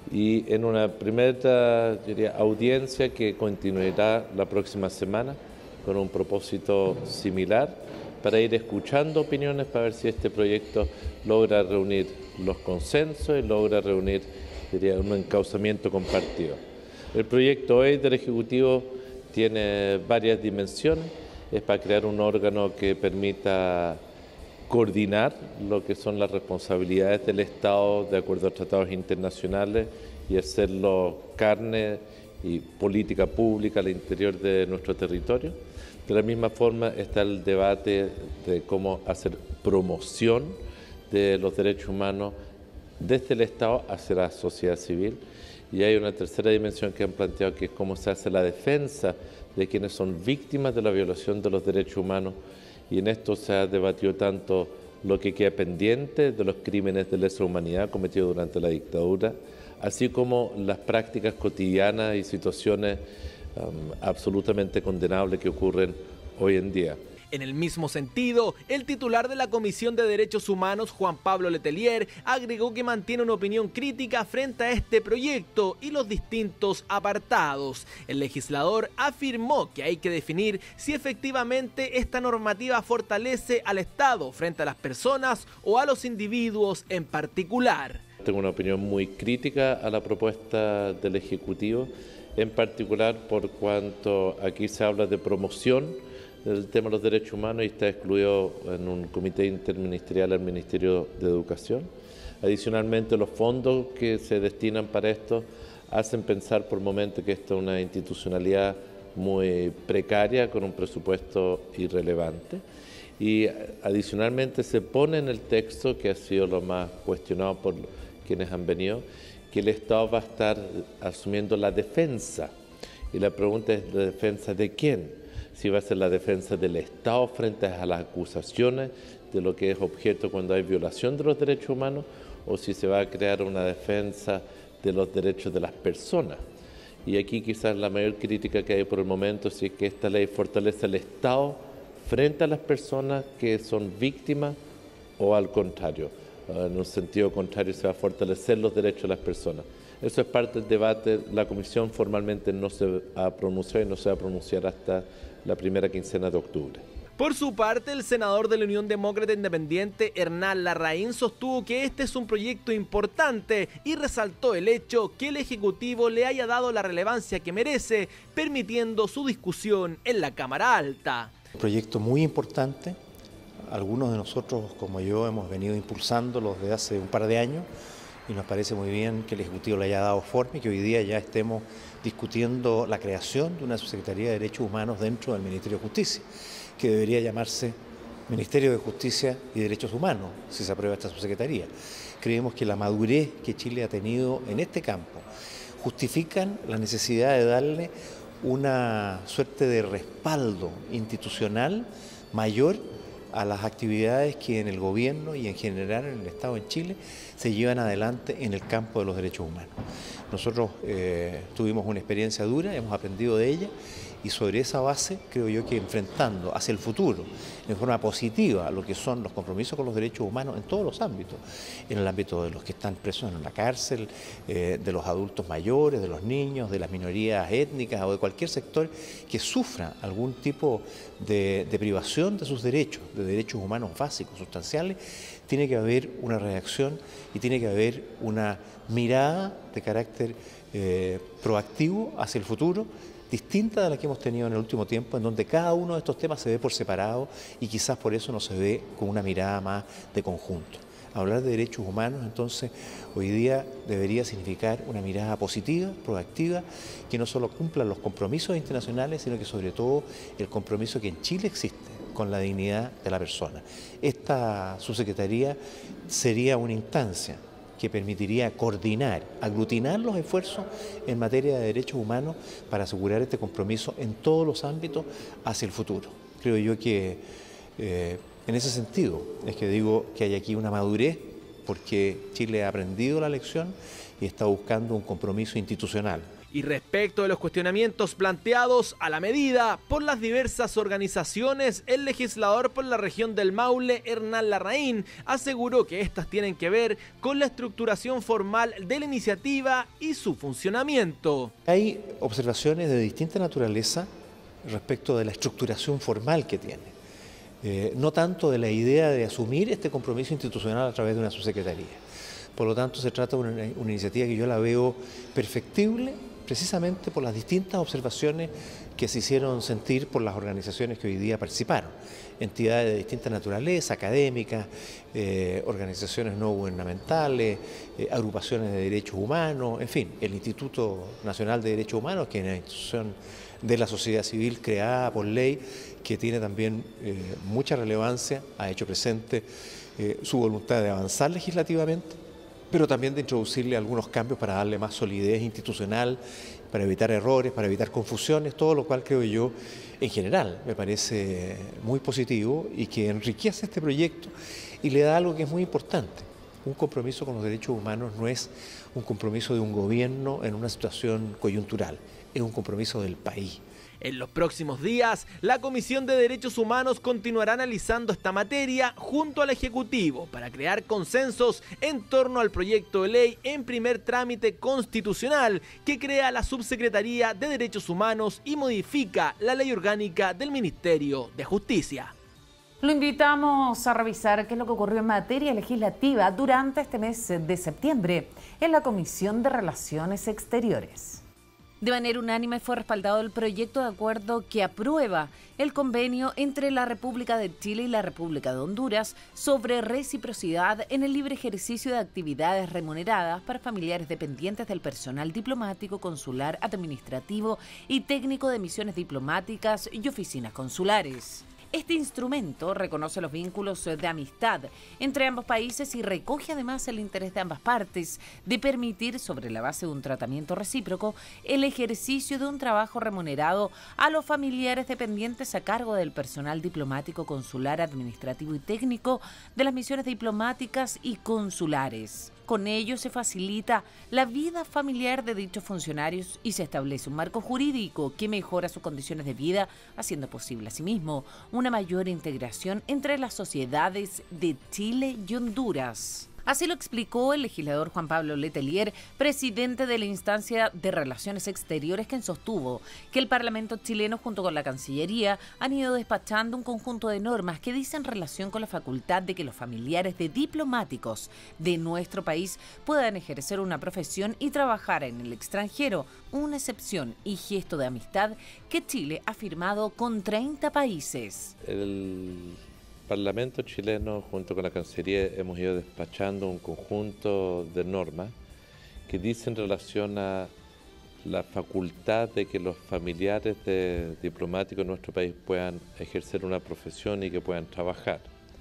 y en una primera, yo diría, audiencia que continuará la próxima semana con un propósito similar para ir escuchando opiniones para ver si este proyecto logra reunir los consensos y logra reunir, diría, un encauzamiento compartido. El proyecto hoy del Ejecutivo tiene varias dimensiones, es para crear un órgano que permita coordinar lo que son las responsabilidades del Estado de acuerdo a tratados internacionales y hacerlo carne y política pública al interior de nuestro territorio. De la misma forma está el debate de cómo hacer promoción de los derechos humanos desde el Estado hacia la sociedad civil. Y hay una tercera dimensión que han planteado, que es cómo se hace la defensa de quienes son víctimas de la violación de los derechos humanos. Y en esto se ha debatido tanto lo que queda pendiente de los crímenes de lesa humanidad cometidos durante la dictadura, así como las prácticas cotidianas y situaciones um, absolutamente condenables que ocurren hoy en día. En el mismo sentido, el titular de la Comisión de Derechos Humanos, Juan Pablo Letelier, agregó que mantiene una opinión crítica frente a este proyecto y los distintos apartados. El legislador afirmó que hay que definir si efectivamente esta normativa fortalece al Estado frente a las personas o a los individuos en particular. Tengo una opinión muy crítica a la propuesta del Ejecutivo, en particular por cuanto aquí se habla de promoción del tema de los derechos humanos y está excluido en un comité interministerial al Ministerio de Educación. Adicionalmente, los fondos que se destinan para esto hacen pensar por momentos que esto es una institucionalidad muy precaria con un presupuesto irrelevante. Y adicionalmente se pone en el texto, que ha sido lo más cuestionado por quienes han venido, que el Estado va a estar asumiendo la defensa. Y la pregunta es, ¿la defensa de quién? Si va a ser la defensa del Estado frente a las acusaciones de lo que es objeto cuando hay violación de los derechos humanos, o si se va a crear una defensa de los derechos de las personas. Y aquí quizás la mayor crítica que hay por el momento es si es que esta ley fortalece al Estado frente a las personas que son víctimas o al contrario. En un sentido contrario, se va a fortalecer los derechos de las personas. Eso es parte del debate. La Comisión formalmente no se ha pronunciado y no se va a pronunciar hasta la primera quincena de octubre. Por su parte, el senador de la Unión Demócrata Independiente, Hernán Larraín, sostuvo que este es un proyecto importante y resaltó el hecho que el Ejecutivo le haya dado la relevancia que merece, permitiendo su discusión en la Cámara Alta. Un proyecto muy importante. Algunos de nosotros, como yo, hemos venido impulsándolo desde hace un par de años y nos parece muy bien que el Ejecutivo le haya dado forma y que hoy día ya estemos discutiendo la creación de una Subsecretaría de Derechos Humanos dentro del Ministerio de Justicia, que debería llamarse Ministerio de Justicia y Derechos Humanos, si se aprueba esta subsecretaría. Creemos que la madurez que Chile ha tenido en este campo justifican la necesidad de darle una suerte de respaldo institucional mayor a las actividades que en el gobierno y en general en el Estado en Chile se llevan adelante en el campo de los derechos humanos. Nosotros eh, tuvimos una experiencia dura, hemos aprendido de ella y sobre esa base creo yo que enfrentando hacia el futuro de forma positiva lo que son los compromisos con los derechos humanos en todos los ámbitos, en el ámbito de los que están presos en la cárcel, eh, de los adultos mayores, de los niños, de las minorías étnicas o de cualquier sector que sufra algún tipo de, de privación de sus derechos, de derechos humanos básicos, sustanciales, tiene que haber una reacción y tiene que haber una mirada de carácter eh, proactivo hacia el futuro, distinta de la que hemos tenido en el último tiempo, en donde cada uno de estos temas se ve por separado y quizás por eso no se ve con una mirada más de conjunto. Hablar de derechos humanos, entonces, hoy día debería significar una mirada positiva, proactiva, que no solo cumpla los compromisos internacionales, sino que sobre todo el compromiso que en Chile existe con la dignidad de la persona. Esta subsecretaría sería una instancia que permitiría coordinar, aglutinar los esfuerzos en materia de derechos humanos para asegurar este compromiso en todos los ámbitos hacia el futuro. Creo yo que eh, en ese sentido es que digo que hay aquí una madurez porque Chile ha aprendido la lección y está buscando un compromiso institucional. Y respecto de los cuestionamientos planteados a la medida por las diversas organizaciones, el legislador por la región del Maule, Hernán Larraín, aseguró que estas tienen que ver con la estructuración formal de la iniciativa y su funcionamiento. Hay observaciones de distinta naturaleza respecto de la estructuración formal que tiene, eh, no tanto de la idea de asumir este compromiso institucional a través de una subsecretaría. Por lo tanto, se trata de una, una iniciativa que yo la veo perfectible, precisamente por las distintas observaciones que se hicieron sentir por las organizaciones que hoy día participaron. Entidades de distinta naturaleza, académicas, eh, organizaciones no gubernamentales, eh, agrupaciones de derechos humanos, en fin, el Instituto Nacional de Derechos Humanos, que es una institución de la sociedad civil creada por ley, que tiene también eh, mucha relevancia, ha hecho presente eh, su voluntad de avanzar legislativamente, pero también de introducirle algunos cambios para darle más solidez institucional, para evitar errores, para evitar confusiones, todo lo cual creo yo, en general, me parece muy positivo y que enriquece este proyecto y le da algo que es muy importante. Un compromiso con los derechos humanos no es un compromiso de un gobierno en una situación coyuntural, es un compromiso del país. En los próximos días, la Comisión de Derechos Humanos continuará analizando esta materia junto al Ejecutivo para crear consensos en torno al proyecto de ley en primer trámite constitucional que crea la Subsecretaría de Derechos Humanos y modifica la Ley Orgánica del Ministerio de Justicia. Lo invitamos a revisar qué es lo que ocurrió en materia legislativa durante este mes de septiembre en la Comisión de Relaciones Exteriores. De manera unánime fue respaldado el proyecto de acuerdo que aprueba el convenio entre la República de Chile y la República de Honduras sobre reciprocidad en el libre ejercicio de actividades remuneradas para familiares dependientes del personal diplomático, consular, administrativo y técnico de misiones diplomáticas y oficinas consulares. Este instrumento reconoce los vínculos de amistad entre ambos países y recoge además el interés de ambas partes de permitir, sobre la base de un tratamiento recíproco, el ejercicio de un trabajo remunerado a los familiares dependientes a cargo del personal diplomático, consular, administrativo y técnico de las misiones diplomáticas y consulares. Con ello se facilita la vida familiar de dichos funcionarios y se establece un marco jurídico que mejora sus condiciones de vida, haciendo posible asimismo una mayor integración entre las sociedades de Chile y Honduras. Así lo explicó el legislador Juan Pablo Letelier, presidente de la instancia de Relaciones Exteriores, quien sostuvo que el Parlamento chileno junto con la Cancillería han ido despachando un conjunto de normas que dicen relación con la facultad de que los familiares de diplomáticos de nuestro país puedan ejercer una profesión y trabajar en el extranjero, una excepción y gesto de amistad que Chile ha firmado con treinta países. El Parlamento chileno junto con la Cancillería hemos ido despachando un conjunto de normas que dicen en relación a la facultad de que los familiares de diplomáticos de nuestro país puedan ejercer una profesión y que puedan trabajar.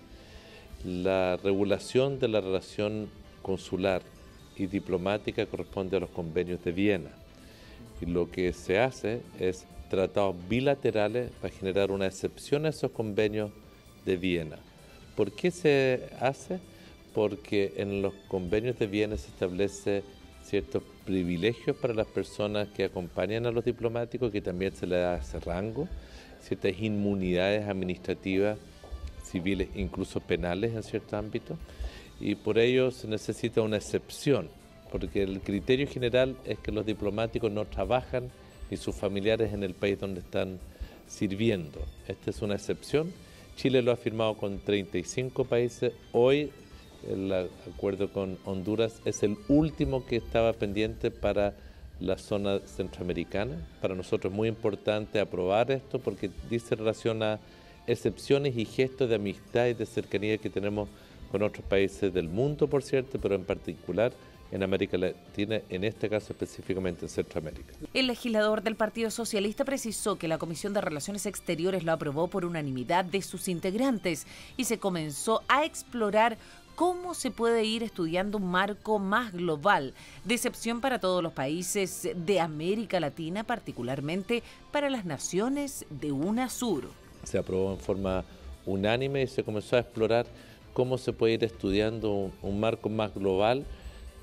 La regulación de la relación consular y diplomática corresponde a los convenios de Viena y lo que se hace es tratados bilaterales para generar una excepción a esos convenios de Viena. ¿Por qué se hace? Porque en los convenios de Viena se establece ciertos privilegios para las personas que acompañan a los diplomáticos, que también se les da ese rango, ciertas inmunidades administrativas, civiles, incluso penales en ciertos ámbitos, y por ello se necesita una excepción, porque el criterio general es que los diplomáticos no trabajan ni sus familiares en el país donde están sirviendo. Esta es una excepción. Chile lo ha firmado con treinta y cinco países. Hoy el acuerdo con Honduras es el último que estaba pendiente para la zona centroamericana. Para nosotros es muy importante aprobar esto porque dice relación a excepciones y gestos de amistad y de cercanía que tenemos con otros países del mundo, por cierto, pero en particular en América Latina, en este caso específicamente en Centroamérica. El legislador del Partido Socialista precisó que la Comisión de Relaciones Exteriores lo aprobó por unanimidad de sus integrantes y se comenzó a explorar cómo se puede ir estudiando un marco más global, de excepción para todos los países de América Latina, particularmente para las naciones de UNASUR. Se aprobó en forma unánime y se comenzó a explorar cómo se puede ir estudiando un, un marco más global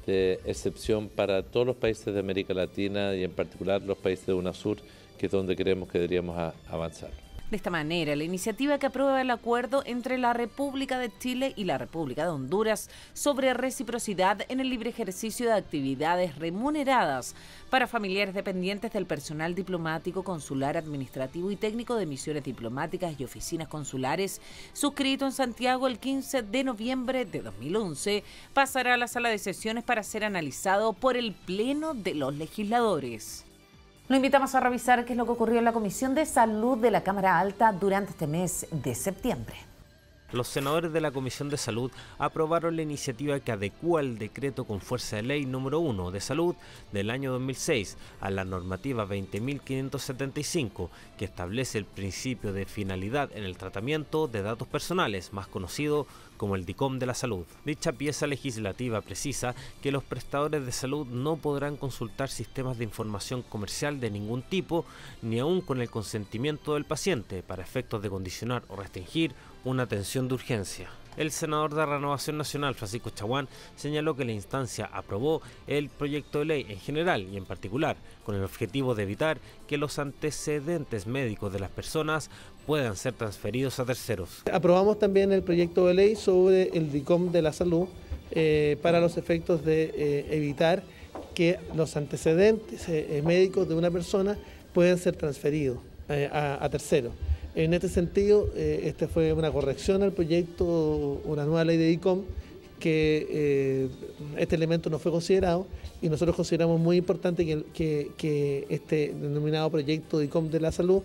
de excepción para todos los países de América Latina y en particular los países de UNASUR, que es donde creemos que deberíamos a, avanzar. De esta manera, la iniciativa que aprueba el acuerdo entre la República de Chile y la República de Honduras sobre reciprocidad en el libre ejercicio de actividades remuneradas para familiares dependientes del personal diplomático, consular, administrativo y técnico de misiones diplomáticas y oficinas consulares, suscrito en Santiago el quince de noviembre de dos mil once, pasará a la sala de sesiones para ser analizado por el Pleno de los Legisladores. Lo invitamos a revisar qué es lo que ocurrió en la Comisión de Salud de la Cámara Alta durante este mes de septiembre. Los senadores de la Comisión de Salud aprobaron la iniciativa que adecúa el decreto con fuerza de ley número uno de salud del año dos mil seis a la normativa veinte mil quinientos setenta y cinco, que establece el principio de finalidad en el tratamiento de datos personales, más conocido como el DICOM de la salud. Dicha pieza legislativa precisa que los prestadores de salud no podrán consultar sistemas de información comercial de ningún tipo, ni aun con el consentimiento del paciente, para efectos de condicionar o restringir una atención de urgencia. El senador de Renovación Nacional, Francisco Chaguán, señaló que la instancia aprobó el proyecto de ley en general y en particular con el objetivo de evitar que los antecedentes médicos de las personas puedan ser transferidos a terceros. Aprobamos también el proyecto de ley sobre el DICOM de la salud eh, para los efectos de eh, evitar que los antecedentes eh, médicos de una persona puedan ser transferidos eh, a, a terceros. En este sentido, eh, esta fue una corrección al proyecto, una nueva ley de DICOM, que eh, este elemento no fue considerado y nosotros consideramos muy importante que, que, que este denominado proyecto DICOM de la salud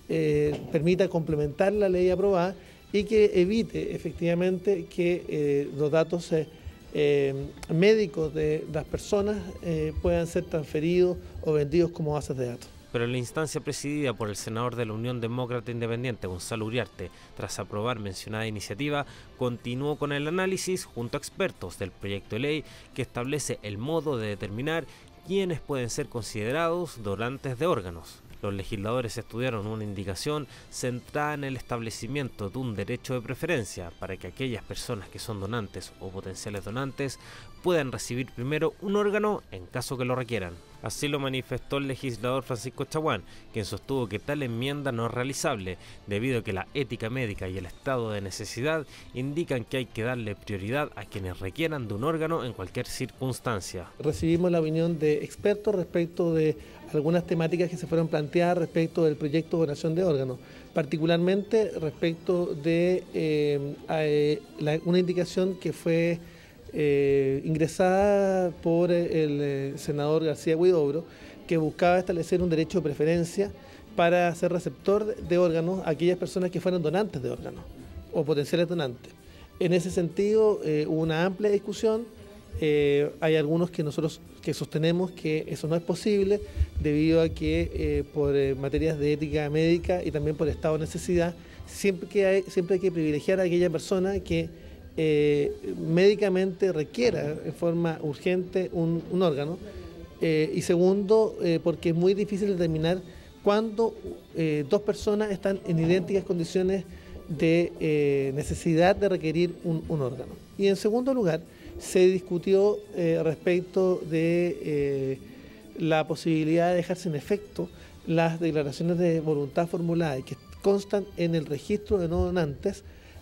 eh, permita complementar la ley aprobada y que evite efectivamente que eh, los datos eh, eh, médicos de las personas eh, puedan ser transferidos o vendidos como bases de datos. Pero en la instancia presidida por el senador de la Unión Demócrata Independiente, Gonzalo Uriarte, tras aprobar mencionada iniciativa, continuó con el análisis junto a expertos del proyecto de ley que establece el modo de determinar quiénes pueden ser considerados donantes de órganos. Los legisladores estudiaron una indicación centrada en el establecimiento de un derecho de preferencia para que aquellas personas que son donantes o potenciales donantes puedan recibir primero un órgano en caso que lo requieran. Así lo manifestó el legislador Francisco Chaguán, quien sostuvo que tal enmienda no es realizable, debido a que la ética médica y el estado de necesidad indican que hay que darle prioridad a quienes requieran de un órgano en cualquier circunstancia. Recibimos la opinión de expertos respecto de algunas temáticas que se fueron planteadas respecto del proyecto de donación de órganos, particularmente respecto de eh, eh, la, una indicación que fue Eh, ingresada por el eh, senador García Huidobro, que buscaba establecer un derecho de preferencia para ser receptor de órganos a aquellas personas que fueran donantes de órganos o potenciales donantes. En ese sentido, eh, hubo una amplia discusión. Eh, hay algunos que nosotros que sostenemos que eso no es posible debido a que eh, por eh, materias de ética médica y también por estado de necesidad, siempre, que hay, siempre hay que privilegiar a aquella persona que Eh, médicamente requiera en forma urgente un, un órgano eh, y segundo eh, porque es muy difícil determinar cuándo eh, dos personas están en idénticas condiciones de eh, necesidad de requerir un, un órgano. Y en segundo lugar se discutió eh, respecto de eh, la posibilidad de dejar sin efecto las declaraciones de voluntad formuladas que constan en el registro de no donantes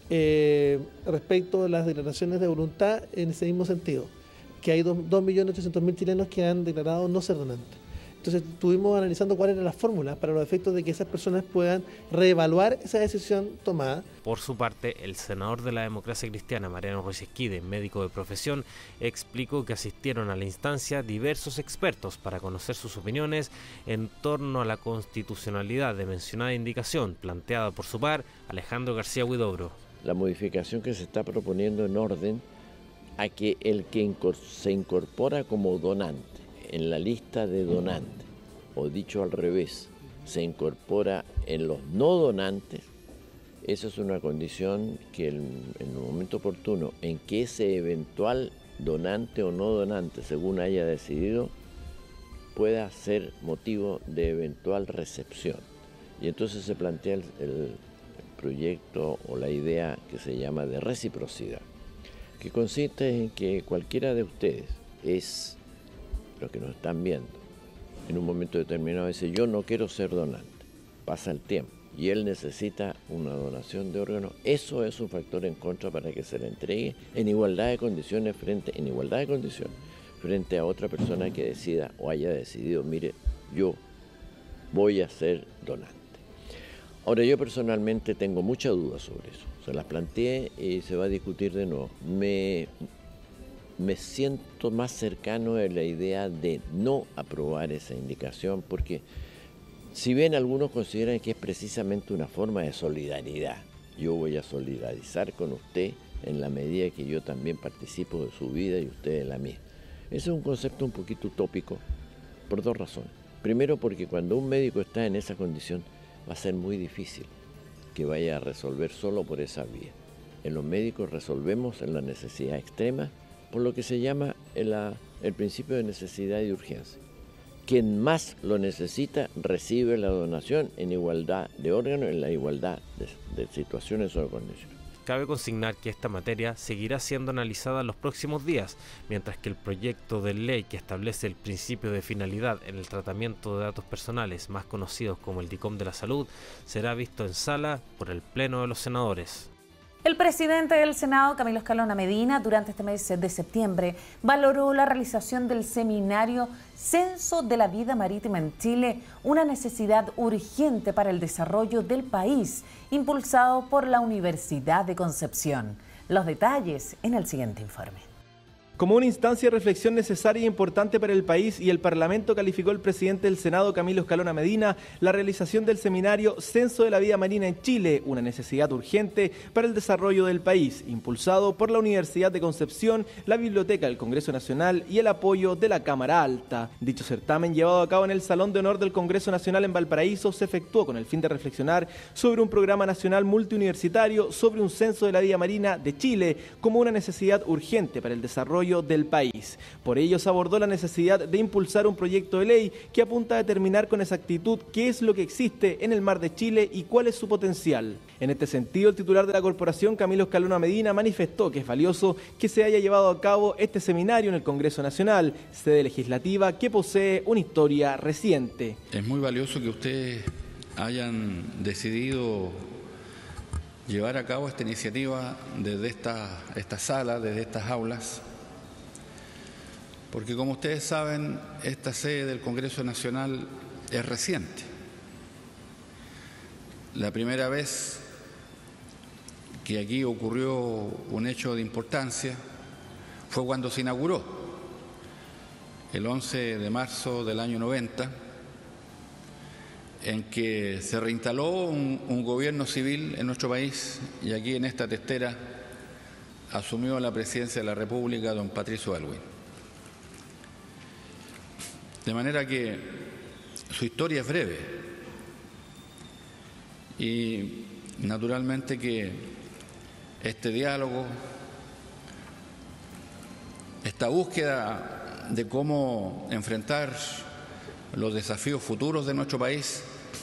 Eh, respecto a las declaraciones de voluntad en ese mismo sentido, que hay dos millones ochocientos mil chilenos que han declarado no ser donantes. Entonces estuvimos analizando cuál era la fórmula para los efectos de que esas personas puedan reevaluar esa decisión tomada. Por su parte, el senador de la Democracia Cristiana, Mariano Ruiz Esquide, médico de profesión, explicó que asistieron a la instancia diversos expertos para conocer sus opiniones en torno a la constitucionalidad de mencionada indicación, planteada por su par, Alejandro García Huidobro. La modificación que se está proponiendo en orden a que el que se incorpora como donante en la lista de donantes, o dicho al revés, se incorpora en los no donantes, esa es una condición que en el momento oportuno en que ese eventual donante o no donante, según haya decidido, pueda ser motivo de eventual recepción. Y entonces se plantea el, el proyecto o la idea que se llama de reciprocidad, que consiste en que cualquiera de ustedes, es lo que nos están viendo. En un momento determinado dice, yo no quiero ser donante, pasa el tiempo y él necesita una donación de órganos, eso es un factor en contra para que se le entregue en igualdad de condiciones frente, en igualdad de condiciones frente a otra persona que decida o haya decidido, mire, yo voy a ser donante. Ahora, yo personalmente tengo mucha duda sobre eso, se las planteé y se va a discutir de nuevo. Me, me siento más cercano a la idea de no aprobar esa indicación, porque si bien algunos consideran que es precisamente una forma de solidaridad, yo voy a solidarizar con usted en la medida que yo también participo de su vida y usted de la mía. Ese es un concepto un poquito utópico por dos razones. Primero, porque cuando un médico está en esa condición va a ser muy difícil que vaya a resolver solo por esa vía. En los médicos resolvemos en la necesidad extrema por lo que se llama el, el principio de necesidad y urgencia. Quien más lo necesita recibe la donación en igualdad de órganos, en la igualdad de, de situaciones o condiciones. Cabe consignar que esta materia seguirá siendo analizada en los próximos días, mientras que el proyecto de ley que establece el principio de finalidad en el tratamiento de datos personales, más conocidos como el DICOM de la salud, será visto en sala por el Pleno de los Senadores. El presidente del Senado, Camilo Escalona Medina, durante este mes de septiembre, valoró la realización del seminario Censo de la Vida Marítima en Chile, una necesidad urgente para el desarrollo del país, impulsado por la Universidad de Concepción. Los detalles en el siguiente informe. Como una instancia de reflexión necesaria e importante para el país y el Parlamento, calificó el presidente del Senado, Camilo Escalona Medina, la realización del seminario Censo de la Vida Marina en Chile, una necesidad urgente para el desarrollo del país, impulsado por la Universidad de Concepción, la Biblioteca del Congreso Nacional y el apoyo de la Cámara Alta. Dicho certamen, llevado a cabo en el Salón de Honor del Congreso Nacional en Valparaíso, se efectuó con el fin de reflexionar sobre un programa nacional multiuniversitario sobre un censo de la vida marina de Chile como una necesidad urgente para el desarrollo del país. Por ello se abordó la necesidad de impulsar un proyecto de ley que apunta a determinar con exactitud qué es lo que existe en el mar de Chile y cuál es su potencial. En este sentido, el titular de la corporación, Camilo Escalona Medina, manifestó que es valioso que se haya llevado a cabo este seminario en el Congreso Nacional, sede legislativa que posee una historia reciente. Es muy valioso que ustedes hayan decidido llevar a cabo esta iniciativa desde esta, esta sala, desde estas aulas, porque como ustedes saben, esta sede del Congreso Nacional es reciente. La primera vez que aquí ocurrió un hecho de importancia fue cuando se inauguró, el once de marzo del año noventa, en que se reinstaló un, un gobierno civil en nuestro país y aquí en esta testera asumió la presidencia de la República don Patricio Aylwin. De manera que su historia es breve y naturalmente que este diálogo, esta búsqueda de cómo enfrentar los desafíos futuros de nuestro país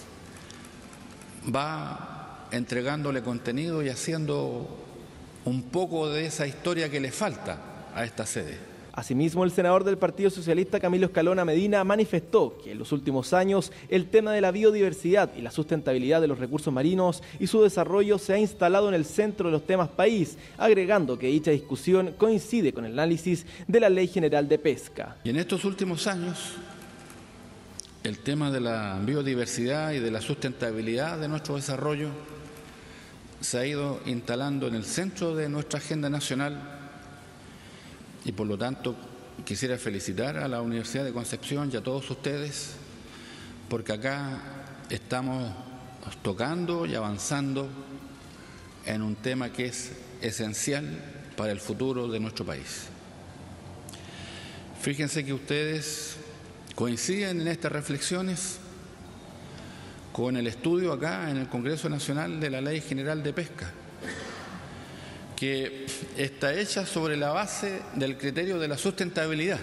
va entregándole contenido y haciendo un poco de esa historia que le falta a esta sede. Asimismo, el senador del Partido Socialista, Camilo Escalona Medina, manifestó que en los últimos años el tema de la biodiversidad y la sustentabilidad de los recursos marinos y su desarrollo se ha instalado en el centro de los temas país, agregando que dicha discusión coincide con el análisis de la Ley General de Pesca. Y en estos últimos años, el tema de la biodiversidad y de la sustentabilidad de nuestro desarrollo se ha ido instalando en el centro de nuestra agenda nacional. Y por lo tanto quisiera felicitar a la Universidad de Concepción y a todos ustedes porque acá estamos tocando y avanzando en un tema que es esencial para el futuro de nuestro país. Fíjense que ustedes coinciden en estas reflexiones con el estudio acá en el Congreso Nacional de la Ley General de Pesca, que está hecha sobre la base del criterio de la sustentabilidad,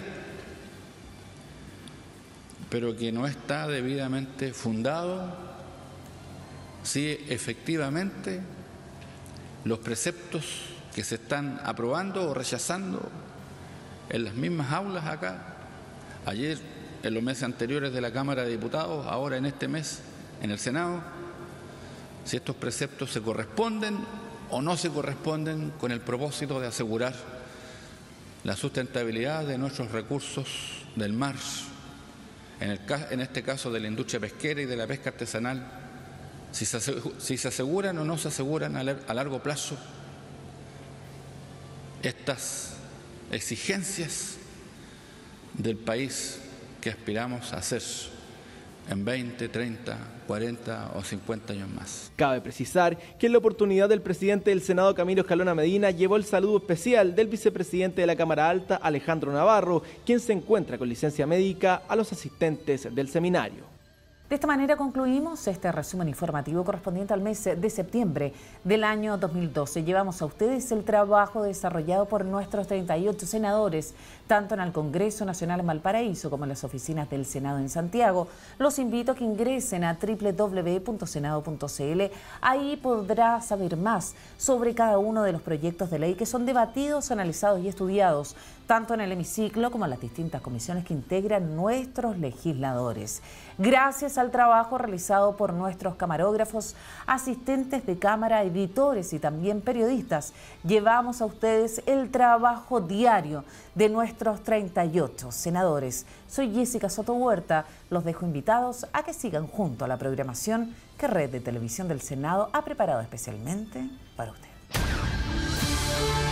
pero que no está debidamente fundado si efectivamente los preceptos que se están aprobando o rechazando en las mismas aulas acá, ayer en los meses anteriores de la Cámara de Diputados, ahora en este mes en el Senado, si estos preceptos se corresponden o no se corresponden con el propósito de asegurar la sustentabilidad de nuestros recursos del mar, en, el, en este caso de la industria pesquera y de la pesca artesanal, si se, si se aseguran o no se aseguran a, a largo plazo estas exigencias del país que aspiramos a ser en veinte, treinta, cuarenta o cincuenta años más. Cabe precisar que en la oportunidad del presidente del Senado, Camilo Escalona Medina, llevó el saludo especial del vicepresidente de la Cámara Alta, Alejandro Navarro, quien se encuentra con licencia médica, a los asistentes del seminario. De esta manera concluimos este resumen informativo correspondiente al mes de septiembre del año dos mil doce. Llevamos a ustedes el trabajo desarrollado por nuestros treinta y ocho senadores, tanto en el Congreso Nacional en Valparaíso como en las oficinas del Senado en Santiago. Los invito a que ingresen a doble u doble u doble u punto senado punto c l. Ahí podrá saber más sobre cada uno de los proyectos de ley que son debatidos, analizados y estudiados, tanto en el hemiciclo como en las distintas comisiones que integran nuestros legisladores. Gracias al trabajo realizado por nuestros camarógrafos, asistentes de cámara, editores y también periodistas, llevamos a ustedes el trabajo diario de nuestros treinta y ocho senadores. Soy Jessica Soto Huerta, los dejo invitados a que sigan junto a la programación que Red de Televisión del Senado ha preparado especialmente para usted.